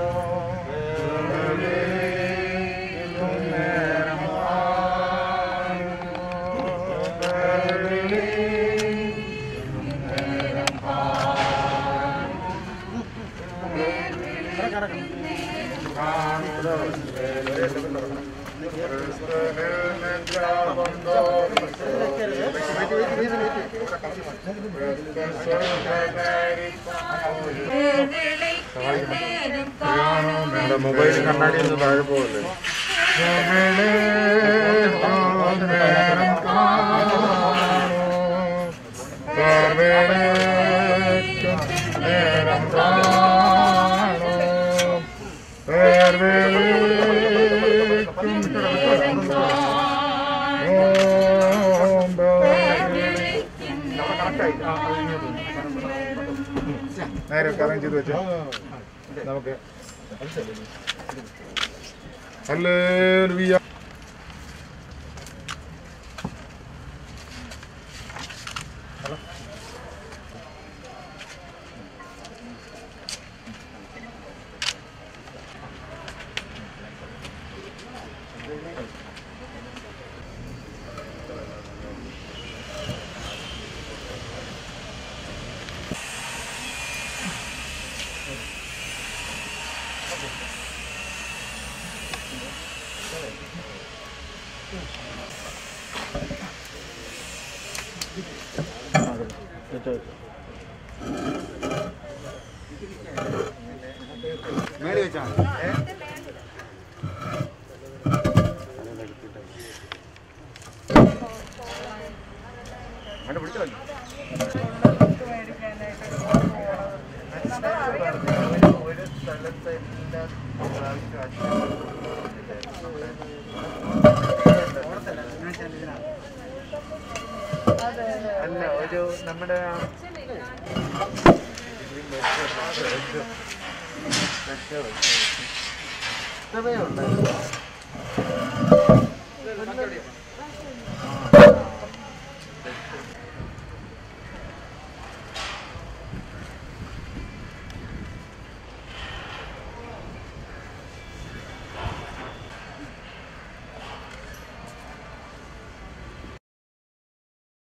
സർവ്വതയ്ക്കും നേരം മൊബൈൽ കണ്ണാടി ഒന്ന് താഴെ പോകല്ലേ? നേരെ കറങ്ങി ചെയ്ത് വെച്ചാൽ നമുക്ക് ഹല്ലേലൂയ. മേടി വെച്ചാ മറ്റേ പിടിച്ചല്ലോ ഒരു സ്ഥലത്ത് എല്ലാ അല്ല ഒരു നമ്മുടെ സമയമുണ്ടായിരുന്നു